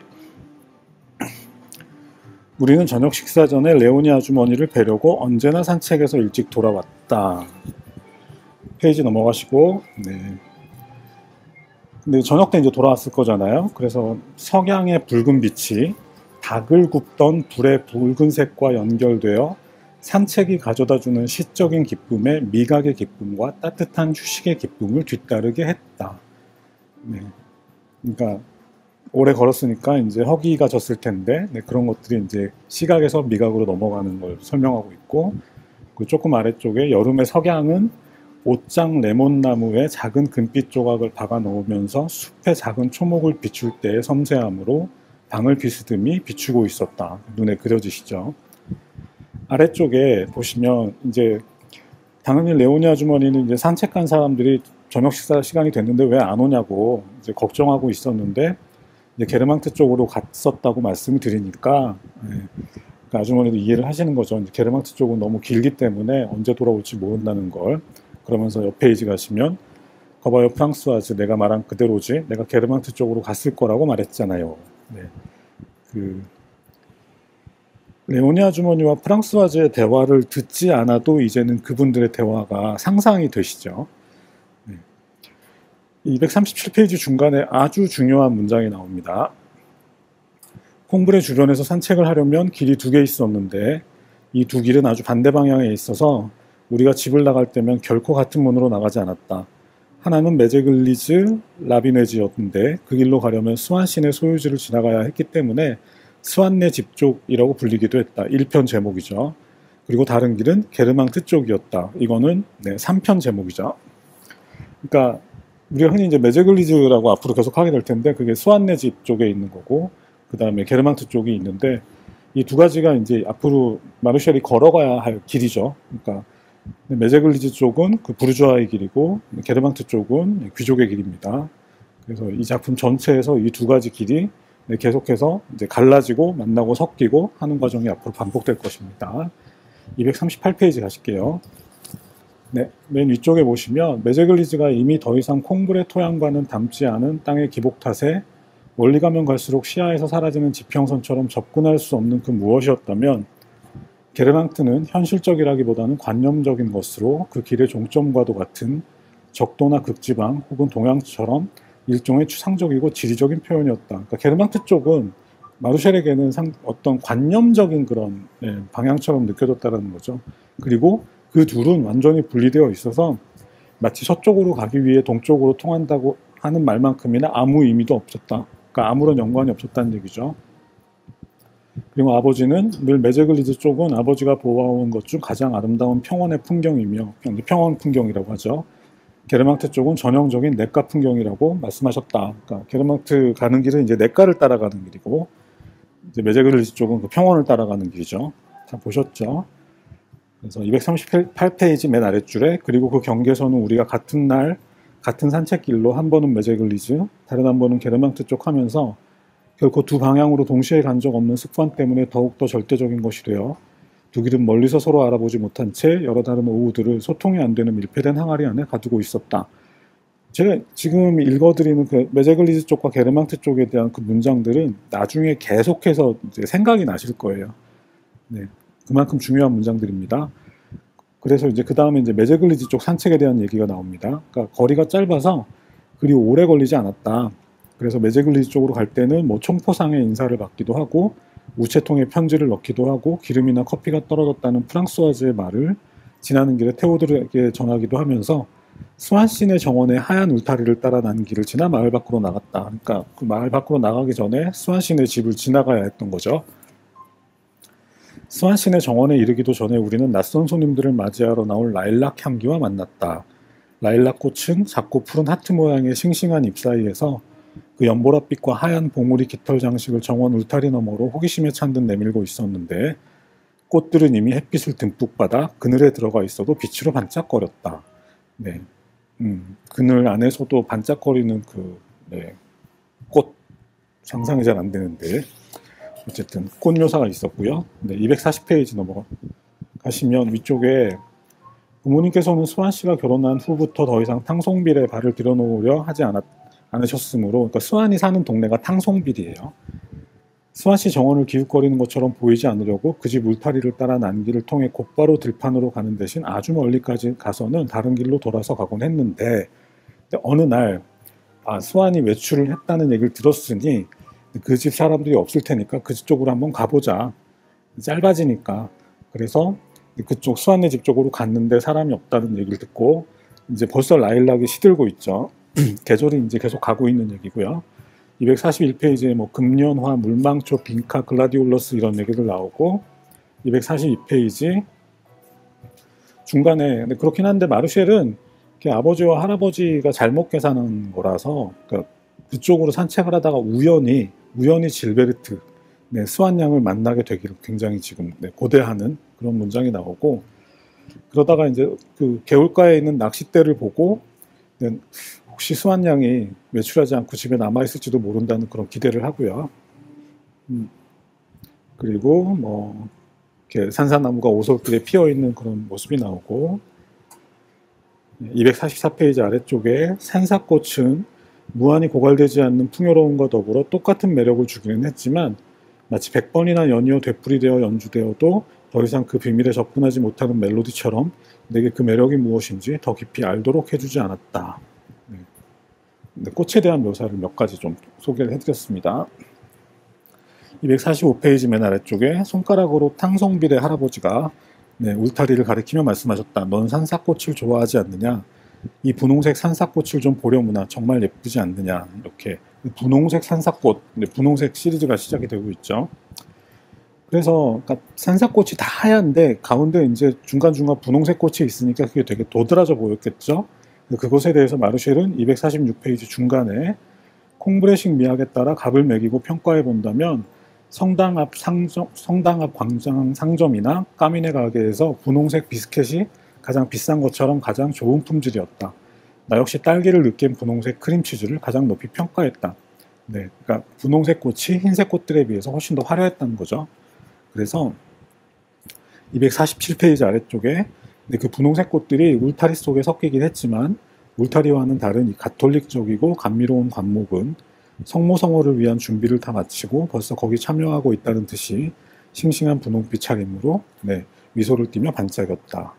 우리는 저녁 식사 전에 레오니 아주머니를 뵈려고 언제나 산책에서 일찍 돌아왔다. 페이지 넘어가시고 네. 근데 저녁 때 이제 돌아왔을 거잖아요. 그래서 석양의 붉은 빛이 닭을 굽던 불의 붉은색과 연결되어 산책이 가져다주는 시적인 기쁨에 미각의 기쁨과 따뜻한 휴식의 기쁨을 뒤따르게 했다. 네. 그러니까 오래 걸었으니까 이제 허기가 졌을 텐데 네, 그런 것들이 이제 시각에서 미각으로 넘어가는 걸 설명하고 있고 그 조금 아래쪽에 여름의 석양은 옷장 레몬나무에 작은 금빛 조각을 박아 넣으면서 숲의 작은 초목을 비출 때의 섬세함으로 방을 비스듬히 비추고 있었다. 눈에 그려지시죠? 아래쪽에 보시면 이제 당연히 레오니 아주머니는 이제 산책 간 사람들이 저녁 식사 시간이 됐는데 왜 안 오냐고 이제 걱정하고 있었는데 이제 게르망트 쪽으로 갔었다고 말씀을 드리니까 그러니까 아주머니도 이해를 하시는 거죠. 이제 게르망트 쪽은 너무 길기 때문에 언제 돌아올지 모른다는 걸. 그러면서 옆 페이지 가시면 거봐요 프랑스와즈 내가 말한 그대로지 내가 게르망트 쪽으로 갔을 거라고 말했잖아요. 네. 레오니 아주머니와 프랑스와즈의 대화를 듣지 않아도 이제는 그분들의 대화가 상상이 되시죠. 네. 237페이지 중간에 아주 중요한 문장이 나옵니다. 콩브레 주변에서 산책을 하려면 길이 2개 있었는데 이 두 길은 아주 반대 방향에 있어서 우리가 집을 나갈 때면 결코 같은 문으로 나가지 않았다. 하나는 메제글리즈 라비네지였는데 그 길로 가려면 스완신의 소유지를 지나가야 했기 때문에 스완네 집 쪽이라고 불리기도 했다. 1편 제목이죠. 그리고 다른 길은 게르망트 쪽이었다. 이거는 3편 제목이죠. 그러니까 우리가 흔히 이제 메제글리즈라고 앞으로 계속 하게 될 텐데 그게 스완네 집 쪽에 있는 거고 그 다음에 게르망트 쪽이 있는데 이 두 가지가 이제 앞으로 마르쉘이 걸어가야 할 길이죠. 그러니까 메제글리즈 쪽은 그 부르주아의 길이고 게르망트 쪽은 귀족의 길입니다. 그래서 이 작품 전체에서 이 두 가지 길이 계속해서 이제 갈라지고 만나고 섞이고 하는 과정이 앞으로 반복될 것입니다. 238페이지 가실게요. 네, 맨 위쪽에 보시면 메제글리즈가 이미 더 이상 콩불의 토양과는 닮지 않은 땅의 기복 탓에 멀리 가면 갈수록 시야에서 사라지는 지평선처럼 접근할 수 없는 그 무엇이었다면 게르망트는 현실적이라기보다는 관념적인 것으로 그 길의 종점과도 같은 적도나 극지방 혹은 동양처럼 일종의 추상적이고 지리적인 표현이었다. 그러니까 게르망트 쪽은 마르쉘에게는 어떤 관념적인 그런 방향처럼 느껴졌다는 거죠. 그리고 그 둘은 완전히 분리되어 있어서 마치 서쪽으로 가기 위해 동쪽으로 통한다고 하는 말만큼이나 아무 의미도 없었다. 그러니까 아무런 연관이 없었다는 얘기죠. 그리고 아버지는 늘 메제글리즈 쪽은 아버지가 보아온 것 중 가장 아름다운 평원의 풍경이며 평원 풍경이라고 하죠. 게르망트 쪽은 전형적인 냇가 풍경이라고 말씀하셨다. 그러니까 게르망트 가는 길은 이제 냇가를 따라가는 길이고 이제 메제글리지 쪽은 그 평원을 따라가는 길이죠. 다 보셨죠? 그래서 238페이지 맨 아랫줄에 그리고 그 경계선은 우리가 같은 날 같은 산책길로 한 번은 메제글리즈, 다른 한 번은 게르망트 쪽 하면서 결코 두 방향으로 동시에 간 적 없는 습관 때문에 더욱더 절대적인 것이 되어 두 길은 멀리서 서로 알아보지 못한 채 여러 다른 오후들을 소통이 안 되는 밀폐된 항아리 안에 가두고 있었다. 제가 지금 읽어드리는 그 메제글리즈 쪽과 게르망트 쪽에 대한 그 문장들은 나중에 계속해서 이제 생각이 나실 거예요. 네, 그만큼 중요한 문장들입니다. 그래서 이제 그 다음에 이제 메제글리즈 쪽 산책에 대한 얘기가 나옵니다. 그러니까 거리가 짧아서 그리 오래 걸리지 않았다. 그래서 메제글리즈 쪽으로 갈 때는 뭐 총포상의 인사를 받기도 하고 우체통에 편지를 넣기도 하고 기름이나 커피가 떨어졌다는 프랑스와즈의 말을 지나는 길에 테오드르에게 전하기도 하면서 스완시내 정원의 하얀 울타리를 따라 난 길을 지나 마을 밖으로 나갔다. 그러니까 그 마을 밖으로 나가기 전에 스완시내 집을 지나가야 했던 거죠. 스완시내 정원에 이르기도 전에 우리는 낯선 손님들을 맞이하러 나올 라일락 향기와 만났다. 라일락 꽃은 작고 푸른 하트 모양의 싱싱한 잎 사이에서 그 연보라빛과 하얀 봉우리 깃털 장식을 정원 울타리 너머로 호기심에 찬 듯 내밀고 있었는데 꽃들은 이미 햇빛을 듬뿍 받아 그늘에 들어가 있어도 빛으로 반짝거렸다. 네, 그늘 안에서도 반짝거리는 그 꽃 상상이 잘 안 되는데 어쨌든 꽃 묘사가 있었고요. 네, 240페이지 넘어가시면 위쪽에 부모님께서는 수환 씨가 결혼한 후부터 더 이상 탕송빌에 발을 들여놓으려 하지 않으셨으므로, 그러니까 수환이 사는 동네가 탕송빌이에요. 수환 씨 정원을 기웃거리는 것처럼 보이지 않으려고 그 집 울타리를 따라 난길을 통해 곧바로 들판으로 가는 대신 아주 멀리까지 가서는 다른 길로 돌아서 가곤 했는데, 어느 날 수환이 외출을 했다는 얘기를 들었으니 그 집 사람들이 없을 테니까 그 쪽으로 한번 가보자. 짧아지니까. 그래서 그쪽 수환네 집 쪽으로 갔는데 사람이 없다는 얘기를 듣고 이제 벌써 라일락이 시들고 있죠. 계절이 이제 계속 가고 있는 얘기고요. 241페이지에 뭐 금년화, 물망초, 빈카, 글라디올러스 이런 얘기들 나오고 242페이지 중간에 그렇긴 한데 마르쉘은 아버지와 할아버지가 잘못 계산한 거라서 그러니까 그쪽으로 산책을 하다가 우연히 질베르트 수완 양을 만나게 되기를 굉장히 지금 고대하는 그런 문장이 나오고, 그러다가 이제 그 개울가에 있는 낚싯대를 보고 혹시 수완 양이 외출하지 않고 집에 남아 있을지도 모른다는 그런 기대를 하고요. 그리고 뭐 이렇게 산사나무가 오솔길에 피어 있는 그런 모습이 나오고, 244페이지 아래쪽에 산사꽃은 무한히 고갈되지 않는 풍요로움과 더불어 똑같은 매력을 주기는 했지만 마치 100번이나 연이어 되풀이되어 연주되어도 더 이상 그 비밀에 접근하지 못하는 멜로디처럼 내게 그 매력이 무엇인지 더 깊이 알도록 해주지 않았다. 꽃에 대한 묘사를 몇 가지 좀 소개를 해드렸습니다. 245페이지 맨 아래쪽에 손가락으로 탕송빌의 할아버지가 울타리를 가리키며 말씀하셨다. 넌 산사꽃을 좋아하지 않느냐? 이 분홍색 산사꽃을 좀 보려무나 정말 예쁘지 않느냐? 이렇게 분홍색 산사꽃, 분홍색 시리즈가 시작이 되고 있죠. 그래서 그러니까 산사꽃이 다 하얀데 가운데 이제 중간중간 분홍색 꽃이 있으니까 그게 되게 도드라져 보였겠죠. 그것에 대해서 마르쉘은 246페이지 중간에 콩브레식 미학에 따라 값을 매기고 평가해 본다면 성당 앞 광장 상점이나 까미네 가게에서 분홍색 비스켓이 가장 비싼 것처럼 가장 좋은 품질이었다. 나 역시 딸기를 느낀 분홍색 크림치즈를 가장 높이 평가했다. 그러니까 분홍색 꽃이 흰색 꽃들에 비해서 훨씬 더 화려했다는 거죠. 그래서 247페이지 아래쪽에 그 분홍색 꽃들이 울타리 속에 섞이긴 했지만 울타리와는 다른 이 가톨릭적이고 감미로운 관목은 성모성호를 위한 준비를 다 마치고 벌써 거기 참여하고 있다는 듯이 싱싱한 분홍빛 차림으로 미소를 띠며 반짝였다.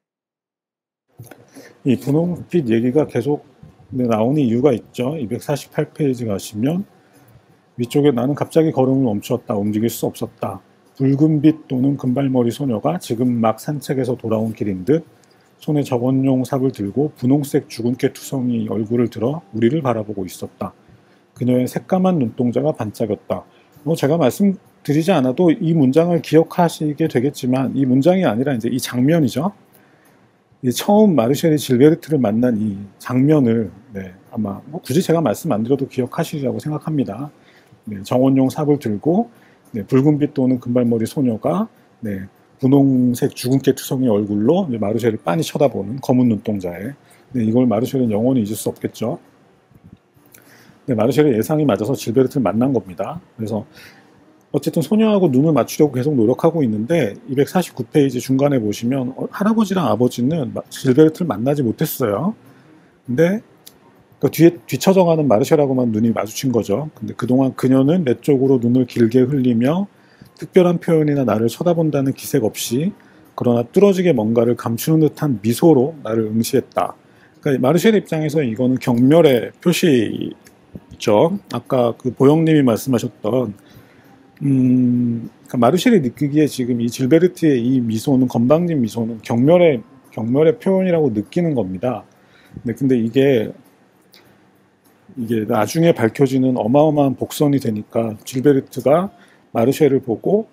이 분홍빛 얘기가 계속 나오는 이유가 있죠. 248페이지 가시면 위쪽에 나는 갑자기 걸음을 멈추었다. 움직일 수 없었다. 붉은빛 또는 금발머리 소녀가 지금 막 산책에서 돌아온 길인 듯 손에 저번용 삽을 들고 분홍색 주근깨 투성이 얼굴을 들어 우리를 바라보고 있었다. 그녀의 새까만 눈동자가 반짝였다. 제가 말씀드리지 않아도 이 문장을 기억하시게 되겠지만 이 문장이 아니라 이제 이 장면이죠. 처음 마르쉘이 질베르트를 만난 이 장면을 아마 굳이 제가 말씀 안 드려도 기억하시리라고 생각합니다. 정원용 삽을 들고 네, 붉은빛 도는 금발머리 소녀가 네, 분홍색 주근깨 투성이 얼굴로 마르쉐를 빤히 쳐다보는 검은 눈동자에 네, 이걸 마르쉐는 영원히 잊을 수 없겠죠. 네, 마르쉐의 예상이 맞아서 질베르트를 만난 겁니다. 그래서 어쨌든 소녀하고 눈을 맞추려고 계속 노력하고 있는데 249페이지 중간에 보시면 할아버지랑 아버지는 질베르트를 만나지 못했어요. 근데 그 뒤에 뒤쳐져가는 마르쉐라고만 눈이 마주친 거죠. 근데 그동안 그녀는 내 쪽으로 눈을 길게 흘리며 특별한 표현이나 나를 쳐다본다는 기색 없이 그러나 뚫어지게 뭔가를 감추는 듯한 미소로 나를 응시했다. 그러니까 마르쉐의 입장에서 이거는 경멸의 표시죠. 아까 그 보영님이 말씀하셨던 그러니까 마르쉐이 느끼기에 지금 이 질베르트의 이 미소는 건방진 미소는 경멸의 표현이라고 느끼는 겁니다. 근데 이게 나중에 밝혀지는 어마어마한 복선이 되니까 질베르트가 마르쉐를 보고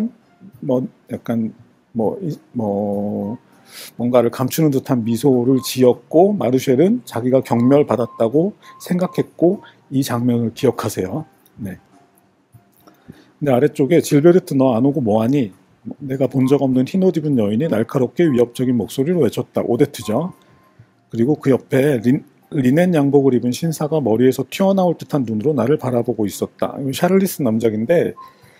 뭔가를 감추는 듯한 미소를 지었고 마르쉐는 자기가 경멸받았다고 생각했고 이 장면을 기억하세요. 네. 근데 아래쪽에 질베르트 너 안 오고 뭐하니? 내가 본 적 없는 흰 옷 입은 여인이 날카롭게 위협적인 목소리로 외쳤다. 오데트죠. 그리고 그 옆에 리넨 양복을 입은 신사가 머리에서 튀어나올 듯한 눈으로 나를 바라보고 있었다. 샤를리스 남작인데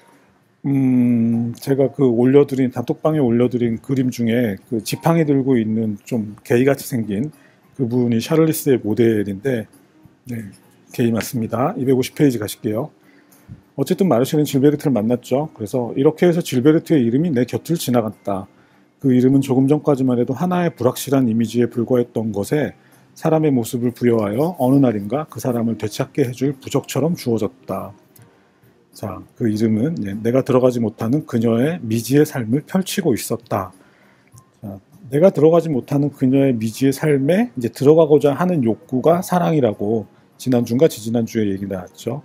제가 그 단톡방에 올려드린 그림 중에 그 지팡이 들고 있는 좀 게이같이 생긴 그분이 샤를리스의 모델인데 네, 게이 맞습니다. 250페이지 가실게요. 어쨌든 마르쉐는 질베르트를 만났죠. 그래서 이렇게 해서 질베르트의 이름이 내 곁을 지나갔다. 그 이름은 조금 전까지만 해도 하나의 불확실한 이미지에 불과했던 것에 사람의 모습을 부여하여 어느 날인가 그 사람을 되찾게 해줄 부적처럼 주어졌다. 자, 그 이름은 내가 들어가지 못하는 그녀의 미지의 삶을 펼치고 있었다. 자, 내가 들어가지 못하는 그녀의 미지의 삶에 이제 들어가고자 하는 욕구가 사랑이라고 지난주인가 지지난주에 얘기 나왔죠.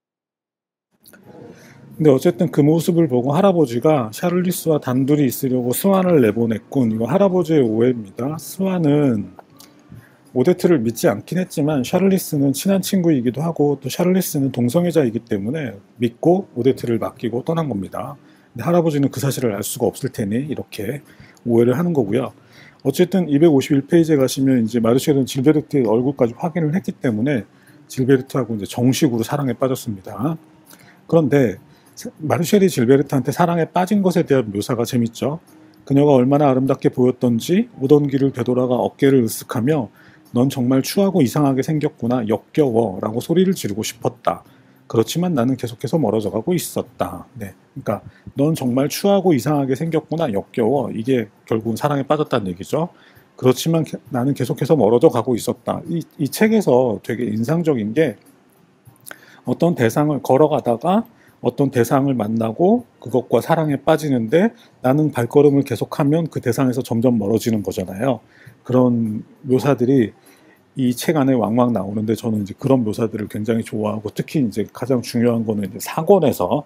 근데 어쨌든 그 모습을 보고 할아버지가 샤를리스와 단둘이 있으려고 스완을 내보냈군. 이거 할아버지의 오해입니다. 스완은 오데트를 믿지 않긴 했지만 샤를리스는 친한 친구이기도 하고 또 샤를리스는 동성애자이기 때문에 믿고 오데트를 맡기고 떠난 겁니다. 근데 할아버지는 그 사실을 알 수가 없을 테니 이렇게 오해를 하는 거고요. 어쨌든 251페이지에 가시면 이제 마르쉐는 질베르트의 얼굴까지 확인을 했기 때문에 질베르트하고 이제 정식으로 사랑에 빠졌습니다. 그런데 마르쉐리 질베르트한테 사랑에 빠진 것에 대한 묘사가 재밌죠. 그녀가 얼마나 아름답게 보였던지 오던 길을 되돌아가 어깨를 으쓱하며 넌 정말 추하고 이상하게 생겼구나 역겨워 라고 소리를 지르고 싶었다. 그렇지만 나는 계속해서 멀어져 가고 있었다. 네, 그러니까 넌 정말 추하고 이상하게 생겼구나 역겨워. 이게 결국은 사랑에 빠졌다는 얘기죠. 그렇지만 나는 계속해서 멀어져 가고 있었다. 이 책에서 되게 인상적인 게 어떤 대상을 걸어가다가 어떤 대상을 만나고 그것과 사랑에 빠지는데 나는 발걸음을 계속하면 그 대상에서 점점 멀어지는 거잖아요. 그런 묘사들이 이 책 안에 왕왕 나오는데 저는 이제 그런 묘사들을 굉장히 좋아하고 특히 이제 가장 중요한 거는 이제 4권에서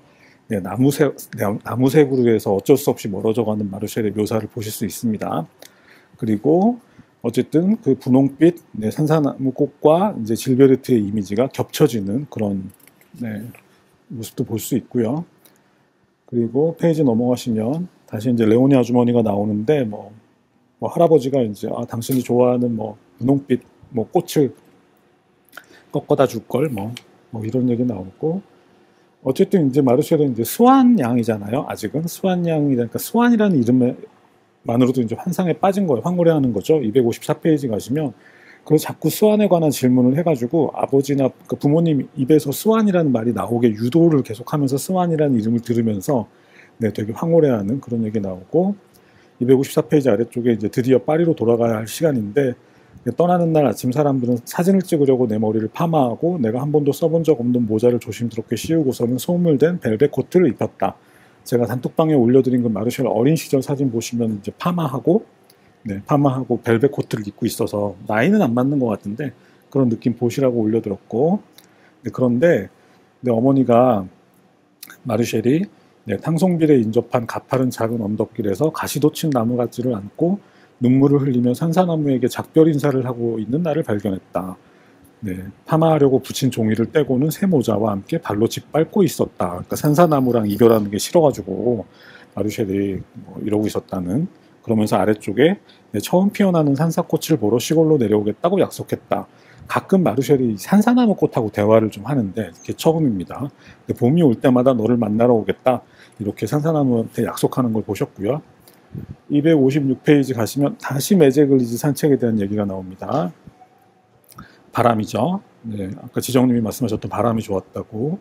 나무색으로 해서 어쩔 수 없이 멀어져가는 마르쉐의 묘사를 보실 수 있습니다. 그리고 어쨌든 그 분홍빛 산사나무 꽃과 이제 질베르트의 이미지가 겹쳐지는 그런 모습도 볼 수 있고요. 그리고 페이지 넘어가시면 다시 이제 레오니 아주머니가 나오는데 뭐 할아버지가 이제 당신이 좋아하는 분홍빛 꽃을 꺾어다 줄 걸 뭐 이런 얘기 나오고 어쨌든 이제 마르쉐는 이제 스완 양이잖아요. 아직은 스완 양이니까 스완이라는 이름만으로도 이제 환상에 빠진 거예요. 황홀해하는 거죠. 254페이지 가시면 그래서 자꾸 스완에 관한 질문을 해가지고 아버지나 부모님 입에서 스완이라는 말이 나오게 유도를 계속하면서 스완이라는 이름을 들으면서 되게 황홀해하는 그런 얘기 나오고 254페이지 아래쪽에 이제 드디어 파리로 돌아가야 할 시간인데 떠나는 날 아침 사람들은 사진을 찍으려고 내 머리를 파마하고 내가 한 번도 써본 적 없는 모자를 조심스럽게 씌우고서는 소물된 벨벳 코트를 입혔다. 제가 단톡방에 올려드린 그 마르쉐 어린 시절 사진 보시면 이제 파마하고 벨벳 코트를 입고 있어서 나이는 안 맞는 것 같은데 그런 느낌 보시라고 올려드렸고 그런데 내 어머니가 마르쉐리 탕송빌에 인접한 가파른 작은 언덕길에서 가시돋친 나무가지를 안고 눈물을 흘리며 산사나무에게 작별 인사를 하고 있는 나를 발견했다. 파마하려고 붙인 종이를 떼고는 새 모자와 함께 발로 짓밟고 있었다. 그러니까 산사나무랑 이별하는 게 싫어가지고 마르쉘이 뭐 이러고 있었다는. 그러면서 아래쪽에 처음 피어나는 산사꽃을 보러 시골로 내려오겠다고 약속했다. 가끔 마르쉘이 산사나무 꽃하고 대화를 좀 하는데 그게 처음입니다. 봄이 올 때마다 너를 만나러 오겠다. 이렇게 산사나무한테 약속하는 걸 보셨고요. 256페이지 가시면 다시 메제글리지 산책에 대한 얘기가 나옵니다. 바람이죠. 아까 지정님이 말씀하셨던 바람이 좋았다고.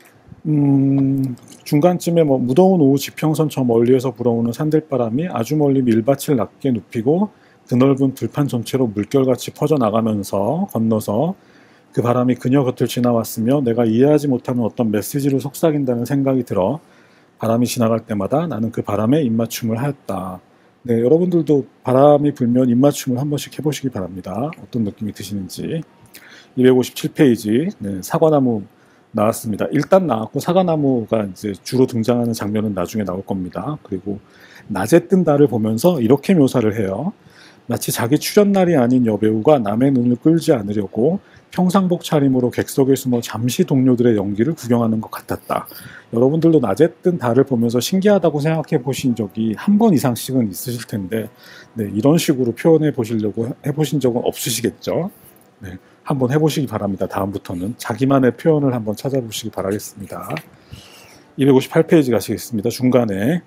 중간쯤에 뭐 무더운 오후 지평선 저 멀리에서 불어오는 산들바람이 아주 멀리 밀밭을 낮게 눕히고 드넓은 들판 전체로 물결같이 퍼져나가면서 건너서 그 바람이 그녀 곁을 지나왔으며 내가 이해하지 못하는 어떤 메시지를 속삭인다는 생각이 들어 바람이 지나갈 때마다 나는 그 바람에 입맞춤을 하였다. 여러분들도 바람이 불면 입맞춤을 한 번씩 해보시기 바랍니다. 어떤 느낌이 드시는지. 257페이지 사과나무 나왔습니다. 일단 나왔고 사과나무가 이제 주로 등장하는 장면은 나중에 나올 겁니다. 그리고 낮에 뜬 달을 보면서 이렇게 묘사를 해요. 마치 자기 출연날이 아닌 여배우가 남의 눈을 끌지 않으려고 평상복 차림으로 객석에 숨어 잠시 동료들의 연기를 구경하는 것 같았다. 여러분들도 낮에 뜬 달을 보면서 신기하다고 생각해 보신 적이 한 번 이상씩은 있으실 텐데 이런 식으로 표현해 보시려고 해보신 적은 없으시겠죠? 한번 해보시기 바랍니다. 다음부터는 자기만의 표현을 한번 찾아보시기 바라겠습니다. 258페이지 가시겠습니다. 중간에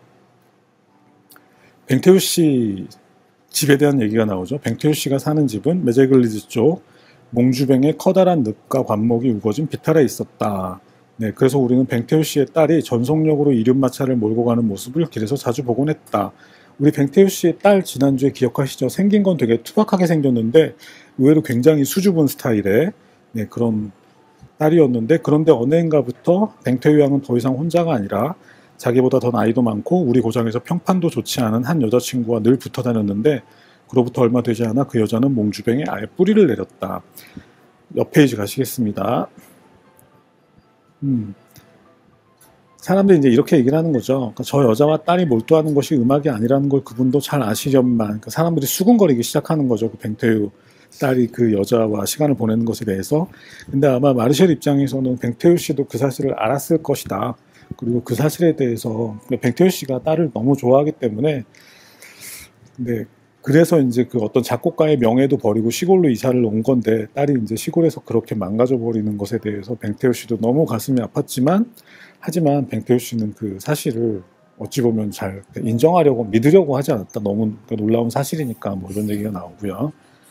뱅테우 씨 집에 대한 얘기가 나오죠. 뱅테우 씨가 사는 집은 메제글리즈 쪽 몽주뱅의 커다란 늪과 관목이 우거진 비탈에 있었다. 그래서 우리는 뱅테우 씨의 딸이 전속력으로 이륜마차를 몰고 가는 모습을 길에서 자주 보곤 했다. 우리 뱅테우 씨의 딸 지난주에 기억하시죠? 생긴 건 되게 투박하게 생겼는데 의외로 굉장히 수줍은 스타일의 그런 딸이었는데, 그런데 어느 해인가부터 뱅테우 양은 더 이상 혼자가 아니라 자기보다 더 나이도 많고 우리 고장에서 평판도 좋지 않은 한 여자친구와 늘 붙어 다녔는데 그로부터 얼마 되지 않아 그 여자는 몽주뱅에 아예 뿌리를 내렸다. 옆 페이지 가시겠습니다. 사람들이 이제 이렇게 얘기를 하는 거죠. 그러니까 저 여자와 딸이 몰두하는 것이 음악이 아니라는 걸 그분도 잘 아시련만, 그러니까 사람들이 수군거리기 시작하는 거죠. 그 뱅테우 딸이 그 여자와 시간을 보내는 것에 대해서. 근데 아마 마르쉘 입장에서는 뱅테우 씨도 그 사실을 알았을 것이다. 그리고 그 사실에 대해서 뱅테우 씨가 딸을 너무 좋아하기 때문에, 그래서 이제 그 어떤 작곡가의 명예도 버리고 시골로 이사를 온 건데 딸이 이제 시골에서 그렇게 망가져 버리는 것에 대해서 뱅테우 씨도 너무 가슴이 아팠지만, 하지만 뱅테우 씨는 그 사실을 어찌 보면 잘 인정하려고 믿으려고 하지 않았다. 너무 놀라운 사실이니까 뭐 이런 얘기가 나오고요.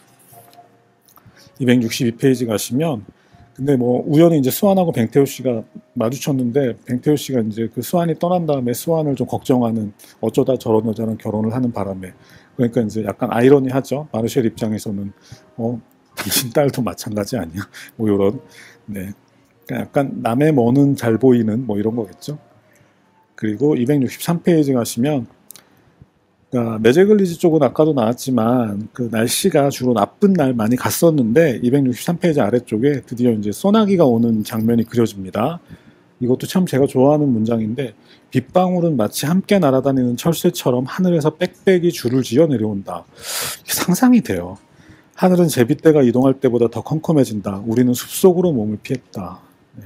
262페이지 가시면, 근데 뭐 우연히 이제 스완하고 뱅테우 씨가 마주쳤는데 뱅테우 씨가 이제 그 스완이 떠난 다음에 스완을 좀 걱정하는, 어쩌다 저런 여자랑 결혼을 하는 바람에, 그러니까 이제 약간 아이러니하죠. 마르쉘 입장에서는 당신 딸도 마찬가지 아니야? 뭐 이런, 그러니까 약간 남의 뭐는 잘 보이는 뭐 이런 거겠죠. 그리고 263페이지 가시면, 그러니까 메제글리즈 쪽은 아까도 나왔지만 그 날씨가 주로 나쁜 날 많이 갔었는데 263페이지 아래쪽에 드디어 이제 소나기가 오는 장면이 그려집니다. 이것도 참 제가 좋아하는 문장인데, 빗방울은 마치 함께 날아다니는 철새처럼 하늘에서 빽빽이 줄을 지어 내려온다. 상상이 돼요. 하늘은 제비떼가 이동할 때보다 더 컴컴해진다. 우리는 숲속으로 몸을 피했다.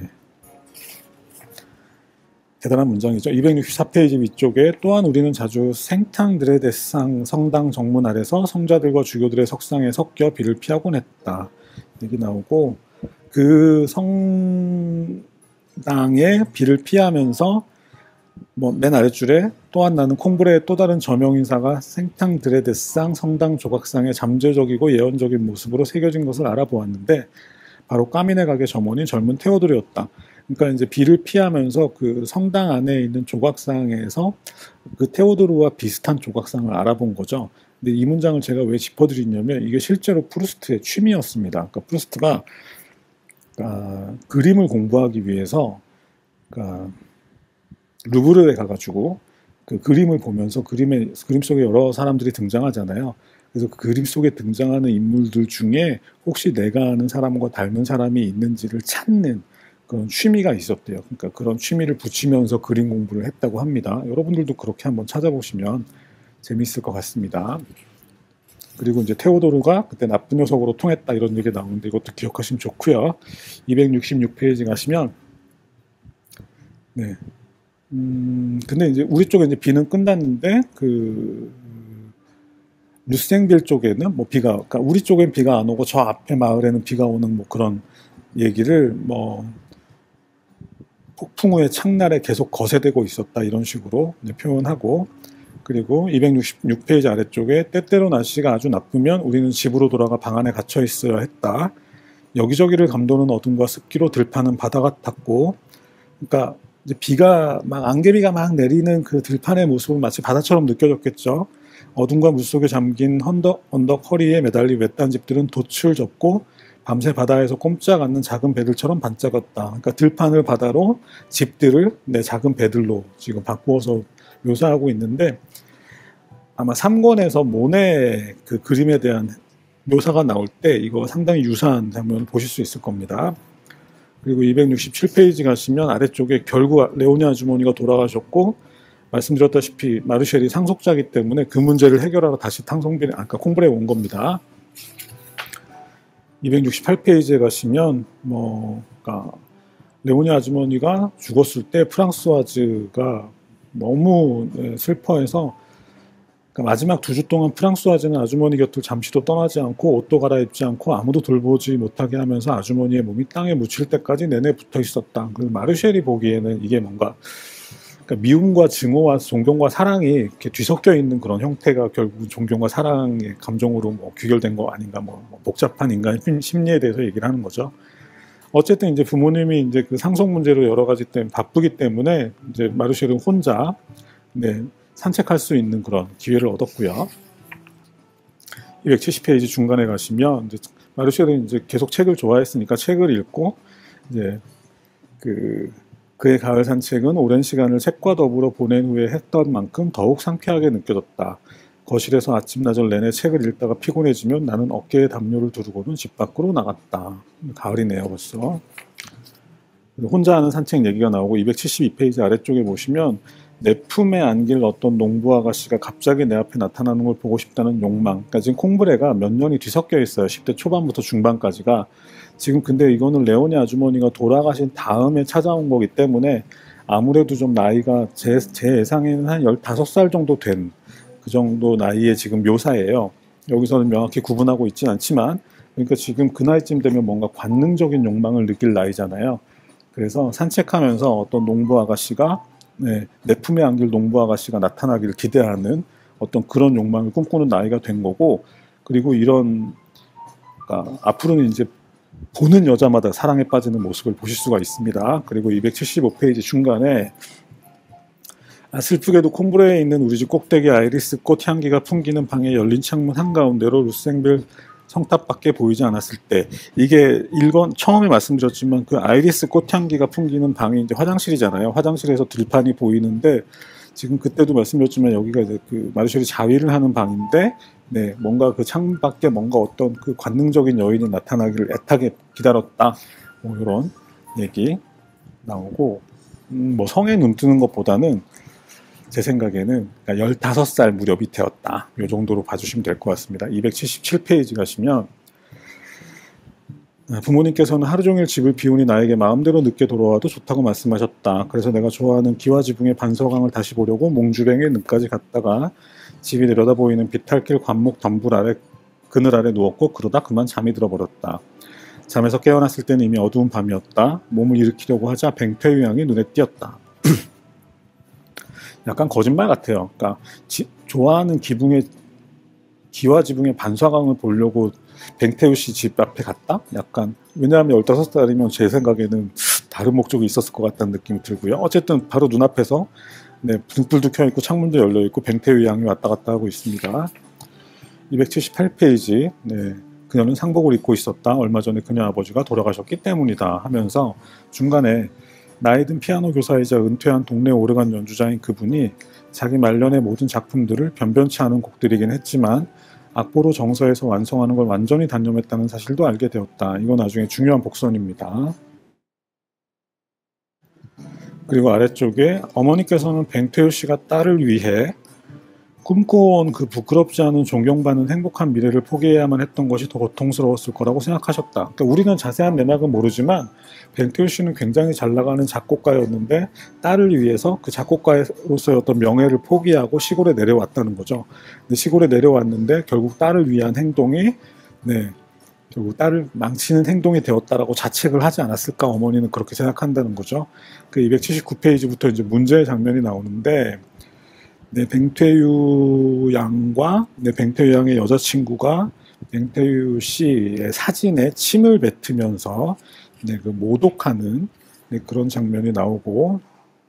대단한 문장이죠. 264페이지 위쪽에 또한 우리는 자주 생탕드레데상 성당 정문 아래서 성자들과 주교들의 석상에 섞여 비를 피하곤 했다. 얘기 나오고, 그 성당에 비를 피하면서 뭐 맨 아랫줄에 또한 나는 콩브레의 또 다른 저명인사가 생탕드레데상 성당 조각상의 잠재적이고 예언적인 모습으로 새겨진 것을 알아보았는데 바로 까미네 가게 점원인 젊은 테오도르였다. 그러니까 이제 비를 피하면서 그 성당 안에 있는 조각상에서 그 테오도르와 비슷한 조각상을 알아본 거죠. 근데 이 문장을 제가 왜 짚어드리냐면 이게 실제로 프루스트의 취미였습니다. 그러니까 프루스트가 그림을 공부하기 위해서 루브르에 가가지고 그 그림을 보면서 그림 속에 여러 사람들이 등장하잖아요. 그래서 그 그림 속에 등장하는 인물들 중에 혹시 내가 아는 사람과 닮은 사람이 있는지를 찾는 그런 취미가 있었대요. 그러니까 그런 취미를 붙이면서 그림 공부를 했다고 합니다. 여러분들도 그렇게 한번 찾아보시면 재미있을 것 같습니다. 그리고 이제 테오도르가 그때 나쁜 녀석으로 통했다 이런 얘기 나오는데 이것도 기억하시면 좋고요. 266페이지 가시면 네. 근데 이제 우리 쪽에 이제 비는 끝났는데 그 루생빌 쪽에는 뭐 비가 그러니까 우리 쪽엔 비가 안 오고 저 앞에 마을에는 비가 오는 뭐 그런 얘기를 뭐 폭풍 후의 창날에 계속 거세되고 있었다 이런 식으로 표현하고 그리고 266페이지 아래쪽에 때때로 날씨가 아주 나쁘면 우리는 집으로 돌아가 방 안에 갇혀 있어야 했다. 여기저기를 감도는 어둠과 습기로 들판은 바다 같았고 그러니까 이제 비가 막 안개비가 막 내리는 그 들판의 모습은 마치 바다처럼 느껴졌겠죠. 어둠과 물속에 잠긴 언덕 허리에 매달린 외딴 집들은 돛을 접고 밤새 바다에서 꼼짝 않는 작은 배들처럼 반짝였다. 그러니까 들판을 바다로 집들을 내 작은 배들로 지금 바꾸어서 묘사하고 있는데 아마 3권에서 모네 그 그림에 대한 묘사가 나올 때 이거 상당히 유사한 장면을 보실 수 있을 겁니다. 그리고 267페이지 가시면 아래쪽에 결국 레오니 아주머니가 돌아가셨고 말씀드렸다시피 마르쉘이 상속자이기 때문에 그 문제를 해결하러 다시 탕송빌 아까 콩브레에 온 겁니다. 268페이지에 가시면 뭐 그러니까 레오니 아주머니가 죽었을 때 프랑스와즈가 너무 슬퍼해서 그러니까 마지막 2주 동안 프랑스와즈는 아주머니 곁을 잠시도 떠나지 않고 옷도 갈아입지 않고 아무도 돌보지 못하게 하면서 아주머니의 몸이 땅에 묻힐 때까지 내내 붙어 있었다. 그리고 마르쉘이 보기에는 이게 뭔가 그러니까 미움과 증오와 존경과 사랑이 이렇게 뒤섞여 있는 그런 형태가 결국 존경과 사랑의 감정으로 뭐 귀결된 거 아닌가 뭐 복잡한 인간 심리에 대해서 얘기를 하는 거죠. 어쨌든 이제 부모님이 이제 그 상속 문제로 여러 가지 때문에 바쁘기 때문에 이제 마르쉘은 혼자 네, 산책할 수 있는 그런 기회를 얻었고요. 270페이지 중간에 가시면 이제 마르쉘은 이제 계속 책을 좋아했으니까 책을 읽고 이제 그의 가을 산책은 오랜 시간을 책과 더불어 보낸 후에 했던 만큼 더욱 상쾌하게 느껴졌다. 거실에서 아침나절 내내 책을 읽다가 피곤해지면 나는 어깨에 담요를 두르고는 집 밖으로 나갔다. 가을이네요 벌써. 혼자 하는 산책 얘기가 나오고 272페이지 아래쪽에 보시면 내 품에 안길 어떤 농부 아가씨가 갑자기 내 앞에 나타나는 걸 보고 싶다는 욕망. 그러니까 지금 콩브레가 몇 년이 뒤섞여 있어요. 10대 초반부터 중반까지가. 지금 근데 이거는 레오니 아주머니가 돌아가신 다음에 찾아온 거기 때문에 아무래도 좀 나이가 제 예상에는 한 15살 정도 된 그 정도 나이의 지금 묘사예요. 여기서는 명확히 구분하고 있진 않지만 그러니까 지금 그 나이쯤 되면 뭔가 관능적인 욕망을 느낄 나이잖아요. 그래서 산책하면서 어떤 농부 아가씨가 네, 내 품에 안길 농부 아가씨가 나타나기를 기대하는 어떤 그런 욕망을 꿈꾸는 나이가 된 거고 그리고 이런 그러니까 앞으로는 이제 보는 여자마다 사랑에 빠지는 모습을 보실 수가 있습니다. 그리고 275페이지 중간에 슬프게도 콩브레에 있는 우리 집 꼭대기 아이리스 꽃 향기가 풍기는 방의 열린 창문 한가운데로 루생빌 성탑밖에 보이지 않았을 때 이게 처음에 말씀드렸지만 그 아이리스 꽃향기가 풍기는 방이 이제 화장실이잖아요. 화장실에서 들판이 보이는데 지금 그때도 말씀드렸지만 여기가 이제 그 마르쉘이 자위를 하는 방인데 네, 뭔가 그 창밖에 뭔가 어떤 그 관능적인 여인이 나타나기를 애타게 기다렸다. 뭐 이런 얘기 나오고 뭐 성에 눈 뜨는 것보다는 제 생각에는 15살 무렵이 되었다. 이 정도로 봐주시면 될 것 같습니다. 277페이지 가시면 부모님께서는 하루 종일 집을 비우니 나에게 마음대로 늦게 돌아와도 좋다고 말씀하셨다. 그래서 내가 좋아하는 기와지붕의 반서강을 다시 보려고 몽주뱅의 늪까지 갔다가 집이 내려다 보이는 비탈길 관목 덤불 아래 그늘 아래 누웠고 그러다 그만 잠이 들어버렸다. 잠에서 깨어났을 때는 이미 어두운 밤이었다. 몸을 일으키려고 하자 뱅퇴유양이 눈에 띄었다. 약간 거짓말 같아요. 그러니까 좋아하는 기와지붕의 반서강을 보려고 뱅태우 씨 집 앞에 갔다? 약간 왜냐하면 15살이면 제 생각에는 다른 목적이 있었을 것 같다는 느낌이 들고요. 어쨌든 바로 눈앞에서 네, 등불도 켜있고 창문도 열려있고 뱅태우 양이 왔다 갔다 하고 있습니다. 278페이지 네, 그녀는 상복을 입고 있었다. 얼마 전에 그녀 아버지가 돌아가셨기 때문이다 하면서 중간에 나이든 피아노 교사이자 은퇴한 동네 오르간 연주자인 그분이 자기 말년의 모든 작품들을 변변치 않은 곡들이긴 했지만 악보로 정서해서 완성하는 걸 완전히 단념했다는 사실도 알게 되었다. 이건 나중에 중요한 복선입니다. 그리고 아래쪽에 어머니께서는 뱅퇴우 씨가 딸을 위해 꿈꿔온 그 부끄럽지 않은 존경받는 행복한 미래를 포기해야만 했던 것이 더 고통스러웠을 거라고 생각하셨다. 그러니까 우리는 자세한 내막은 모르지만 뱅태유 씨는 굉장히 잘 나가는 작곡가였는데 딸을 위해서 그 작곡가로서의 어떤 명예를 포기하고 시골에 내려왔다는 거죠. 근데 시골에 내려왔는데 결국 딸을 위한 행동이 결국 딸을 망치는 행동이 되었다라고 자책을 하지 않았을까, 어머니는 그렇게 생각한다는 거죠. 그 279페이지부터 이제 문제의 장면이 나오는데, 뱅태유 양과 뱅태유 양의 여자친구가 뱅태유 씨의 사진에 침을 뱉으면서 그 모독하는 그런 장면이 나오고,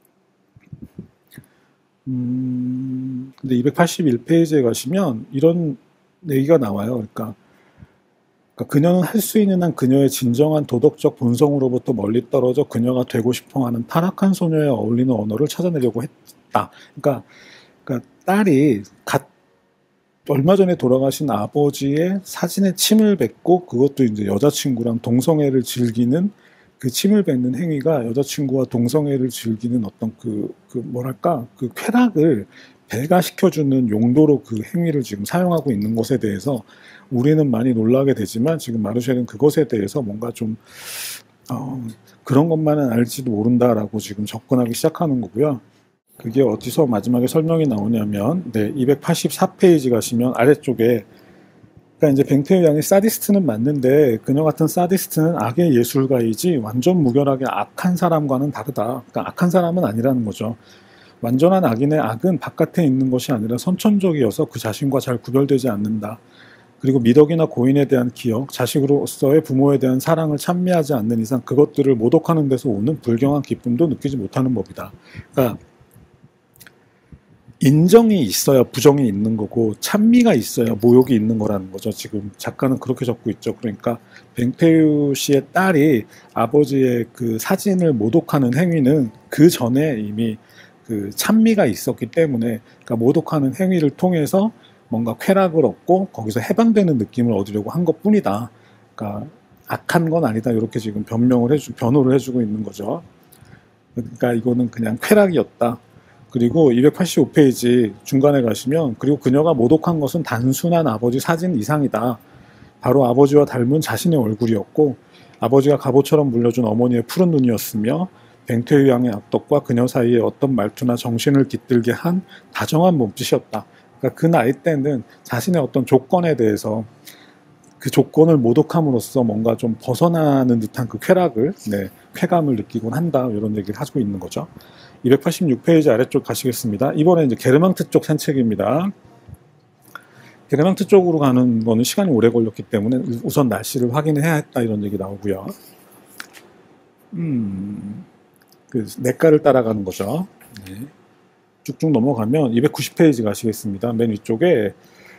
근데 281페이지에 가시면 이런 얘기가 나와요. 그러니까 그녀는 할 수 있는 한 그녀의 진정한 도덕적 본성으로부터 멀리 떨어져 그녀가 되고 싶어하는 타락한 소녀에 어울리는 언어를 찾아내려고 했다. 그러니까 딸이 얼마 전에 돌아가신 아버지의 사진에 침을 뱉고, 그것도 이제 여자친구랑 동성애를 즐기는 그 침을 뱉는 행위가 여자친구와 동성애를 즐기는 어떤 그 쾌락을 배가시켜주는 용도로 그 행위를 지금 사용하고 있는 것에 대해서 우리는 많이 놀라게 되지만, 지금 마르쉘은 그것에 대해서 뭔가 좀 그런 것만은 알지도 모른다라고 지금 접근하기 시작하는 거고요. 그게 어디서 마지막에 설명이 나오냐면 284페이지 가시면 아래쪽에, 그러니까 이제 뱅태유 양의 사디스트는 맞는데 그녀 같은 사디스트는 악의 예술가이지 완전 무결하게 악한 사람과는 다르다. 그러니까 악한 사람은 아니라는 거죠. 완전한 악인의 악은 바깥에 있는 것이 아니라 선천적이어서 그 자신과 잘 구별되지 않는다. 그리고 미덕이나 고인에 대한 기억, 자식으로서의 부모에 대한 사랑을 찬미하지 않는 이상 그것들을 모독하는 데서 오는 불경한 기쁨도 느끼지 못하는 법이다. 그러니까 인정이 있어야 부정이 있는 거고 찬미가 있어야 모욕이 있는 거라는 거죠. 지금 작가는 그렇게 적고 있죠. 그러니까 뱅태유 씨의 딸이 아버지의 그 사진을 모독하는 행위는 그 전에 이미 그 찬미가 있었기 때문에, 그러니까 모독하는 행위를 통해서 뭔가 쾌락을 얻고 거기서 해방되는 느낌을 얻으려고 한 것뿐이다. 그러니까 악한 건 아니다. 이렇게 지금 변호를 해주고 있는 거죠. 그러니까 이거는 그냥 쾌락이었다. 그리고 285페이지 중간에 가시면, 그리고 그녀가 모독한 것은 단순한 아버지 사진 이상이다. 바로 아버지와 닮은 자신의 얼굴이었고 아버지가 갑옷처럼 물려준 어머니의 푸른 눈이었으며 뱅태유 양의 악덕과 그녀 사이에 어떤 말투나 정신을 깃들게 한 다정한 몸짓이었다. 그러니까 그 나이 때는 자신의 어떤 조건에 대해서 그 조건을 모독함으로써 뭔가 좀 벗어나는 듯한 그 쾌감을 느끼곤 한다. 이런 얘기를 하고 있는 거죠. 286페이지 아래쪽 가시겠습니다. 이번에 이제 게르망트 쪽 산책입니다. 게르망트 쪽으로 가는 거는 시간이 오래 걸렸기 때문에 우선 날씨를 확인해야 했다. 이런 얘기 나오고요. 그 냇가를 따라가는 거죠. 쭉쭉 넘어가면 290페이지 가시겠습니다. 맨 위쪽에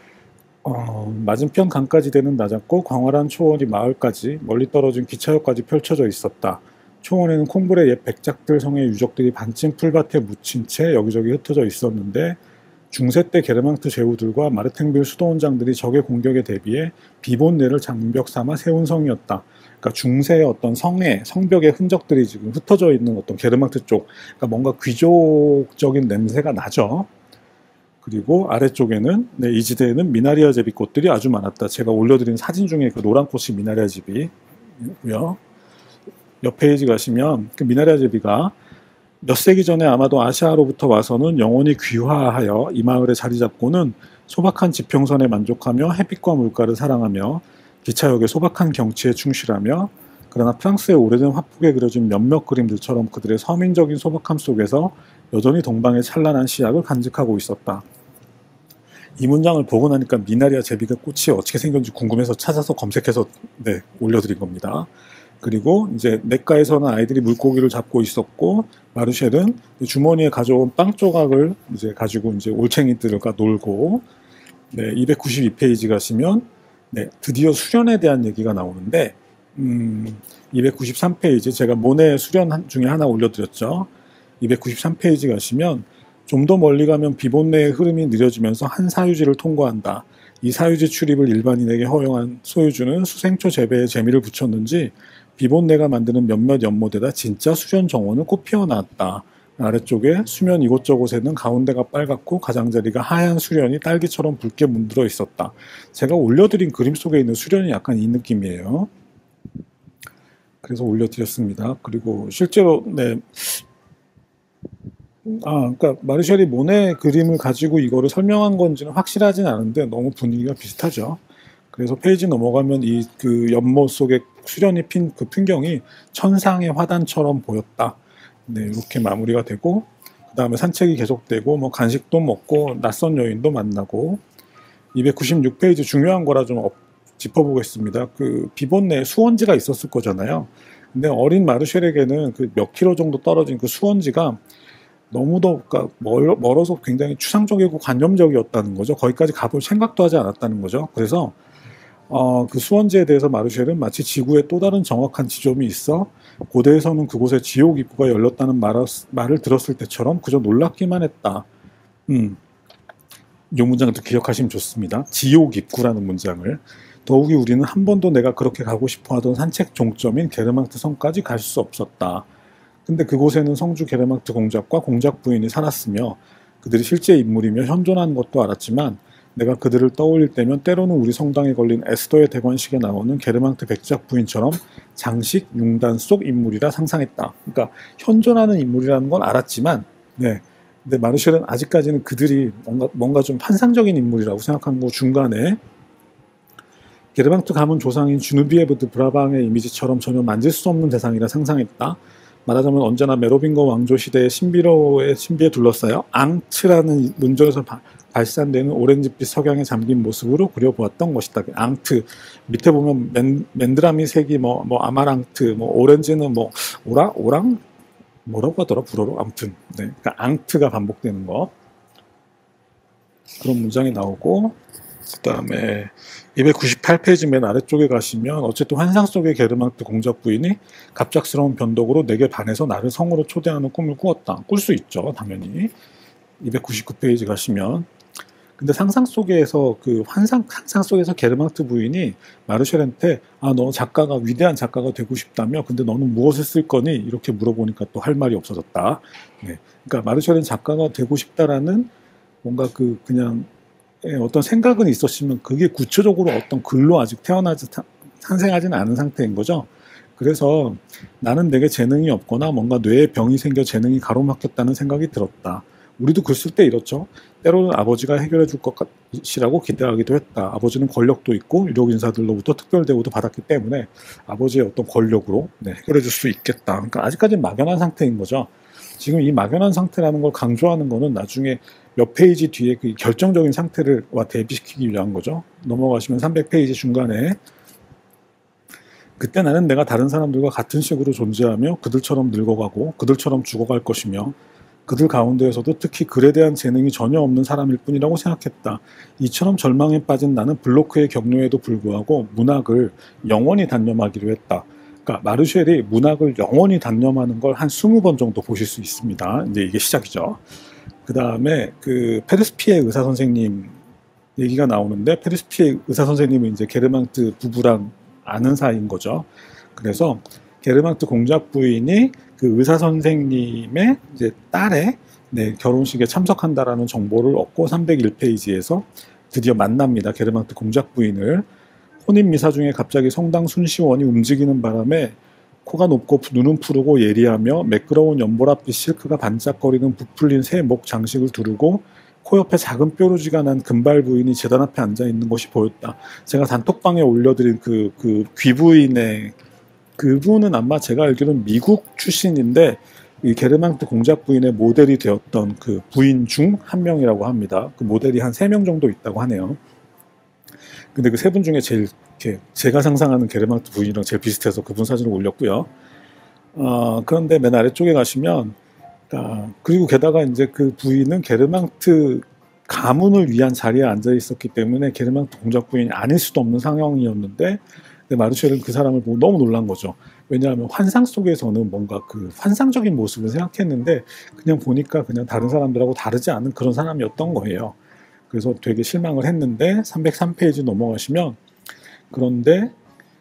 맞은편 강까지 되는 낮았고 광활한 초원이 마을까지 멀리 떨어진 기차역까지 펼쳐져 있었다. 초원에는 콩불의 옛 백작들 성의 유적들이 반쯤 풀밭에 묻힌 채 여기저기 흩어져 있었는데 중세 때 게르망트 제후들과 마르탱빌 수도원장들이 적의 공격에 대비해 비본내를 장벽 삼아 세운 성이었다. 그러니까 중세의 어떤 성벽의 흔적들이 지금 흩어져 있는 어떤 게르망트 쪽, 그러니까 뭔가 귀족적인 냄새가 나죠. 그리고 아래쪽에는 이 지대에는 미나리아 제비꽃들이 아주 많았다. 제가 올려드린 사진 중에 그 노란 꽃이 미나리아 제비고요. 옆 페이지 가시면 그 미나리아 제비가 몇 세기 전에 아마도 아시아로부터 와서는 영원히 귀화하여 이 마을에 자리 잡고는 소박한 지평선에 만족하며 햇빛과 물가를 사랑하며 기차역의 소박한 경치에 충실하며, 그러나 프랑스의 오래된 화폭에 그려진 몇몇 그림들처럼 그들의 서민적인 소박함 속에서 여전히 동방의 찬란한 시약을 간직하고 있었다. 이 문장을 보고 나니까 미나리아 제비가 꽃이 어떻게 생겼는지 궁금해서 찾아서 검색해서 올려드린 겁니다. 그리고 이제 냇가에서는 아이들이 물고기를 잡고 있었고 마르쉘은 주머니에 가져온 빵 조각을 이제 가지고 이제 올챙이들과 놀고, 292페이지 가시면 드디어 수련에 대한 얘기가 나오는데 293페이지 제가 모네 수련 중에 하나 올려드렸죠. 293페이지 가시면 좀 더 멀리 가면 비본내의 흐름이 느려지면서 한 사유지를 통과한다. 이 사유지 출입을 일반인에게 허용한 소유주는 수생초 재배에 재미를 붙였는지 비본내가 만드는 몇몇 연못에다 진짜 수련 정원을 꽃 피워놨다. 아래쪽에 수면 이곳저곳에는 가운데가 빨갛고 가장자리가 하얀 수련이 딸기처럼 붉게 문들어 있었다. 제가 올려드린 그림 속에 있는 수련이 약간 이 느낌이에요. 그래서 올려드렸습니다. 그리고 실제로 그러니까 마르셜이 모네 그림을 가지고 이거를 설명한 건지는 확실하진 않은데 너무 분위기가 비슷하죠. 그래서 페이지 넘어가면 이 그 연못 속에 수련이 핀 그 풍경이 천상의 화단처럼 보였다. 네, 이렇게 마무리가 되고 그 다음에 산책이 계속되고 뭐 간식도 먹고 낯선 여인도 만나고 296페이지 중요한 거라 좀 짚어보겠습니다. 그 비본 내에 수원지가 있었을 거잖아요. 근데 어린 마르쉘에게는 그 몇 킬로 정도 떨어진 그 수원지가 너무도 그러니까 멀어서 굉장히 추상적이고 관념적이었다는 거죠. 거기까지 가볼 생각도 하지 않았다는 거죠. 그래서 그 수원지에 대해서 마르쉘은 마치 지구에 또 다른 정확한 지점이 있어 고대에서는 그곳에 지옥 입구가 열렸다는 말을 들었을 때처럼 그저 놀랍기만 했다. 이 문장도 기억하시면 좋습니다. 지옥 입구라는 문장을. 더욱이 우리는 한 번도 내가 그렇게 가고 싶어 하던 산책 종점인 게르망트 성까지 갈 수 없었다. 근데 그곳에는 성주 게르망트 공작과 공작 부인이 살았으며 그들이 실제 인물이며 현존하는 것도 알았지만 내가 그들을 떠올릴 때면 때로는 우리 성당에 걸린 에스더의 대관식에 나오는 게르망트 백작 부인처럼 장식 융단 속 인물이라 상상했다. 그러니까 현존하는 인물이라는 건 알았지만 근데 마르쉘은 아직까지는 그들이 뭔가 좀 환상적인 인물이라고 생각한 거 중간에 게르망트 가문 조상인 주누비에브 드 브라방의 이미지처럼 전혀 만질 수 없는 대상이라 상상했다. 말하자면 언제나 메로빙거 왕조 시대의 신비에 둘러싸여 앙트라는 문절에서 발산되는 오렌지빛 석양에 잠긴 모습으로 그려보았던 것이다. 앙트 밑에 보면 맨드라미 색이 뭐 아마랑트, 뭐 오렌지는 뭐 오랑 뭐라고 하더라 불어로 아무튼 그러니까 앙트가 반복되는 거 그런 문장이 나오고 그 다음에 298페이지 맨 아래쪽에 가시면 어쨌든 환상 속의 게르망트 공작 부인이 갑작스러운 변덕으로 내게 반해서 나를 성으로 초대하는 꿈을 꾸었다. 꿀 수 있죠 당연히. 299페이지 가시면 근데 상상 속에서 상상 속에서 게르망트 부인이 마르쉘한테 너 위대한 작가가 되고 싶다며 근데 너는 무엇을 쓸 거니? 이렇게 물어보니까 또 할 말이 없어졌다. 그러니까 마르쉘은 작가가 되고 싶다라는 뭔가 그냥 어떤 생각은 있었지만 그게 구체적으로 어떤 글로 아직 탄생하지는 않은 상태인 거죠. 그래서 나는 내게 재능이 없거나 뭔가 뇌에 병이 생겨 재능이 가로막혔다는 생각이 들었다. 우리도 글 쓸 때 이렇죠. 때로는 아버지가 해결해 줄 것이라고 기대하기도 했다. 아버지는 권력도 있고 유력 인사들로부터 특별 대우도 받았기 때문에 아버지의 어떤 권력으로 해결해 줄 수 있겠다. 그러니까 아직까지는 막연한 상태인 거죠. 지금 이 막연한 상태라는 걸 강조하는 거는 나중에 몇 페이지 뒤에 그 결정적인 상태를 대비시키기 위한 거죠. 넘어가시면 300페이지 중간에 그때 나는 내가 다른 사람들과 같은 식으로 존재하며 그들처럼 늙어가고 그들처럼 죽어갈 것이며 그들 가운데에서도 특히 글에 대한 재능이 전혀 없는 사람일 뿐이라고 생각했다. 이처럼 절망에 빠진 나는 블로크의 격려에도 불구하고 문학을 영원히 단념하기로 했다. 그러니까 마르쉘이 문학을 영원히 단념하는 걸 한 20번 정도 보실 수 있습니다. 이제 이게 시작이죠. 그 다음에 그 페르스피에 의사 선생님 얘기가 나오는데 페르스피에 의사 선생님은 이제 게르망트 부부랑 아는 사이인 거죠. 그래서 게르망트 공작 부인이 그 의사 선생님의 이제 딸의 결혼식에 참석한다라는 정보를 얻고 301페이지에서 드디어 만납니다. 게르망트 공작 부인을. 혼인 미사 중에 갑자기 성당 순시원이 움직이는 바람에 코가 높고 눈은 푸르고 예리하며 매끄러운 연보랏빛 실크가 반짝거리는 부풀린 새 목 장식을 두르고 코 옆에 작은 뾰루지가 난 금발 부인이 제단 앞에 앉아 있는 것이 보였다. 제가 단톡방에 올려드린 그 귀부인의 그분은 아마 제가 알기로는 미국 출신인데 이 게르망트 공작 부인의 모델이 되었던 그 부인 중 한 명이라고 합니다. 그 모델이 한 3명 정도 있다고 하네요. 근데 그 3분 중에 제일 제가 상상하는 게르망트 부인이랑 제일 비슷해서 그분 사진을 올렸고요. 그런데 맨 아래쪽에 가시면 그리고 게다가 이제 그 부인은 게르망트 가문을 위한 자리에 앉아 있었기 때문에 게르망트 공작 부인이 아닐 수도 없는 상황이었는데 마르쉘은 그 사람을 보고 너무 놀란 거죠. 왜냐하면 환상 속에서는 뭔가 그 환상적인 모습을 생각했는데 그냥 보니까 그냥 다른 사람들하고 다르지 않은 그런 사람이었던 거예요. 그래서 되게 실망을 했는데 303페이지 넘어가시면 그런데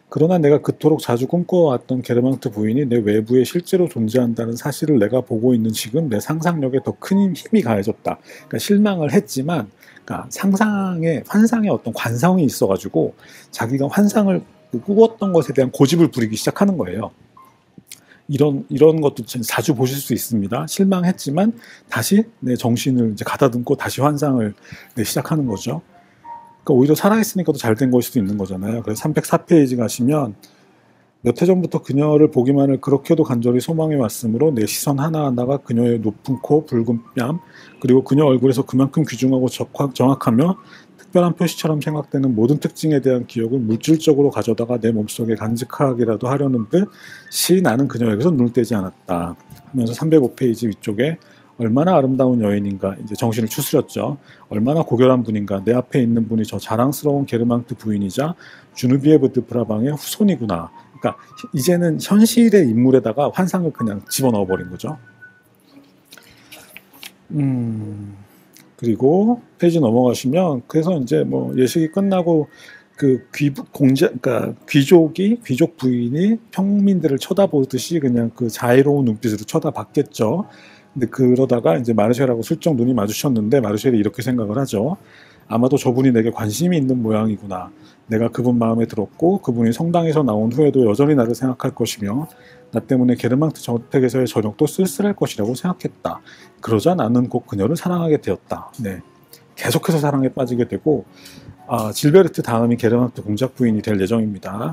그러나 내가 그토록 자주 꿈꿔왔던 게르망트 부인이 내 외부에 실제로 존재한다는 사실을 내가 보고 있는 지금 내 상상력에 더 큰 힘이 가해졌다. 그러니까 실망을 했지만, 그러니까 상상의 환상의 어떤 관성이 있어가지고 자기가 환상을 꾸었던 것에 대한 고집을 부리기 시작하는 거예요. 이런 것도 자주 보실 수 있습니다. 실망했지만 다시 내 정신을 이제 가다듬고 다시 환상을 시작하는 거죠. 그러니까 오히려 살아있으니까 더 잘 된 걸 수도 있는 거잖아요. 그래서 304페이지 가시면 몇 해 전부터 그녀를 보기만을 그렇게도 간절히 소망해 왔으므로 내 시선 하나하나가 그녀의 높은 코, 붉은 뺨, 그리고 그녀 얼굴에서 그만큼 귀중하고 정확하며 특별한 표시처럼 생각되는 모든 특징에 대한 기억을 물질적으로 가져다가 내 몸속에 간직하기라도 하려는 듯이 나는 그녀에게서 눈을 떼지 않았다 하면서 305페이지 위쪽에 얼마나 아름다운 여인인가, 이제 정신을 추스렸죠. 얼마나 고결한 분인가, 내 앞에 있는 분이 저 자랑스러운 게르망트 부인이자 주누비에브 드 프라방의 후손이구나. 그러니까 이제는 현실의 인물에다가 환상을 그냥 집어넣어 버린 거죠. 그리고 페이지 넘어가시면, 그래서 이제 뭐 예식이 끝나고 그 그러니까 귀족 부인이 평민들을 쳐다보듯이 그냥 그 자애로운 눈빛으로 쳐다봤겠죠. 근데 그러다가 이제 마르쉘하고 슬쩍 눈이 마주쳤는데 마르쉘이 이렇게 생각을 하죠. 아마도 저분이 내게 관심이 있는 모양이구나. 내가 그분 마음에 들었고 그분이 성당에서 나온 후에도 여전히 나를 생각할 것이며 나 때문에 게르망트 저택에서의 저녁도 쓸쓸할 것이라고 생각했다. 그러자 나는 곧 그녀를 사랑하게 되었다. 네. 계속해서 사랑에 빠지게 되고 질베르트 다음이 게르망트 공작 부인이 될 예정입니다.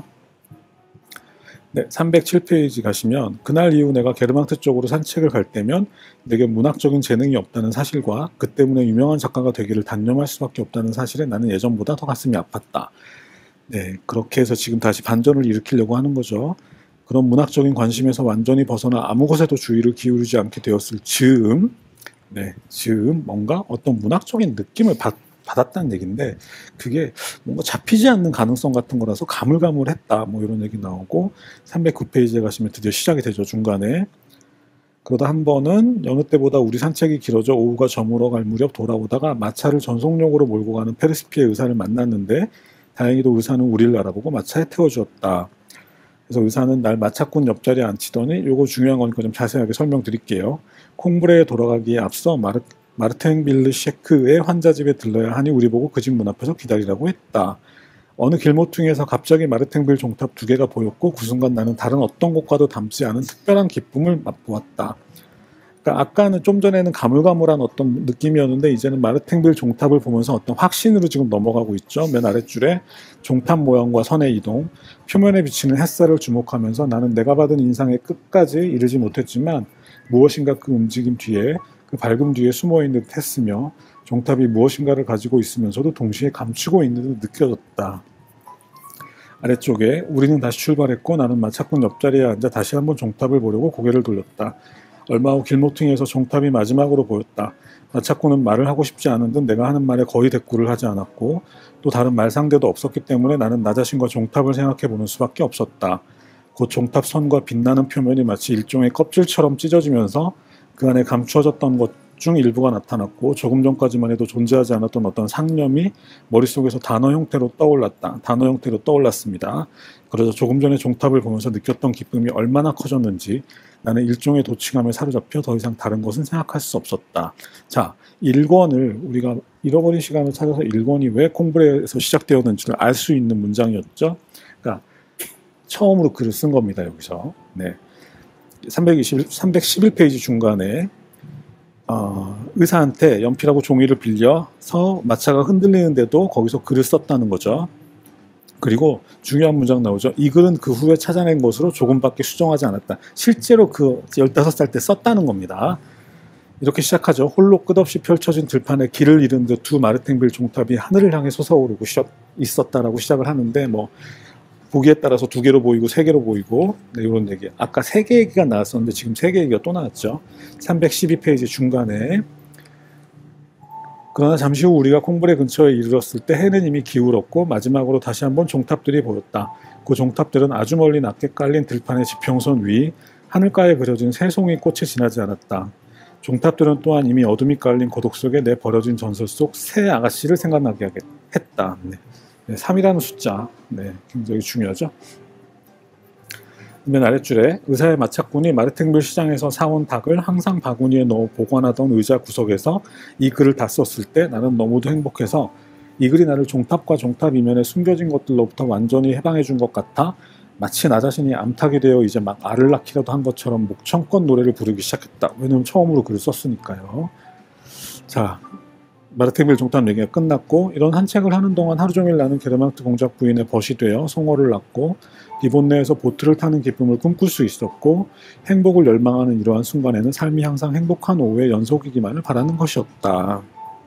네, 307페이지 가시면 그날 이후 내가 게르망트 쪽으로 산책을 갈 때면 내게 문학적인 재능이 없다는 사실과 그 때문에 유명한 작가가 되기를 단념할 수밖에 없다는 사실에 나는 예전보다 더 가슴이 아팠다. 네, 그렇게 해서 지금 다시 반전을 일으키려고 하는 거죠. 그런 문학적인 관심에서 완전히 벗어나 아무 것에도 주의를 기울이지 않게 되었을 즈음, 뭔가 어떤 문학적인 느낌을 받았다는 얘기인데 그게 뭔가 잡히지 않는 가능성 같은 거라서 가물가물했다, 뭐 이런 얘기 나오고 309페이지에 가시면 드디어 시작이 되죠. 중간에 그러다 한 번은 여느 때보다 우리 산책이 길어져 오후가 저물어갈 무렵 돌아오다가 마차를 전속력으로 몰고 가는 페르시피의 의사를 만났는데 다행히도 의사는 우리를 알아보고 마차에 태워주었다. 그래서 의사는 날 마차꾼 옆자리에 앉히더니 요거 중요한 거니까 좀 자세하게 설명드릴게요. 콩브레에 돌아가기에 앞서 마르텐빌르 셰크의 환자집에 들러야 하니 우리 보고 그 집 문 앞에서 기다리라고 했다. 어느 길모퉁이에서 갑자기 마르텐빌 종탑 2개가 보였고 그 순간 나는 다른 어떤 곳과도 닮지 않은 특별한 기쁨을 맛보았다. 그러니까 아까는 좀 전에는 가물가물한 어떤 느낌이었는데 이제는 마르텐빌 종탑을 보면서 어떤 확신으로 지금 넘어가고 있죠. 맨 아랫줄에 종탑 모양과 선의 이동, 표면에 비치는 햇살을 주목하면서 나는 내가 받은 인상의 끝까지 이르지 못했지만 무엇인가 그 움직임 뒤에, 그 밝음 뒤에 숨어있는 듯 했으며 종탑이 무엇인가를 가지고 있으면서도 동시에 감추고 있는 듯 느껴졌다. 아래쪽에 우리는 다시 출발했고 나는 마차꾼 옆자리에 앉아 다시 한번 종탑을 보려고 고개를 돌렸다. 얼마 후 길모퉁이에서 종탑이 마지막으로 보였다. 마차꾼은 말을 하고 싶지 않은 듯 내가 하는 말에 거의 대꾸를 하지 않았고 또 다른 말 상대도 없었기 때문에 나는 나 자신과 종탑을 생각해보는 수밖에 없었다. 곧 종탑 선과 빛나는 표면이 마치 일종의 껍질처럼 찢어지면서 그 안에 감추어졌던 것 중 일부가 나타났고 조금 전까지만 해도 존재하지 않았던 어떤 상념이 머릿속에서 단어 형태로 떠올랐습니다. 그래서 조금 전에 종탑을 보면서 느꼈던 기쁨이 얼마나 커졌는지 나는 일종의 도취감에 사로잡혀 더 이상 다른 것은 생각할 수 없었다. 자, 1권을 우리가 잃어버린 시간을 찾아서 1권이 왜 콩브레에서 시작되었는지를 알 수 있는 문장이었죠. 그러니까 처음으로 글을 쓴 겁니다. 여기서. 네. 311페이지 중간에 의사한테 연필하고 종이를 빌려서 마차가 흔들리는데도 거기서 글을 썼다는 거죠. 그리고 중요한 문장 나오죠. 이 글은 그 후에 찾아낸 것으로 조금밖에 수정하지 않았다. 실제로 그 15살 때 썼다는 겁니다. 이렇게 시작하죠. 홀로 끝없이 펼쳐진 들판에 길을 잃은 듯 두 마르텐빌 종탑이 하늘을 향해 솟아오르고 있었다라고 시작을 하는데 뭐 보기에 따라서 2개로 보이고 3개로 보이고 이런 얘기. 아까 3개 얘기가 나왔었는데 지금 3개 얘기가 또 나왔죠. 312페이지 중간에 그러나 잠시 후 우리가 콩브레 근처에 이르렀을 때 해는 이미 기울었고 마지막으로 다시 한번 종탑들이 보였다. 그 종탑들은 아주 멀리 낮게 깔린 들판의 지평선 위 하늘가에 그려진 새 송이 꽃이 지나지 않았다. 종탑들은 또한 이미 어둠이 깔린 고독 속에 내 버려진 전설 속 새 아가씨를 생각나게 했다. 네. 3이라는 숫자, 굉장히 중요하죠. 맨 아랫줄에 의사의 마차꾼이 마르탱빌 시장에서 사온 닭을 항상 바구니에 넣어 보관하던 의자 구석에서 이 글을 다 썼을 때 나는 너무도 행복해서 이 글이 나를 종탑과 종탑 이면에 숨겨진 것들로부터 완전히 해방해 준 것 같아 마치 나 자신이 암탉이 되어 이제 막 알을 낳기라도 한 것처럼 목청껏 노래를 부르기 시작했다. 왜냐면 처음으로 글을 썼으니까요. 자, 마르탱빌 종탑 얘기가 끝났고 이런 한 책을 하는 동안 하루 종일 나는 게르망트 공작 부인의 벗이 되어 송어를 낳고 기본 내에서 보트를 타는 기쁨을 꿈꿀 수 있었고 행복을 열망하는 이러한 순간에는 삶이 항상 행복한 오후의 연속이기만을 바라는 것이었다.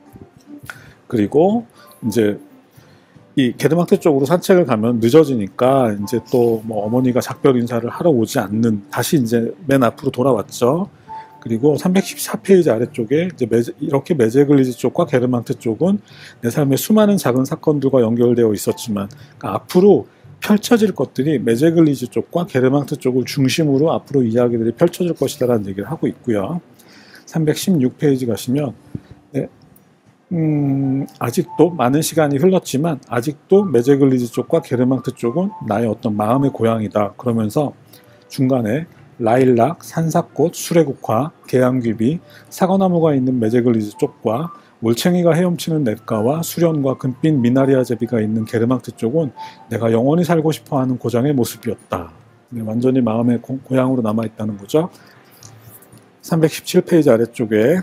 그리고 이제 이 게르망트 쪽으로 산책을 가면 늦어지니까 이제 또 뭐 어머니가 작별 인사를 하러 오지 않는 다시 이제 맨 앞으로 돌아왔죠. 그리고 314페이지 아래쪽에 이제 이렇게 메제글리지 쪽과 게르망트 쪽은 내 삶의 수많은 작은 사건들과 연결되어 있었지만 그러니까 앞으로 펼쳐질 것들이 메제글리지 쪽과 게르망트 쪽을 중심으로 앞으로 이야기들이 펼쳐질 것이다라는 얘기를 하고 있고요. 316페이지 가시면 네, 아직도 많은 시간이 흘렀지만 아직도 메제글리지 쪽과 게르망트 쪽은 나의 어떤 마음의 고향이다. 그러면서 중간에 라일락, 산사꽃, 수레국화, 계양귀비, 사과나무가 있는 메제글리지 쪽과 올챙이가 헤엄치는 냇가와 수련과 금빛 미나리아 제비가 있는 게르망트 쪽은 내가 영원히 살고 싶어하는 고장의 모습이었다. 네, 완전히 마음의 고향으로 남아있다는 거죠. 317페이지 아래쪽에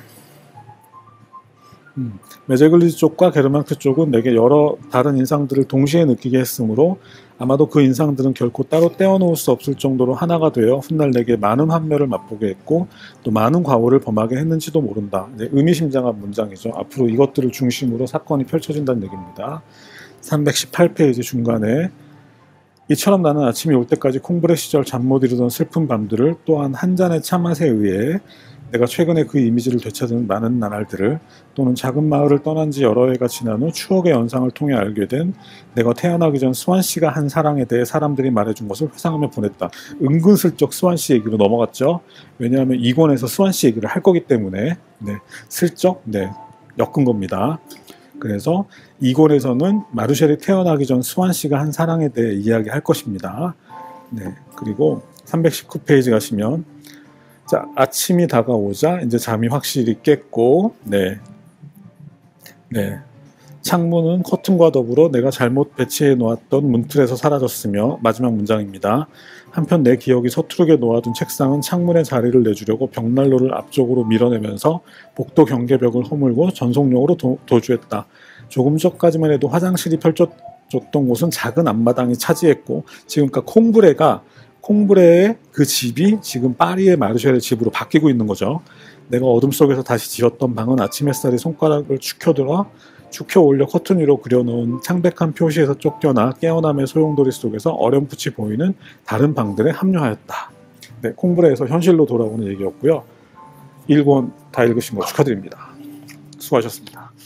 메제글리지 쪽과 게르망트 쪽은 내게 여러 다른 인상들을 동시에 느끼게 했으므로 아마도 그 인상들은 결코 따로 떼어놓을 수 없을 정도로 하나가 되어 훗날 내게 많은 환멸을 맛보게 했고 또 많은 과오를 범하게 했는지도 모른다. 의미심장한 문장이죠. 앞으로 이것들을 중심으로 사건이 펼쳐진다는 얘기입니다. 318페이지 중간에 이처럼 나는 아침이 올 때까지 콩브레 시절 잠 못 이루던 슬픈 밤들을 또한 한 잔의 차맛에 의해 내가 최근에 그 이미지를 되찾은 많은 나날들을 또는 작은 마을을 떠난 지 여러 해가 지난 후 추억의 연상을 통해 알게 된 내가 태어나기 전 스완씨가 한 사랑에 대해 사람들이 말해준 것을 회상하며 보냈다. 은근슬쩍 스완씨 얘기로 넘어갔죠. 왜냐하면 이 권에서 스완씨 얘기를 할 거기 때문에 슬쩍 엮은 겁니다. 그래서 이 권에서는 마르쉘이 태어나기 전 스완씨가 한 사랑에 대해 이야기할 것입니다. 그리고 319페이지 가시면 자, 아침이 다가오자 이제 잠이 확실히 깼고, 창문은 커튼과 더불어 내가 잘못 배치해 놓았던 문틀에서 사라졌으며 마지막 문장입니다. 한편 내 기억이 서투르게 놓아둔 책상은 창문에 자리를 내주려고 벽난로를 앞쪽으로 밀어내면서 복도 경계벽을 허물고 전속력으로 도주했다. 조금 전까지만 해도 화장실이 펼쳐졌던 곳은 작은 앞마당이 차지했고 지금 콩브레의 그 집이 지금 파리의 마르쉘의 집으로 바뀌고 있는 거죠. 내가 어둠 속에서 다시 지었던 방은 아침 햇살이 손가락을 축혀 올려 커튼 위로 그려놓은 창백한 표시에서 쫓겨나 깨어남의 소용돌이 속에서 어렴풋이 보이는 다른 방들에 합류하였다. 콩브레에서 현실로 돌아오는 얘기였고요. 1권 다 읽으신 거 축하드립니다. 수고하셨습니다.